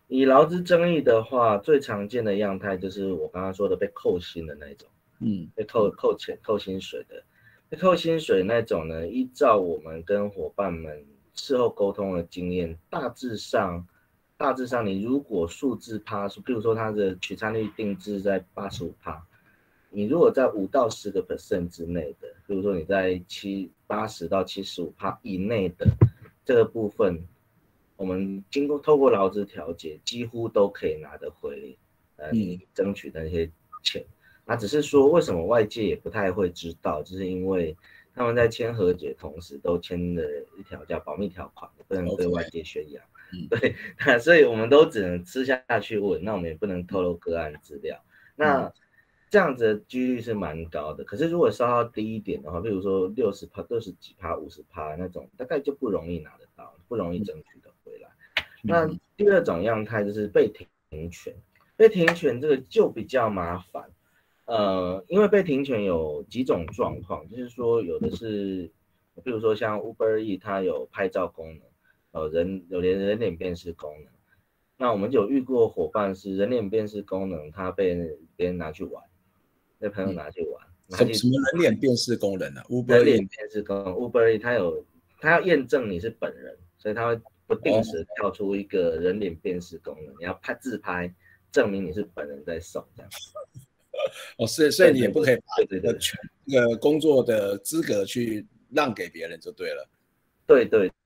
以劳资争议的话，最常见的样态就是我刚刚说的被扣薪的那种，被扣钱、扣薪水的。被扣薪水那种呢，依照我们跟伙伴们事后沟通的经验，大致上你如果数字趴数，譬如说它的取餐率定制在85%，你如果在5到10% 之内的，比如说你在80到75%以内的这个部分，我们透过劳资调解，几乎都可以拿得回你争取的那些钱。那只是说为什么外界也不太会知道，就是因为他们在签和解同时都签了一条叫保密条款，不能对外界宣扬。对，所以我们都只能私下去问，那我们也不能透露个案资料。那这样子的几率是蛮高的，可是如果稍稍低一点的话，比如说60几%、50%那种，大概就不容易拿得到，不容易争取得回来。那第二种样态就是被停权，被停权这个就比较麻烦。因为被停权有几种状况，就是说有的是，比如说像 Uber E 它有拍照功能，有连人脸辨识功能，那我们就有遇过伙伴是人脸辨识功能，他被别人拿去玩，被朋友拿去玩。 什么人脸辨识功能呢？Uber 人脸辨识功能 ，Uber E 它要验证你是本人，所以它会不定时跳出一个人脸辨识功能，你要自拍证明你是本人在送这样。 所以你也不可以把这个工作的资格去让给别人就对了。 对，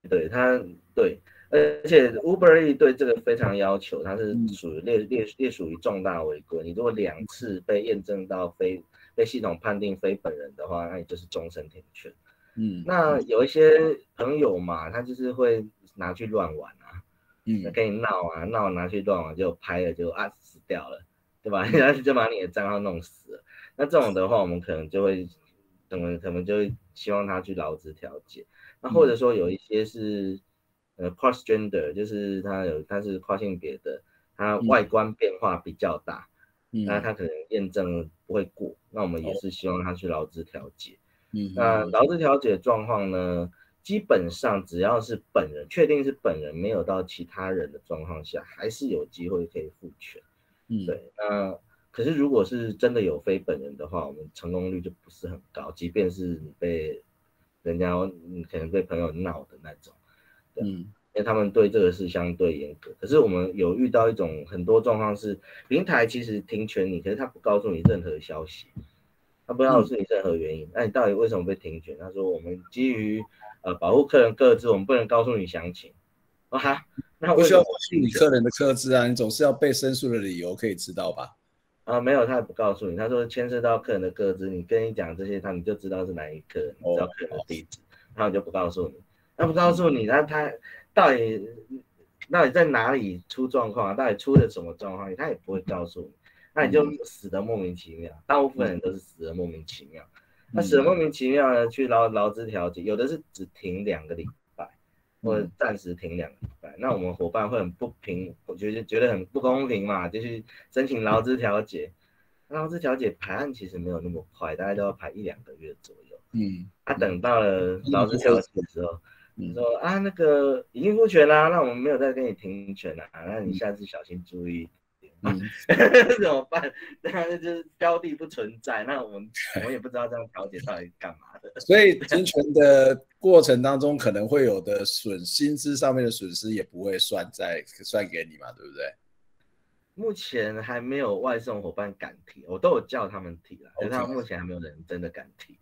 而且 Uber E 对这个非常要求，它是属于列属于重大违规。你如果2次被验证到被系统判定非本人的话，那你就是终身停权。那有一些朋友嘛，他就是会拿去乱玩啊，跟你闹拿去乱玩，就拍了就死掉了。对吧？然后就把你的账号弄死了。那这种的话，我们可能就会希望他去劳资调解。那或者说有一些是cross gender， 就是他是跨性别的，他外观变化比较大，那他可能验证不会过。那我们也是希望他去劳资调解。那劳资调解的状况呢，基本上只要是本人确定是本人，没有到其他人的状况下，还是有机会可以复权。对，那可是如果是真的有非本人的话，我们成功率就不是很高，即便是你被人家可能被朋友闹的那种，对，因为他们对这个是相对严格。可是我们有遇到一种很多状况是，平台其实停权你，可是他不告诉你任何消息，他不告诉你任何原因，那你到底为什么被停权？他说我们基于保护客人个资，我们不能告诉你详情。那不需要告诉你客人的个资啊，你总是要被申诉的理由可以知道吧？ 没有，他也不告诉你。他说牵涉到客人的个资，你跟你讲这些，你就知道是哪一个人，你知道客人的地址，然后就不告诉你。那不告诉你，他到底在哪里出状况，到底出了什么状况，他也不会告诉你。那你就死得莫名其妙。大部分人都是死得莫名其妙。那死得莫名其妙呢，去劳资调解，有的是只停2个礼拜，或者暂时停2个礼拜。那我们伙伴会很不平，我觉得很不公平嘛，就去申请劳资调解。劳资调解排案其实没有那么快，大概都要排1-2个月左右。等到了劳资调解的时候，说那个已经复权啦，那我们没有再跟你停权啦，那你下次小心注意。怎么办？那就是标的不存在，那我们也不知道这样调解到底干嘛的。 所以停权的过程当中，可能会有的薪资上面的损失也不会算给你嘛，对不对？ 目前还没有外送伙伴敢提，我都有叫他们提了，可是他们目前还没有人真的敢提。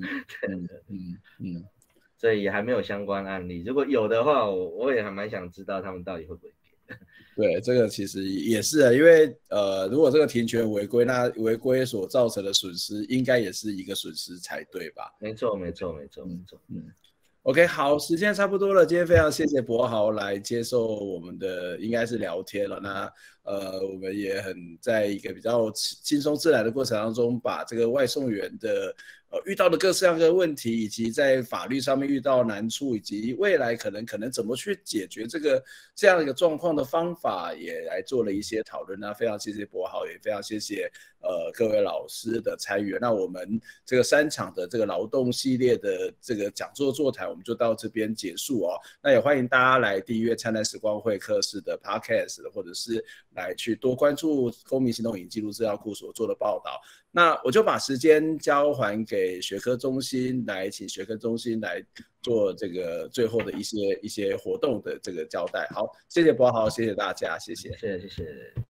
所以也还没有相关案例。如果有的话，我也还蛮想知道他们到底会不会给。 对，这个其实也是因为如果这个停权违规，那违规所造成的损失应该也是一个损失才对吧？ 没错。 OK， 好，时间差不多了，今天非常谢谢博豪来接受我们的应该是聊天了。那我们也很在一个比较轻松自然的过程当中，把这个外送员的遇到的各式各样的问题，以及在法律上面遇到难处，以及未来可能怎么去解决这样一个状况的方法，也来做了一些讨论。那非常谢谢博豪，也非常谢谢各位老师的参与。那我们这个3场的这个劳动系列的这个讲座座谈，我们就到这边结束哦。那也欢迎大家来订阅灿烂时光会客室的 Podcast， 或者是来去多关注公民行动影记录资料库所做的报道。那我就把时间交还给学科中心，来请学科中心来做这个最后的一些活动的这个交代。好，谢谢博豪，谢谢大家，谢谢。 谢谢。